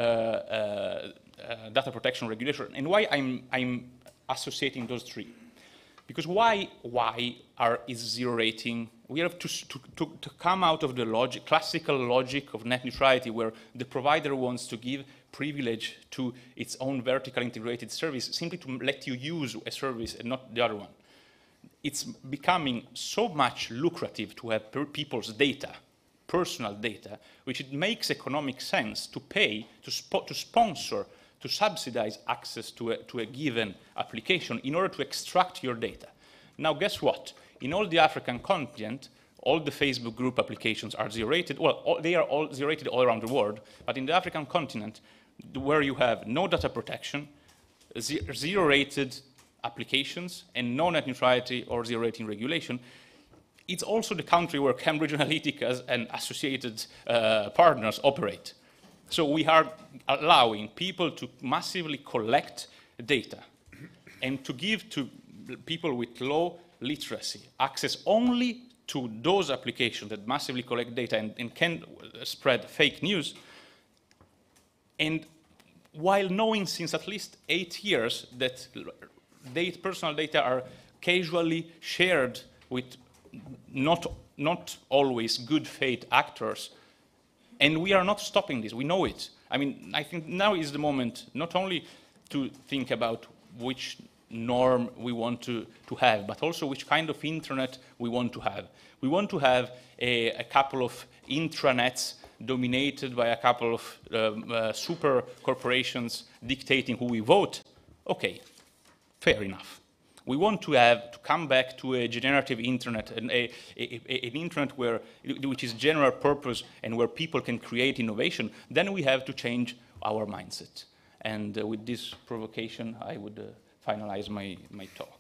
H: uh, data protection regulation. And why I'm, I'm associating those three? Because why, why are, is zero rating? We have to, to, to, to come out of the logic, classical logic of net neutrality where the provider wants to give privilege to its own vertical integrated service simply to let you use a service and not the other one. It's becoming so much lucrative to have people's data, personal data, which it makes economic sense to pay, to, spo to sponsor, to subsidize access to a, to a given application in order to extract your data. Now, guess what? In all the African continent, all the Facebook group applications are zero-rated. Well, all, they are all zero-rated all around the world, but in the African continent, where you have no data protection, zero-rated applications, and no net neutrality or zero-rating regulation, it's also the country where Cambridge Analytica and associated uh, partners operate. So we are allowing people to massively collect data and to give to people with low literacy access only to those applications that massively collect data and, and can spread fake news. And while knowing since at least eight years that data, personal data are casually shared with not, not always good faith actors, and we are not stopping this, we know it. I mean, I think now is the moment not only to think about which norm we want to, to have, but also which kind of internet we want to have. We want to have a, a couple of intranets dominated by a couple of um, uh, super corporations dictating who we vote. Okay, fair enough. We want to have to come back to a generative internet, an, a, a, a, an internet where, which is general purpose and where people can create innovation. Then we have to change our mindset. And uh, with this provocation, I would uh, finalize my, my talk.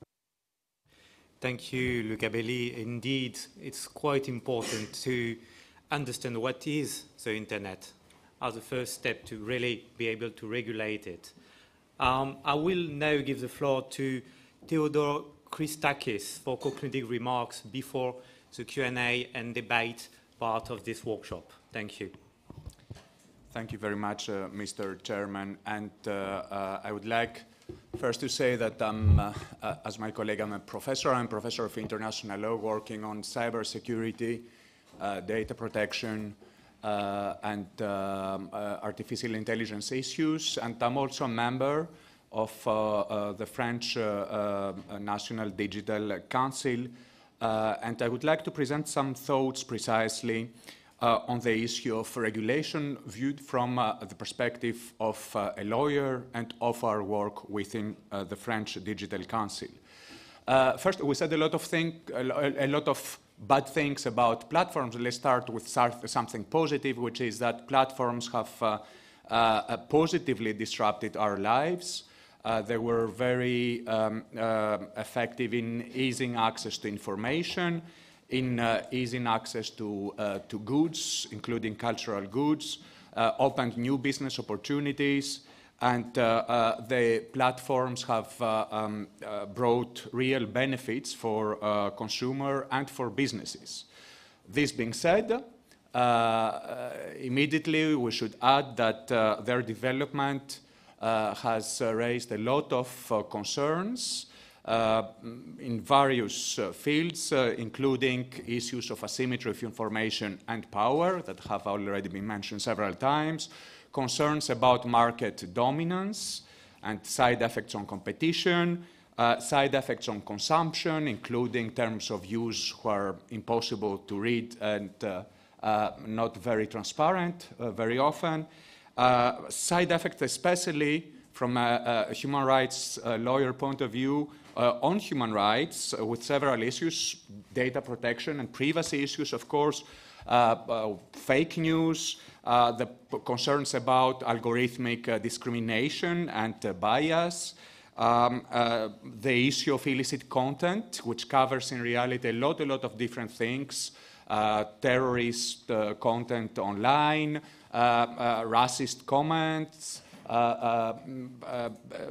D: Thank you, Luca Belli. Indeed, it's quite important to understand what is the internet as a first step to really be able to regulate it. Um, I will now give the floor to Theodore Christakis for concluding remarks before the Q and A and debate part of this workshop. Thank you.
I: Thank you very much, uh, Mister Chairman. And uh, uh, I would like first to say that I'm, uh, uh, as my colleague, I'm a professor. I'm a professor of international law working on cybersecurity, uh, data protection, uh, and um, uh, artificial intelligence issues. And I'm also a member of uh, uh, the French uh, uh, National Digital Council. Uh, and I would like to present some thoughts precisely uh, on the issue of regulation viewed from uh, the perspective of uh, a lawyer and of our work within uh, the French Digital Council. Uh, first, we said a lot of thing, a, a lot of bad things about platforms. Let's start with something positive, which is that platforms have uh, uh, positively disrupted our lives. Uh, they were very um, uh, effective in easing access to information, in uh, easing access to, uh, to goods, including cultural goods, uh, opened new business opportunities, and uh, uh, the platforms have uh, um, uh, brought real benefits for uh, consumer and for businesses. This being said, uh, uh, immediately we should add that uh, their development uh, has uh, raised a lot of uh, concerns uh, in various uh, fields, uh, including issues of asymmetry of information and power that have already been mentioned several times, concerns about market dominance and side effects on competition, uh, side effects on consumption, including terms of use which are impossible to read and uh, uh, not very transparent uh, very often, uh, side effects especially from a, a human rights uh, lawyer point of view uh, on human rights uh, with several issues, data protection and privacy issues, of course, uh, uh, fake news, Uh, the concerns about algorithmic uh, discrimination and uh, bias, um, uh, the issue of illicit content, which covers in reality a lot, a lot of different things, uh, terrorist uh, content online, uh, uh, racist comments, uh, uh, uh,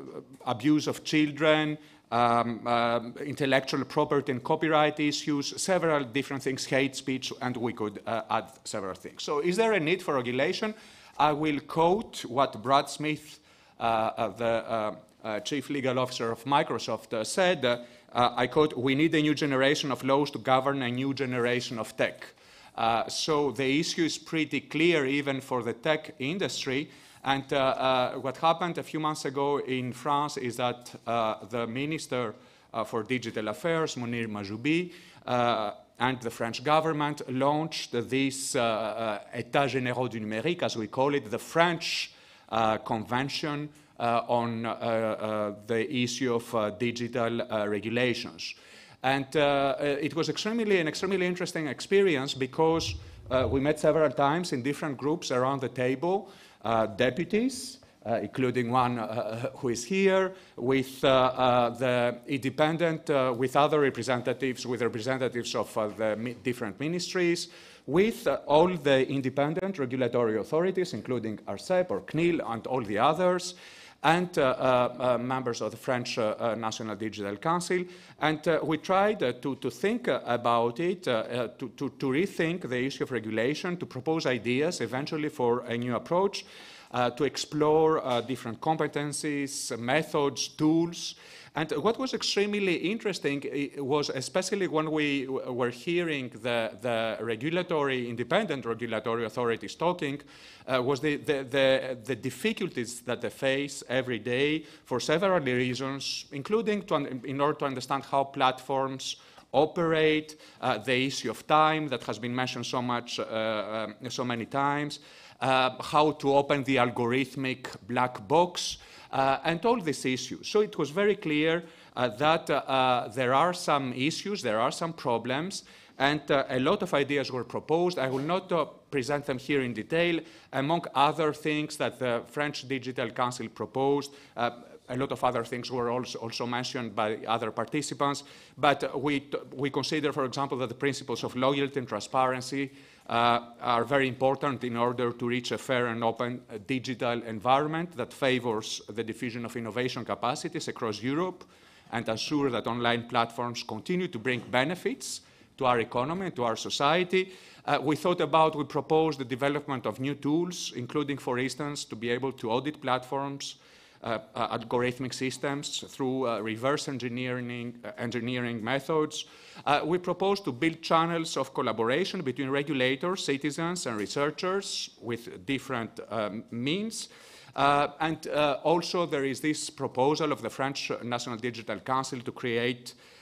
I: abuse of children, Um, uh, intellectual property and copyright issues, several different things, hate speech, and we could uh, add several things. So is there a need for regulation? I will quote what Brad Smith, uh, uh, the uh, uh, chief legal officer of Microsoft, uh, said. Uh, uh, I quote, "We need a new generation of laws to govern a new generation of tech." Uh, so the issue is pretty clear even for the tech industry. And uh, uh, what happened a few months ago in France is that uh, the Minister uh, for Digital Affairs, Mounir Mahjoubi, uh, and the French government launched this uh, uh, États généraux du numérique, as we call it, the French uh, Convention uh, on uh, uh, the issue of uh, digital uh, regulations. And uh, it was extremely, an extremely interesting experience because uh, we met several times in different groups around the table, Uh, deputies, uh, including one uh, who is here, with uh, uh, the independent, uh, with other representatives, with representatives of uh, the mi different ministries, with uh, all the independent regulatory authorities, including ARCEP or C N I L and all the others, and uh, uh, uh, members of the French uh, uh, National Digital Council. And uh, we tried uh, to, to think uh, about it, uh, uh, to, to, to rethink the issue of regulation, to propose ideas eventually for a new approach, uh, to explore uh, different competencies, methods, tools. And what was extremely interesting was, especially when we were hearing the, the regulatory, independent regulatory authorities talking, uh, was the, the, the, the difficulties that they face every day for several reasons, including to, in order to understand how platforms operate, uh, the issue of time that has been mentioned so much, uh, um, so many times, uh, how to open the algorithmic black box, Uh, and all these issues. So it was very clear uh, that uh, uh, there are some issues, there are some problems, and uh, a lot of ideas were proposed. I will not uh, present them here in detail. Among other things that the French Digital Council proposed, uh, a lot of other things were also, also mentioned by other participants, but uh, we, we consider, for example, that the principles of loyalty and transparency Uh, are very important in order to reach a fair and open uh, digital environment that favors the diffusion of innovation capacities across Europe and assure that online platforms continue to bring benefits to our economy and to our society. Uh, we thought about, we proposed the development of new tools, including, for instance, to be able to audit platforms, Uh, uh, algorithmic systems through uh, reverse engineering, uh, engineering methods. Uh, we propose to build channels of collaboration between regulators, citizens, and researchers with different um, means. Uh, and uh, also there is this proposal of the French National Digital Council to create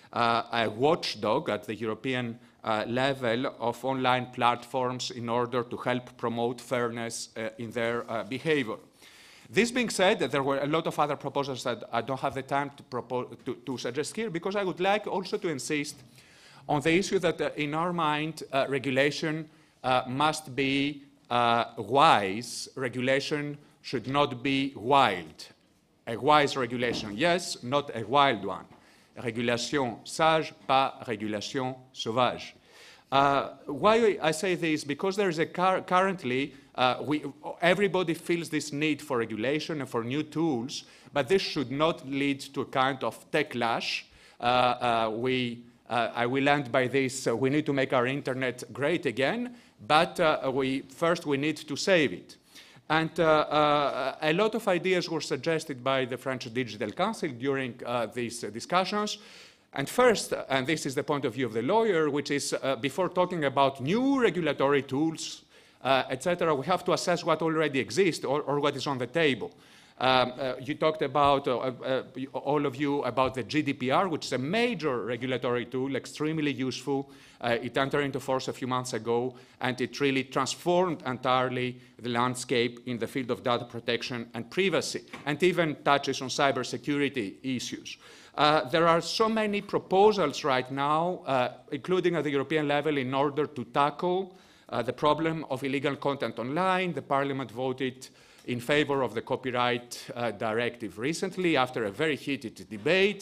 I: uh, a watchdog at the European uh, level of online platforms in order to help promote fairness uh, in their uh, behavior. This being said, there were a lot of other proposals that I don't have the time to, propose, to, to suggest here, because I would like also to insist on the issue that, uh, in our mind, uh, regulation uh, must be uh, wise. Regulation should not be wild. A wise regulation, yes, not a wild one. Régulation sage, pas régulation sauvage. Uh, why I say this? Because there is a car currently, uh, we, everybody feels this need for regulation and for new tools, but this should not lead to a kind of techlash. Uh, uh, we, uh, I will end by this, uh, we need to make our internet great again, but uh, we, first we need to save it. And uh, uh, a lot of ideas were suggested by the French Digital Council during uh, these uh, discussions. And first, and this is the point of view of the lawyer, which is uh, before talking about new regulatory tools, uh, et cetera, we have to assess what already exists or, or what is on the table. Um, uh, you talked about, uh, uh, all of you, about the G D P R, which is a major regulatory tool, extremely useful. Uh, it entered into force a few months ago, and it really transformed entirely the landscape in the field of data protection and privacy, and even touches on cybersecurity issues. Uh, there are so many proposals right now, uh, including at the European level, in order to tackle uh, the problem of illegal content online. The Parliament voted in favor of the copyright uh, directive recently after a very heated debate.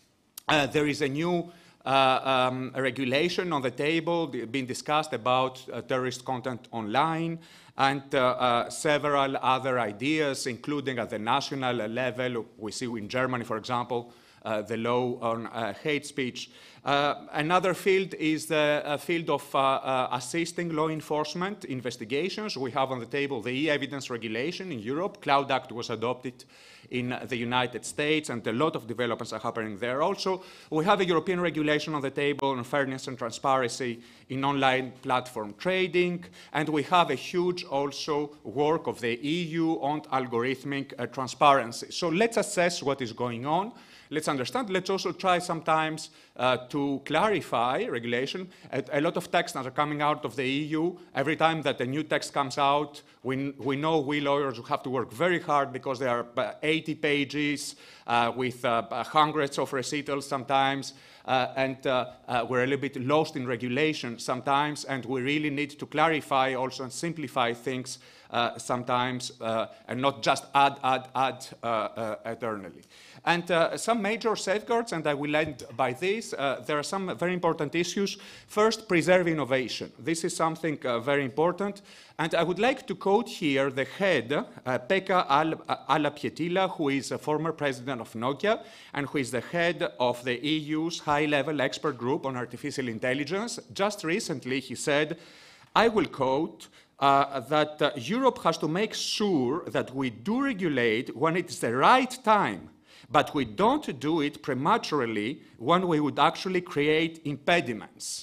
I: Uh, there is a new uh, um, regulation on the table being discussed about uh, terrorist content online, and uh, uh, several other ideas, including at the national level. We see in Germany, for example, Uh, the law on uh, hate speech. Uh, another field is the uh, field of uh, uh, assisting law enforcement investigations. We have on the table the e-evidence regulation in Europe. Cloud Act was adopted in uh, the United States, and a lot of developments are happening there. Also, we have a European regulation on the table on fairness and transparency in online platform trading, and we have a huge also work of the E U on algorithmic uh, transparency. So let's assess what is going on. Let's understand. Let's also try sometimes uh, to clarify regulation. A, a lot of texts are coming out of the E U. Every time that a new text comes out, we, we know we lawyers have to work very hard because there are eighty pages uh, with uh, hundreds of recitals sometimes. Uh, and uh, uh, we're a little bit lost in regulation sometimes, and we really need to clarify also and simplify things uh, sometimes, uh, and not just add, add, add uh, uh, eternally. And uh, some major safeguards, and I will end by this. Uh, there are some very important issues. First, preserve innovation. This is something uh, very important. And I would like to quote here the head, uh, Pekka Ala-Pietilä, who is a former president of Nokia, and who is the head of the E U's high-level expert group on artificial intelligence. Just recently, he said, I will quote, uh, that uh, Europe has to make sure that we do regulate when it's the right time, but we don't do it prematurely when we would actually create impediments.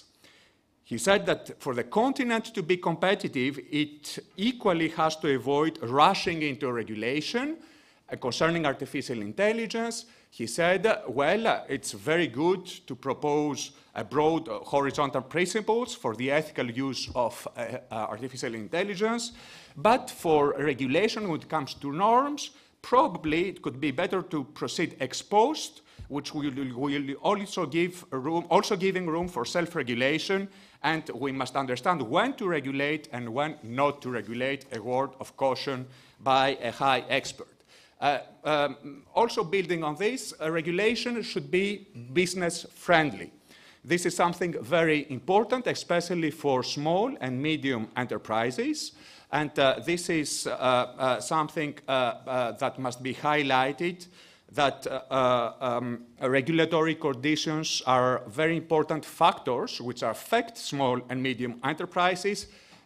I: He said that for the continent to be competitive, it equally has to avoid rushing into regulation uh, concerning artificial intelligence. He said, well, uh, it's very good to propose a broad uh, horizontal principles for the ethical use of uh, uh, artificial intelligence, but for regulation when it comes to norms, probably it could be better to proceed ex post, which will, will also give room, also giving room for self-regulation, and we must understand when to regulate and when not to regulate, a word of caution by a high expert. Uh, um, also building on this, a regulation should be business-friendly. This is something very important, especially for small and medium enterprises. And uh, this is uh, uh, something uh, uh, that must be highlighted, that uh, um, regulatory conditions are very important factors which affect small and medium enterprises,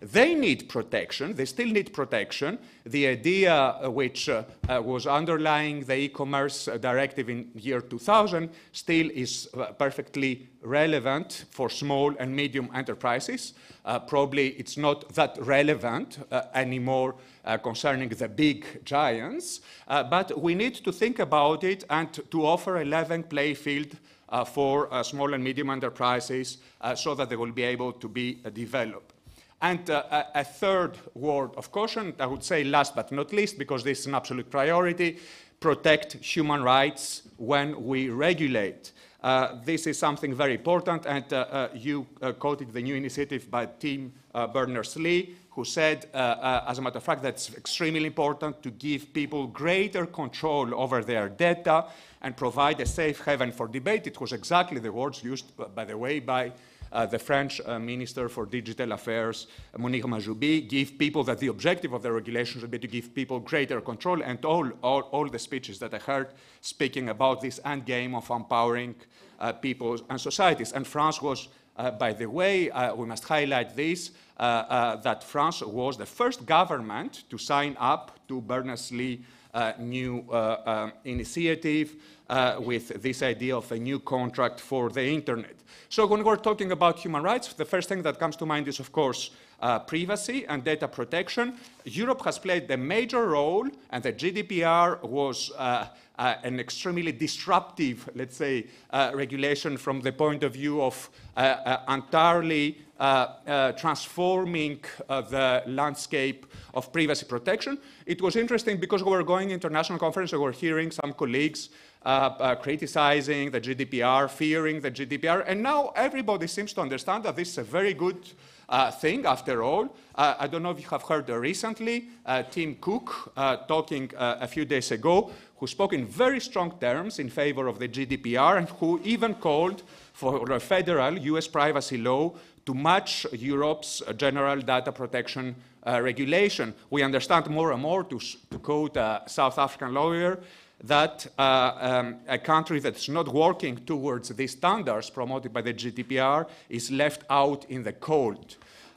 I: They need protection. They still need protection. The idea uh, which uh, uh, was underlying the e-commerce uh, directive in year two thousand still is uh, perfectly relevant for small and medium enterprises. Uh, probably it's not that relevant uh, anymore uh, concerning the big giants, uh, but we need to think about it and to offer a level playing field uh, for uh, small and medium enterprises uh, so that they will be able to be uh, developed. And uh, a, a third word of caution, I would say last but not least, because this is an absolute priority, protect human rights when we regulate. Uh, this is something very important, and uh, uh, you uh, quoted the new initiative by Tim uh, Berners-Lee, who said, uh, uh, as a matter of fact, that's extremely important to give people greater control over their data and provide a safe haven for debate. It was exactly the words used, uh, by the way, by Uh, the French uh, Minister for Digital Affairs, Monique Mahjoubi, give people that the objective of the regulation should be to give people greater control, and all, all, all the speeches that I heard speaking about this end game of empowering uh, people and societies. And France was, uh, by the way, uh, we must highlight this, uh, uh, that France was the first government to sign up to Berners-Lee uh, new uh, um, initiative uh, with this idea of a new contract for the internet. So when we're talking about human rights, the first thing that comes to mind is, of course, uh, privacy and data protection. Europe has played a major role, and the G D P R was uh, uh, an extremely disruptive, let's say, uh, regulation from the point of view of uh, uh, entirely uh, uh, transforming uh, the landscape of privacy protection. It was interesting because we were going to international conference, we were hearing some colleagues Uh, uh, criticizing the G D P R, fearing the G D P R, and now everybody seems to understand that this is a very good uh, thing after all. Uh, I don't know if you have heard uh, recently uh, Tim Cook uh, talking uh, a few days ago, who spoke in very strong terms in favor of the G D P R and who even called for a federal U S privacy law to match Europe's uh, general data protection uh, regulation. We understand more and more, to, to quote a South African lawyer, that uh, um, a country that's not working towards these standards promoted by the G D P R is left out in the cold.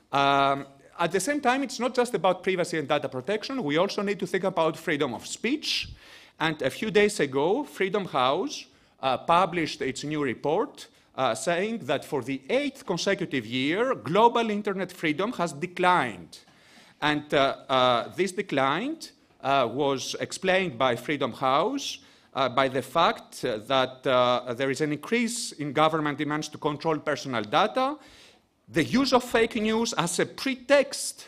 I: Um, at the same time, it's not just about privacy and data protection. We also need to think about freedom of speech. And a few days ago, Freedom House uh, published its new report uh, saying that for the eighth consecutive year, global internet freedom has declined. And uh, uh, this declined Uh, was explained by Freedom House uh, by the fact uh, that uh, there is an increase in government demands to control personal data, the use of fake news as a pretext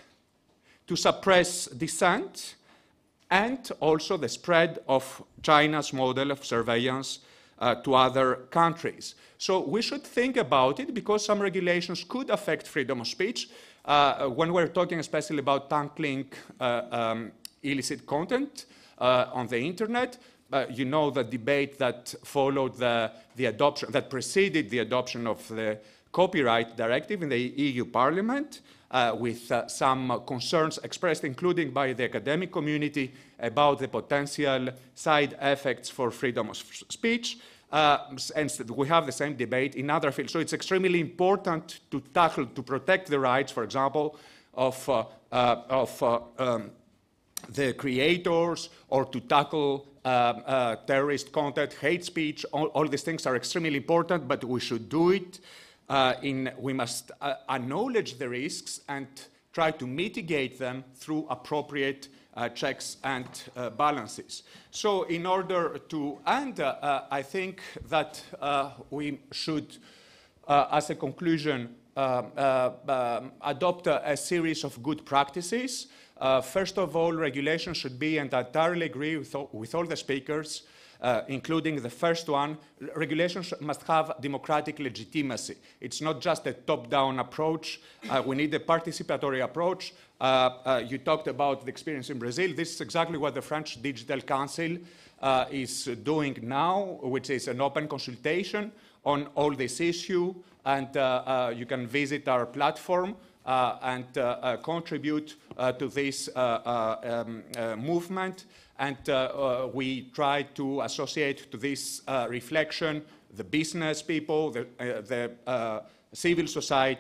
I: to suppress dissent, and also the spread of China's model of surveillance uh, to other countries. So we should think about it, because some regulations could affect freedom of speech. Uh, when we're talking especially about tackling uh, um, illicit content uh, on the internet. Uh, you know the debate that followed the, the adoption, that preceded the adoption of the copyright directive in the E U Parliament, uh, with uh, some concerns expressed, including by the academic community, about the potential side effects for freedom of speech. Uh, and we have the same debate in other fields. So it's extremely important to tackle, to protect the rights, for example, of, uh, uh, of uh, um, the creators, or to tackle uh, uh, terrorist content, hate speech. All, all these things are extremely important, but we should do it. Uh, in, we must uh, acknowledge the risks and try to mitigate them through appropriate uh, checks and uh, balances. So in order to end, uh, uh, I think that uh, we should, uh, as a conclusion, uh, uh, um, adopt a, a series of good practices. Uh, first of all, regulation should be, and I entirely agree with all, with all the speakers, uh, including the first one, regulation must have democratic legitimacy. It's not just a top-down approach. Uh, we need a participatory approach. Uh, uh, you talked about the experience in Brazil. This is exactly what the French Digital Council uh, is doing now, which is an open consultation on all this issue. And uh, uh, you can visit our platform Uh, and uh, uh, contribute uh, to this uh, uh, um, uh, movement. And uh, uh, we try to associate to this uh, reflection the business people, the, uh, the uh, civil society,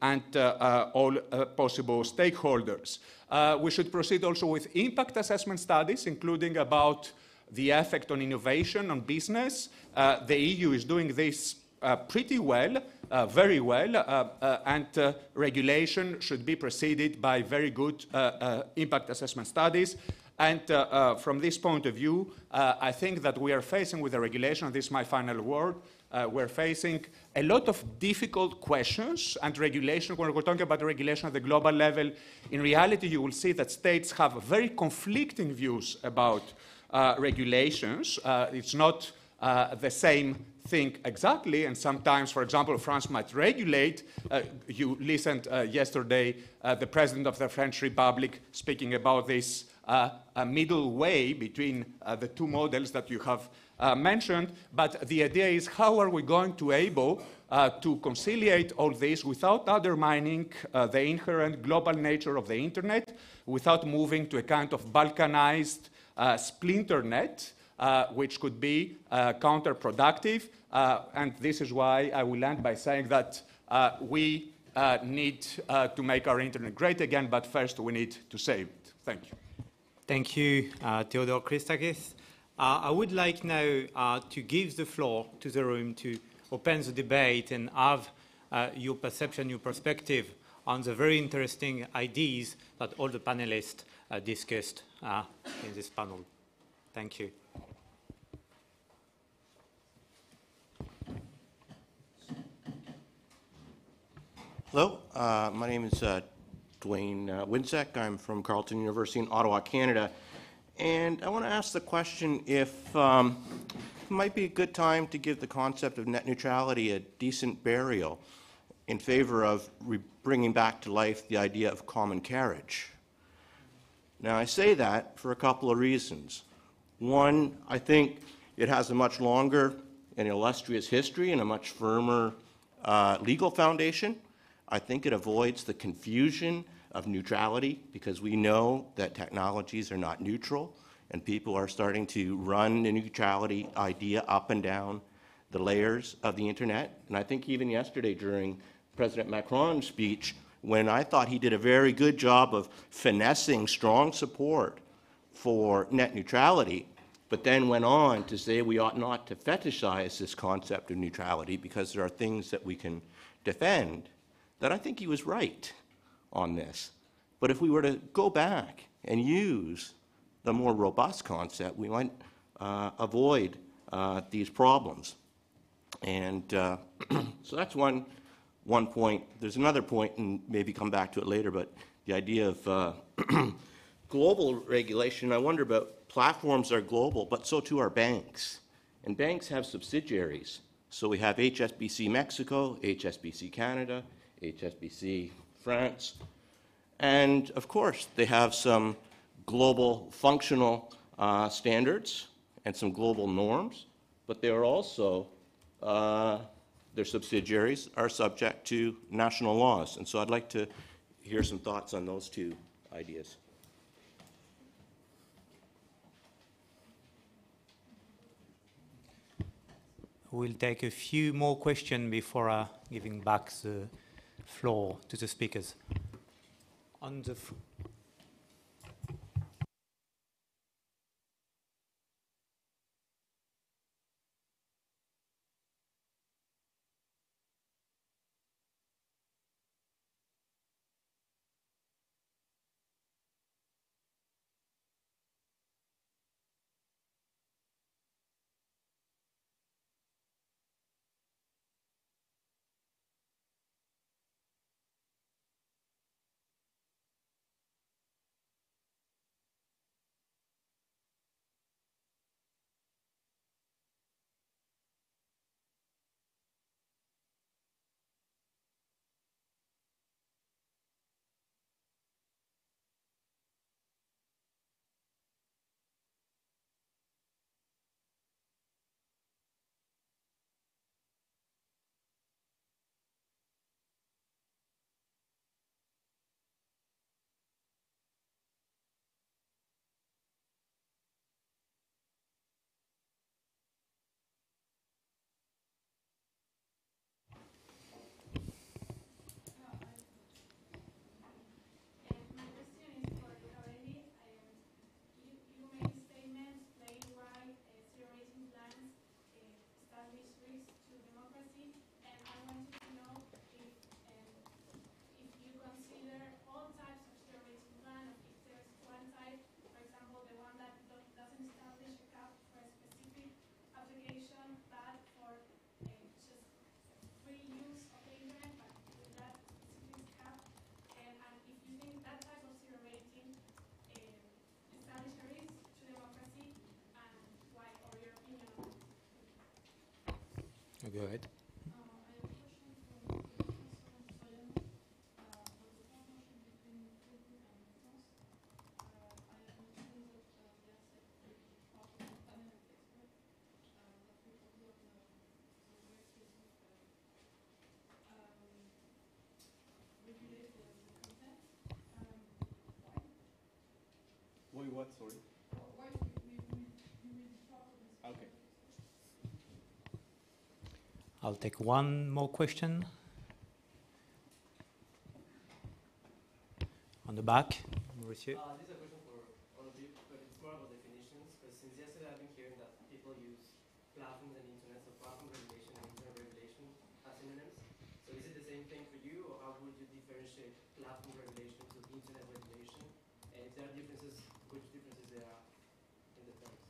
I: and uh, uh, all uh, possible stakeholders. Uh, we should proceed also with impact assessment studies, including about the effect on innovation, on business. Uh, the E U is doing this uh, pretty well, uh, very well, uh, uh, and uh, regulation should be preceded by very good uh, uh, impact assessment studies. And uh, uh, from this point of view, uh, I think that we are facing with the regulation, and this is my final word, uh, we're facing a lot of difficult questions and regulation. When we're talking about regulation at the global level, in reality, you will see that states have very conflicting views about uh, regulations. Uh, it's not uh, the same thing exactly, and sometimes, for example, France might regulate. Uh, you listened uh, yesterday, uh, the President of the French Republic speaking about this uh, a middle way between uh, the two models that you have uh, mentioned, but the idea is how are we going to able uh, to conciliate all this without undermining uh, the inherent global nature of the internet, without moving to a kind of balkanized uh, splinter net, Uh, which could be uh, counterproductive. Uh, and this is why I will end by saying that uh, we uh, need uh, to make our internet great again, but first we need to save it. Thank you.
D: Thank you, uh, Theodore Christakis. Uh, I would like now uh, to give the floor to the room to open the debate and have uh, your perception, your perspective on the very interesting ideas that all the panelists uh, discussed uh, in this panel. Thank you.
L: Hello, uh, my name is uh, Dwayne uh, Winczek. I'm from Carleton University in Ottawa, Canada. And I want to ask the question if um, it might be a good time to give the concept of net neutrality a decent burial in favor of bringing back to life the idea of common carriage. Now, I say that for a couple of reasons. One, I think it has a much longer and illustrious history and a much firmer uh, legal foundation. I think it avoids the confusion of neutrality because we know that technologies are not neutral and people are starting to run the neutrality idea up and down the layers of the internet. And I think even yesterday during President Macron's speech, when I thought he did a very good job of finessing strong support for net neutrality, but then went on to say we ought not to fetishize this concept of neutrality because there are things that we can defend, that I think he was right on this. But if we were to go back and use the more robust concept, we might uh, avoid uh, these problems. And uh, so that's one, one point. There's another point, and maybe come back to it later, but the idea of uh, global regulation, I wonder about platforms are global, but so too are banks. And banks have subsidiaries. So we have H S B C Mexico, H S B C Canada, H S B C France, and of course they have some global functional uh, standards and some global norms, but they are also, uh, their subsidiaries are subject to national laws. And so I'd like to hear some thoughts on those two ideas.
D: We'll take a few more questions before uh, giving back the floor to the speakers. On the f go ahead.
G: Why what, sorry? Okay.
D: I'll take one more question. On the back, Mauricio.
N: Uh, this is a question for all of you, but it's more about definitions, because since yesterday I've been hearing that people use platforms and internet, so platform regulation and internet regulation as synonyms. So is it the same thing for you, or how would you differentiate platform regulation to internet regulation? And if there are differences, which differences there are in the terms?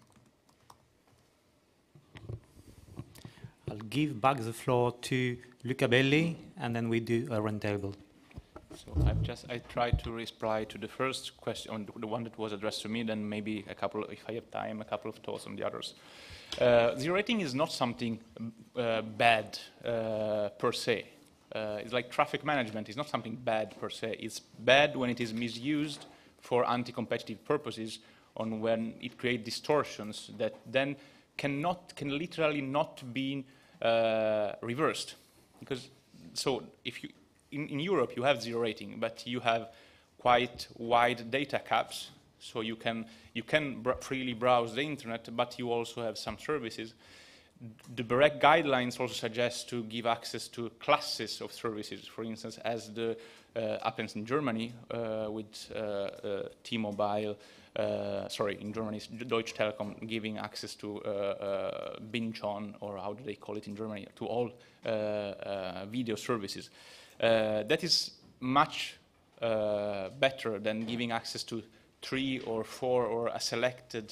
D: I'll give back the floor to Luca Belli, and then we do a roundtable.
H: So I've just I tried to reply to the first question, the one that was addressed to me. Then maybe a couple, if I have time, a couple of thoughts on the others. Uh, zero rating is not something uh, bad uh, per se. Uh, it's like traffic management. It's not something bad per se. It's bad when it is misused for anti-competitive purposes, on when it creates distortions that then cannot, can literally not be uh, reversed. Because so if you In, in Europe, you have zero rating, but you have quite wide data caps, so you can, you can br freely browse the internet, but you also have some services. The BEREC guidelines also suggest to give access to classes of services, for instance, as the uh, happens in Germany uh, with uh, uh, T-Mobile, uh, sorry, in Germany, it's Deutsche Telekom giving access to uh, uh, Binchon, or how do they call it in Germany, to all uh, uh, video services. Uh, that is much uh, better than giving access to three or four or a selected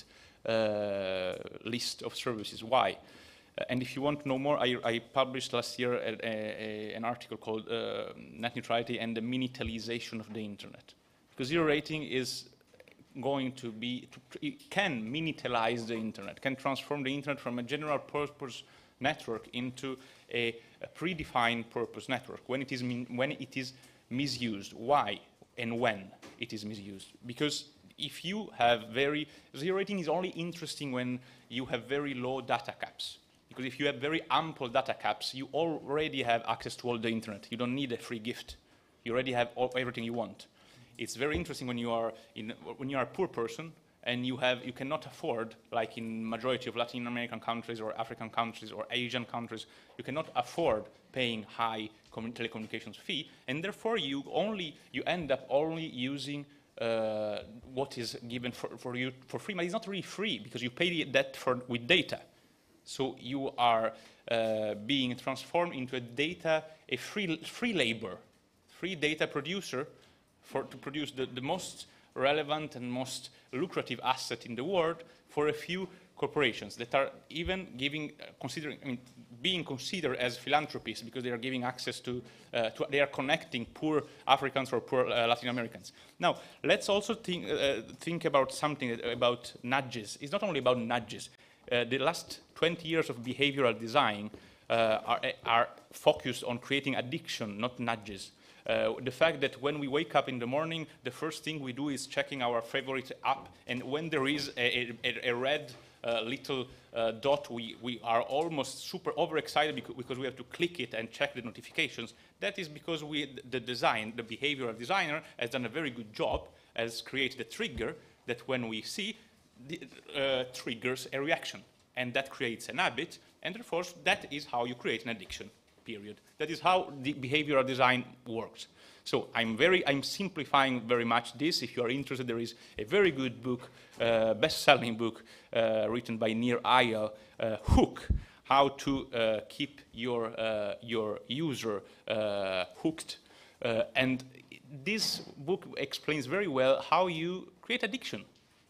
H: uh, list of services. Why? Uh, and if you want to know more, I, I published last year a, a, a, an article called uh, Net Neutrality and the Minitalization of the Internet. Because zero rating is going to be, to, it can minitalize the Internet, can transform the Internet from a general purpose network into a, a predefined purpose network when it is min when it is misused. Why and when it is misused? Because if you have very zero rating is only interesting when you have very low data caps. Because if you have very ample data caps, you already have access to all the internet. You don't need a free gift. You already have all, everything you want. It's very interesting when you are in when you are a poor person, and you have you cannot afford, like in majority of Latin American countries or African countries or Asian countries, you cannot afford paying high telecommunications fee, and therefore you only you end up only using uh, what is given for, for you for free. But it's not really free because you pay that for with data. So you are uh, being transformed into a data a free free labor, free data producer for to produce the, the most relevant and most lucrative asset in the world for a few corporations that are even giving, uh, considering, I mean, being considered as philanthropists because they are giving access to, uh, to they are connecting poor Africans or poor uh, Latin Americans. Now, let's also think, uh, think about something about nudges. It's not only about nudges. Uh, the last twenty years of behavioral design uh, are, are focused on creating addiction, not nudges. Uh, the fact that when we wake up in the morning, the first thing we do is checking our favorite app, and when there is a, a, a red uh, little uh, dot, we, we are almost super overexcited because, because we have to click it and check the notifications. That is because we, the design, the behavioral designer has done a very good job, has created a trigger that when we see, the, uh, triggers a reaction, and that creates an habit, and therefore that is how you create an addiction. Period. That is how the behavioral design works. So I'm very, I'm simplifying very much this. If you are interested, there is a very good book, uh, best-selling book, uh, written by Nir Eyal, uh, Hook, how to uh, keep your uh, your user uh, hooked. Uh, and this book explains very well how you create addiction.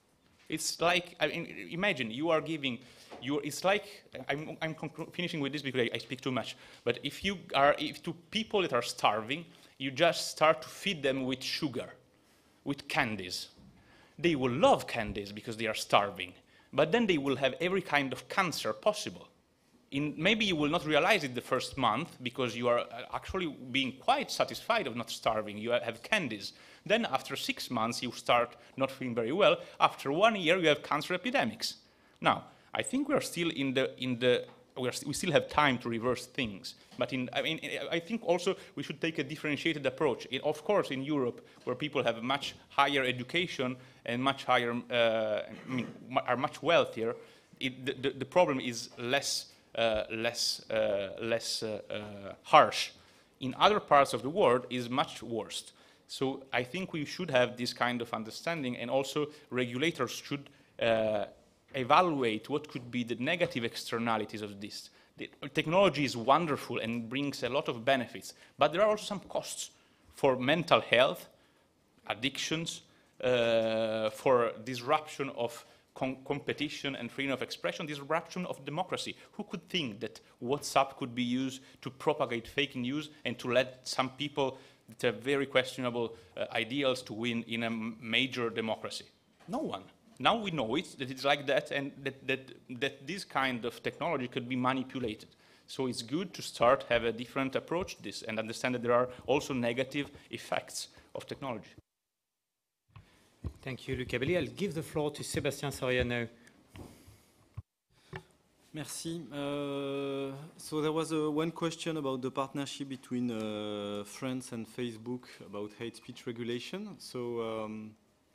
H: It's like, I mean, imagine you are giving. You're, it's like, I'm, I'm finishing with this because I, I speak too much, but if you are, if to people that are starving, you just start to feed them with sugar, with candies. They will love candies because they are starving, but then they will have every kind of cancer possible In, maybe you will not realize it the first month because you are actually being quite satisfied of not starving. You have candies. Then after six months, you start not feeling very well. After one year, you have cancer epidemics. Now, I think we are still in the, in the we, are st we still have time to reverse things. But in, I mean, I think also we should take a differentiated approach. It, of course, in Europe, where people have much higher education and much higher, uh, I mean, are much wealthier, it, the, the, the problem is less, uh, less, uh, less uh, uh, harsh. In other parts of the world, is much worse. So I think we should have this kind of understanding, and also regulators should uh, evaluate what could be the negative externalities of this. The technology is wonderful and brings a lot of benefits, but there are also some costs for mental health, addictions, uh, for disruption of com competition and freedom of expression, disruption of democracy. Who could think that WhatsApp could be used to propagate fake news and to let some people that have very questionable uh, ideals to win in a major democracy? No one. Now we know it, that it's like that, and that, that, that this kind of technology could be manipulated. So it's good to start, have a different approach to this, and understand that there are also negative effects of technology.
D: Thank you, Luca Belli. I'll give the floor to Sébastien Soriano.
G: Merci. Uh, so there was uh, one question about the partnership between uh, France and Facebook about hate speech regulation. So, um,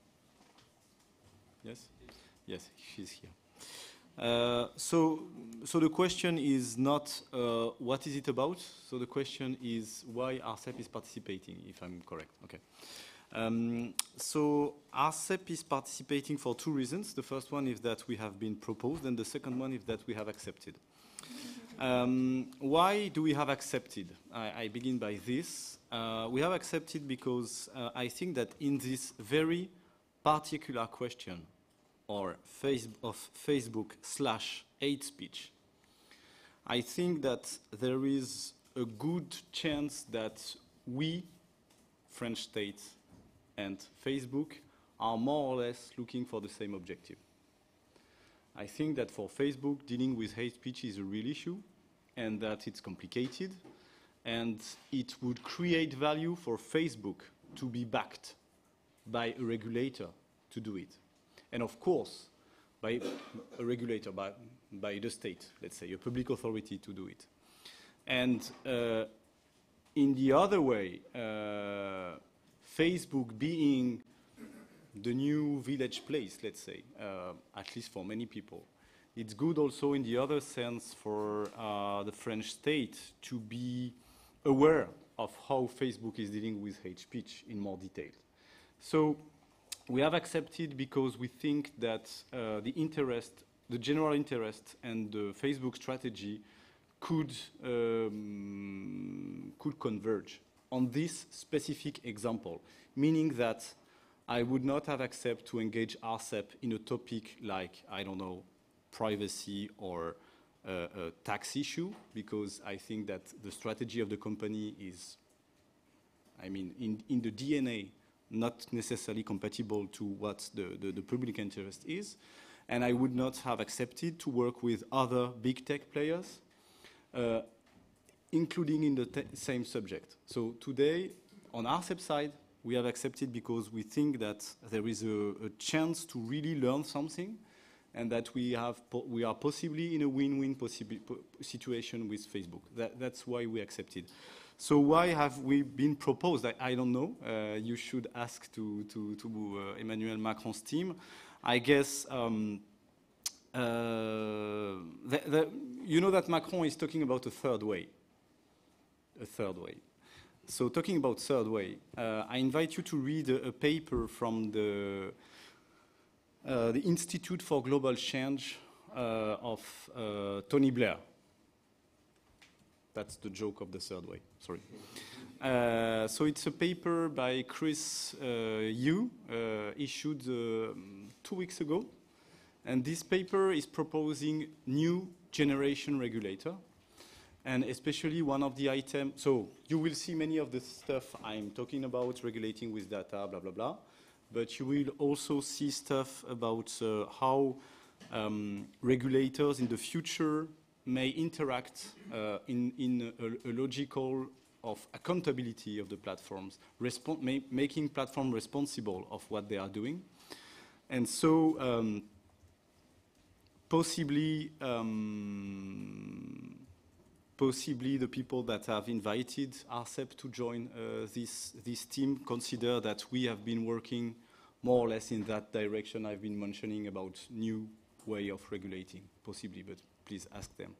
G: yes? Yes, she's here. Uh, so, so the question is not uh, what is it about. So the question is why R C E P is participating, if I'm correct. Okay. Um, so R C E P is participating for two reasons. The first one is that we have been proposed, and the second one is that we have accepted. Um, why do we have accepted? I, I begin by this. Uh, we have accepted because uh, I think that in this very particular question or face of Facebook slash hate speech, I think that there is a good chance that we, French state, and Facebook are more or less looking for the same objective. I think that for Facebook, dealing with hate speech is a real issue, and that it's complicated, and it would create value for Facebook to be backed by a regulator to do it. And of course, by a regulator, by, by the state, let's say, a public authority to do it. And uh, in the other way, uh, Facebook being the new village place, let's say, uh, at least for many people, it's good also in the other sense for uh, the French state to be aware of how Facebook is dealing with hate speech in more detail. So we have accepted because we think that uh, the interest, the general interest and the Facebook strategy could, um, could converge on this specific example, meaning that I would not have accepted to engage R C E P in a topic like, I don't know, privacy or uh, a tax issue, because I think that the strategy of the company is, I mean, in, in the D N A, not necessarily compatible to what the, the, the public interest is. And I would not have accepted to work with other big tech players, uh, including in the same subject. So today, on R C E P side, we have accepted because we think that there is a, a chance to really learn something, and that we, have po we are possibly in a win-win po situation with Facebook. That, that's why we accepted. So why have we been proposed? I, I don't know. Uh, you should ask to, to, to uh, Emmanuel Macron's team. I guess um, uh, the, the, you know that Macron is talking about a third way. A third way. So talking about third way, uh, I invite you to read a, a paper from the, uh, the Institute for Global Change uh, of uh, Tony Blair. That's the joke of the third way, sorry. Uh, so it's a paper by Chris uh, Yu, uh, issued uh, two weeks ago. And this paper is proposing new generation regulator. And especially one of the items, so you will see many of the stuff I'm talking about, regulating with data, blah, blah, blah. But you will also see stuff about uh, how um, regulators in the future may interact uh, in, in a, a logical of accountability of the platforms, ma making platform responsible of what they are doing. And so um, possibly, um, possibly the people that have invited R C E P to join uh, this, this team consider that we have been working more or less in that direction I've been mentioning about new way of regulating, possibly, but please ask them.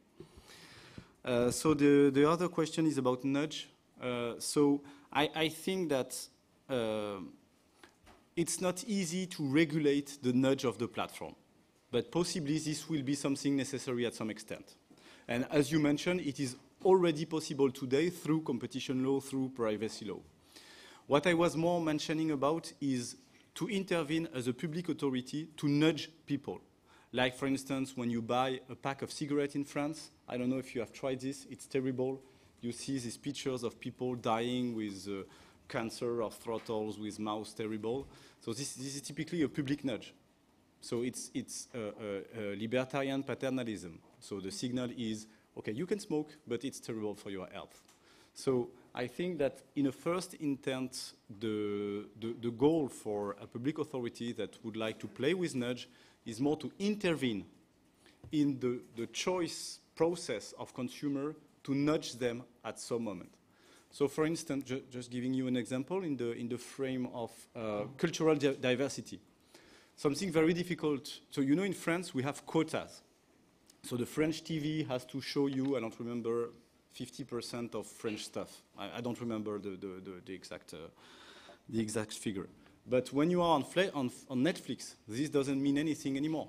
G: Uh, so the, the other question is about nudge. Uh, so I, I think that uh, it's not easy to regulate the nudge of the platform, but possibly this will be something necessary at some extent. And as you mentioned, it is already possible today through competition law, through privacy law. What I was more mentioning about is to intervene as a public authority to nudge people. Like, for instance, when you buy a pack of cigarettes in France, I don't know if you have tried this, it's terrible. You see these pictures of people dying with uh, cancer of throttles, with mouths terrible. So this, this is typically a public nudge. So it's, it's a, a, a libertarian paternalism. So the signal is, okay, you can smoke, but it's terrible for your health. So I think that in a first intent, the, the, the goal for a public authority that would like to play with nudge is more to intervene in the, the choice process of consumer to nudge them at some moment. So for instance, ju just giving you an example in the, in the frame of uh, cultural di diversity. Something very difficult. So you know in France we have quotas. So the French T V has to show you, I don't remember, fifty percent of French stuff. I, I don't remember the, the, the, the, exact, uh, the exact figure. But when you are on, on, on Netflix, this doesn't mean anything anymore.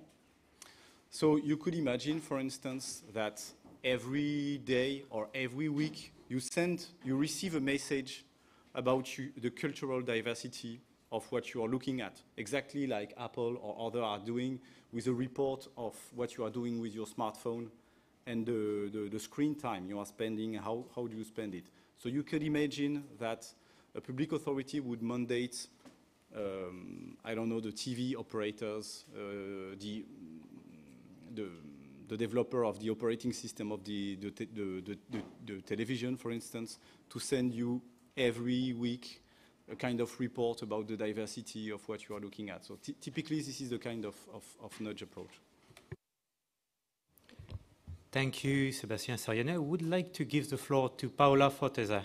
G: So you could imagine, for instance, that every day or every week you send, you receive a message about you, the cultural diversity of what you are looking at, exactly like Apple or others are doing with a report of what you are doing with your smartphone and the, the, the screen time you are spending, how, how do you spend it. So you could imagine that a public authority would mandate, um, I don't know, the T V operators, uh, the, the, the developer of the operating system of the, the, te the, the, the, the television, for instance, to send you every week a kind of report about the diversity of what you are looking at. So typically, this is the kind of, of, of nudge approach.
D: Thank you, Sébastien Sariane. I would like to give the floor to Paola Forteza.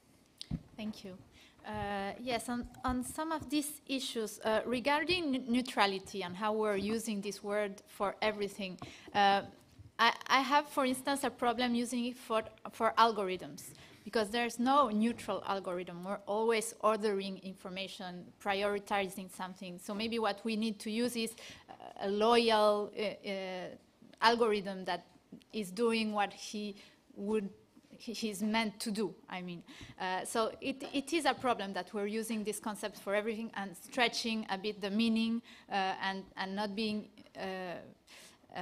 E: Thank you. Uh, yes, on, on some of these issues, uh, regarding neutrality and how we're using this word for everything, uh, I, I have, for instance, a problem using it for, for algorithms, because there's no neutral algorithm. We're always ordering information, prioritizing something. So maybe what we need to use is a loyal uh, uh, algorithm that is doing what he would he's meant to do, I mean. Uh, so it, it is a problem that we're using this concept for everything and stretching a bit the meaning uh, and, and not being uh, uh,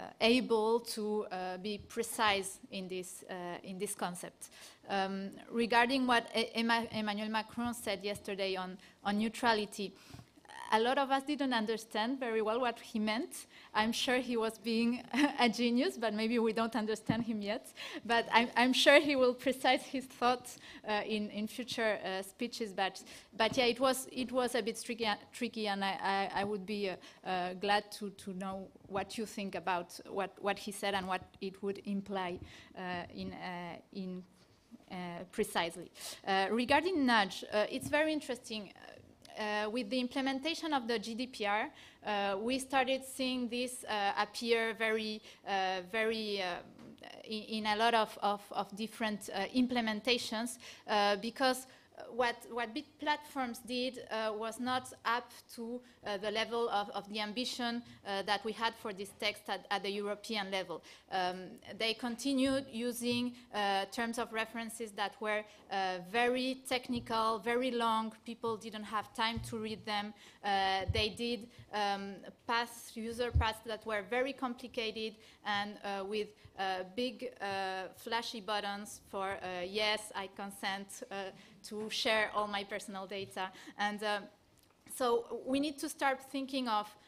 E: able to uh, be precise in this, uh, in this concept. Um, regarding what Emmanuel Macron said yesterday on, on neutrality, a lot of us didn't understand very well what he meant. I'm sure he was being a genius, but maybe we don't understand him yet. But I'm, I'm sure he will precise his thoughts uh, in, in future uh, speeches. But, but yeah, it was, it was a bit tricky, tricky and I, I, I would be uh, uh, glad to, to know what you think about what, what he said and what it would imply uh, in, uh, in uh, precisely. Uh, regarding nudge, uh, it's very interesting. Uh, with the implementation of the G D P R, uh, we started seeing this uh, appear very, uh, very uh, in, in a lot of, of, of different uh, implementations uh, because what, what big platforms did uh, was not up to uh, the level of, of the ambition uh, that we had for this text at, at the European level. Um, they continued using uh, terms of references that were uh, very technical, very long. People didn't have time to read them. Uh, they did um, paths, user paths that were very complicated and uh, with uh, big uh, flashy buttons for uh, yes, I consent uh, to share all my personal data. And uh, so we need to start thinking of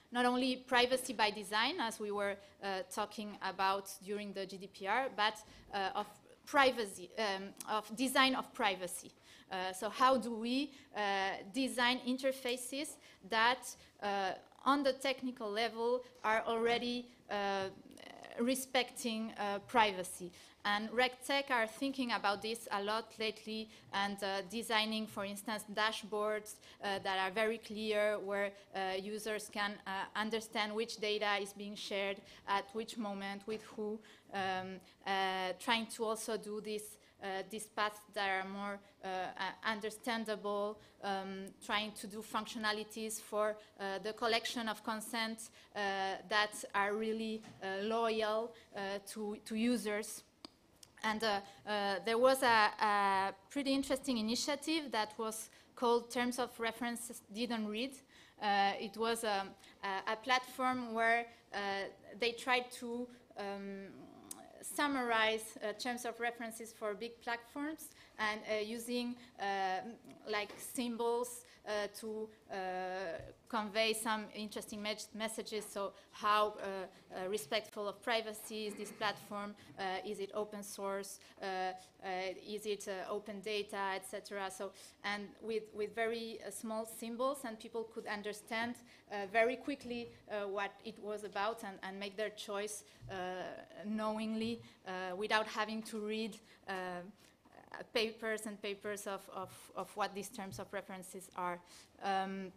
E: not only privacy by design, as we were uh, talking about during the G D P R, but uh, of privacy, um, of design of privacy. Uh, so how do we uh, design interfaces that uh, on the technical level are already uh, respecting uh, privacy? And RegTech are thinking about this a lot lately and uh, designing, for instance, dashboards uh, that are very clear where uh, users can uh, understand which data is being shared at which moment, with who, um, uh, trying to also do this Uh, these paths that are more uh, uh, understandable, um, trying to do functionalities for uh, the collection of consent uh, that are really uh, loyal uh, to, to users. And uh, uh, there was a, a pretty interesting initiative that was called Terms of Reference Didn't Read. Uh, it was um, a, a platform where uh, they tried to um, summarize uh, terms of references for big platforms and uh, using uh, like symbols uh, to uh, convey some interesting me messages. So how uh, uh, respectful of privacy is this platform? Uh, is it open source? Uh, uh, is it uh, open data, et cetera. So, and with, with very uh, small symbols, and people could understand uh, very quickly uh, what it was about and, and make their choice uh, knowingly uh, without having to read uh, papers and papers of, of, of what these terms of references are. Um,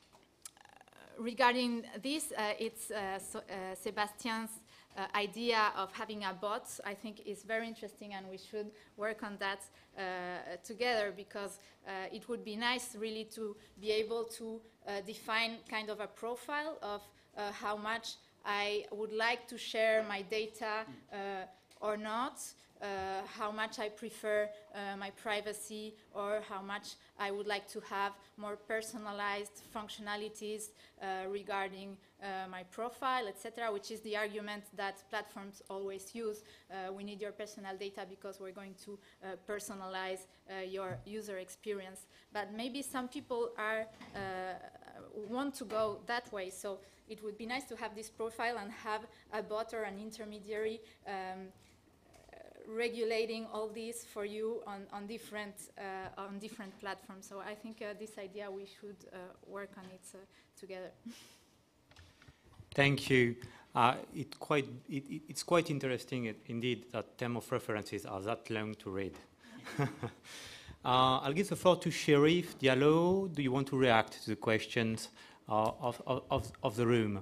E: regarding this, uh, it's uh, so, uh, Sebastian's uh, idea of having a bot, I think is very interesting, and we should work on that uh, together, because uh, it would be nice really to be able to uh, define kind of a profile of uh, how much I would like to share my data uh, or not, uh, how much I prefer uh, my privacy, or how much I would like to have more personalized functionalities uh, regarding uh, my profile, et cetera, which is the argument that platforms always use. Uh, we need your personal data because we're going to uh, personalize uh, your user experience. But maybe some people are uh, want to go that way, so it would be nice to have this profile and have a bot or an intermediary um, regulating all these for you on, on different uh, on different platforms. So I think uh, this idea, we should uh, work on it uh, together.
D: Thank you. Uh, it quite, it, it's quite interesting indeed that terms of references are that long to read. uh, I'll give the floor to Sherif Diallo. Do you want to react to the questions uh, of, of, of the room?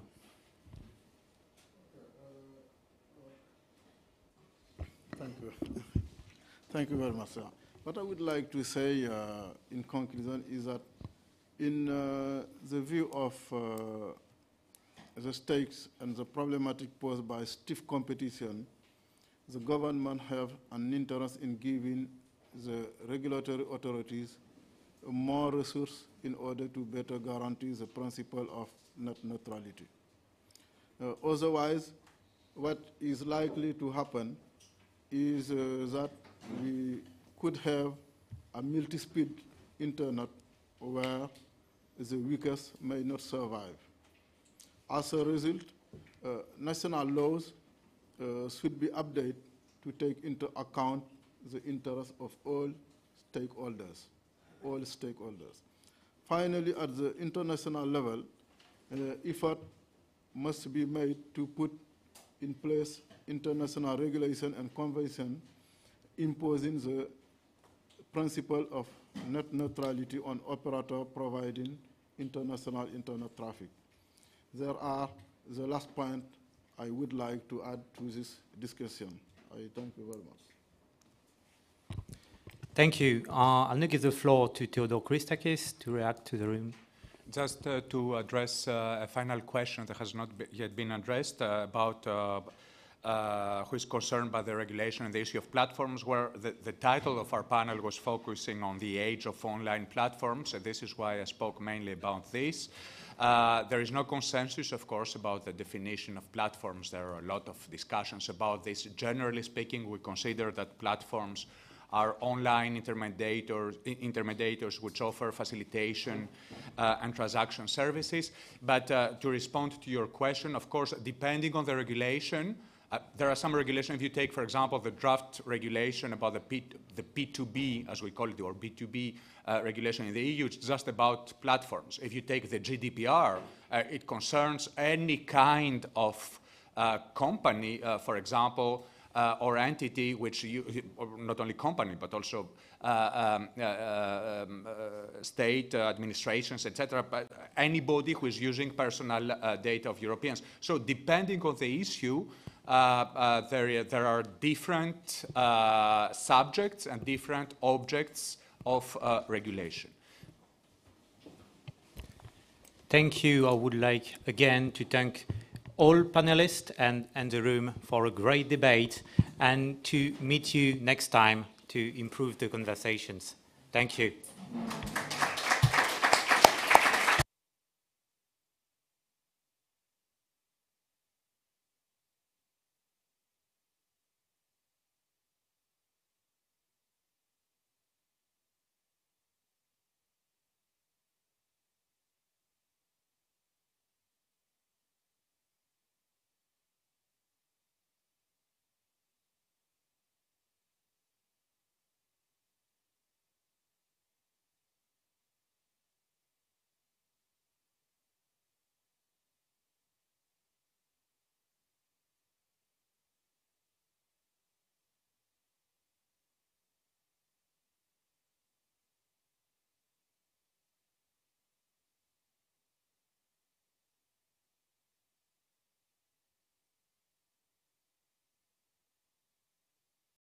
F: Thank you. Thank you very much, sir. What I would like to say uh, in conclusion is that in uh, the view of uh, the stakes and the problematic posed by stiff competition, the government have an interest in giving the regulatory authorities more resources in order to better guarantee the principle of net neutrality. Uh, otherwise, what is likely to happen is uh, that we could have a multi-speed internet where the weakest may not survive. As a result, uh, national laws uh, should be updated to take into account the interests of all stakeholders, all stakeholders. Finally, at the international level, uh, effort must be made to put in place international regulation and convention imposing the principle of net neutrality on operator providing international internet traffic. There are the last point I would like to add to this discussion. I thank you very much.
D: Thank you. Uh, I'll now give the floor to Theodore Christakis to react to the room.
I: Just uh, to address uh, a final question that has not be yet been addressed uh, about uh, uh, who is concerned by the regulation and the issue of platforms, where the, the title of our panel was focusing on the age of online platforms, and this is why I spoke mainly about this. Uh, there is no consensus, of course, about the definition of platforms. There are a lot of discussions about this. Generally speaking, we consider that platforms are online intermediators, intermediators which offer facilitation uh, and transaction services. But uh, to respond to your question, of course, depending on the regulation, uh, there are some regulations. If you take, for example, the draft regulation about the, P, the P two B, as we call it, or B two B uh, regulation in the E U, it's just about platforms. If you take the G D P R, uh, it concerns any kind of uh, company, uh, for example, Uh, or entity which you, or not only company, but also uh, um, uh, um, uh, state uh, administrations, et cetera, but anybody who is using personal uh, data of Europeans. So depending on the issue, uh, uh, there, there are different uh, subjects and different objects of uh, regulation.
D: Thank you. I would like again to thank all panelists and, and the room for a great debate, and to meet you next time to improve the conversations. Thank you.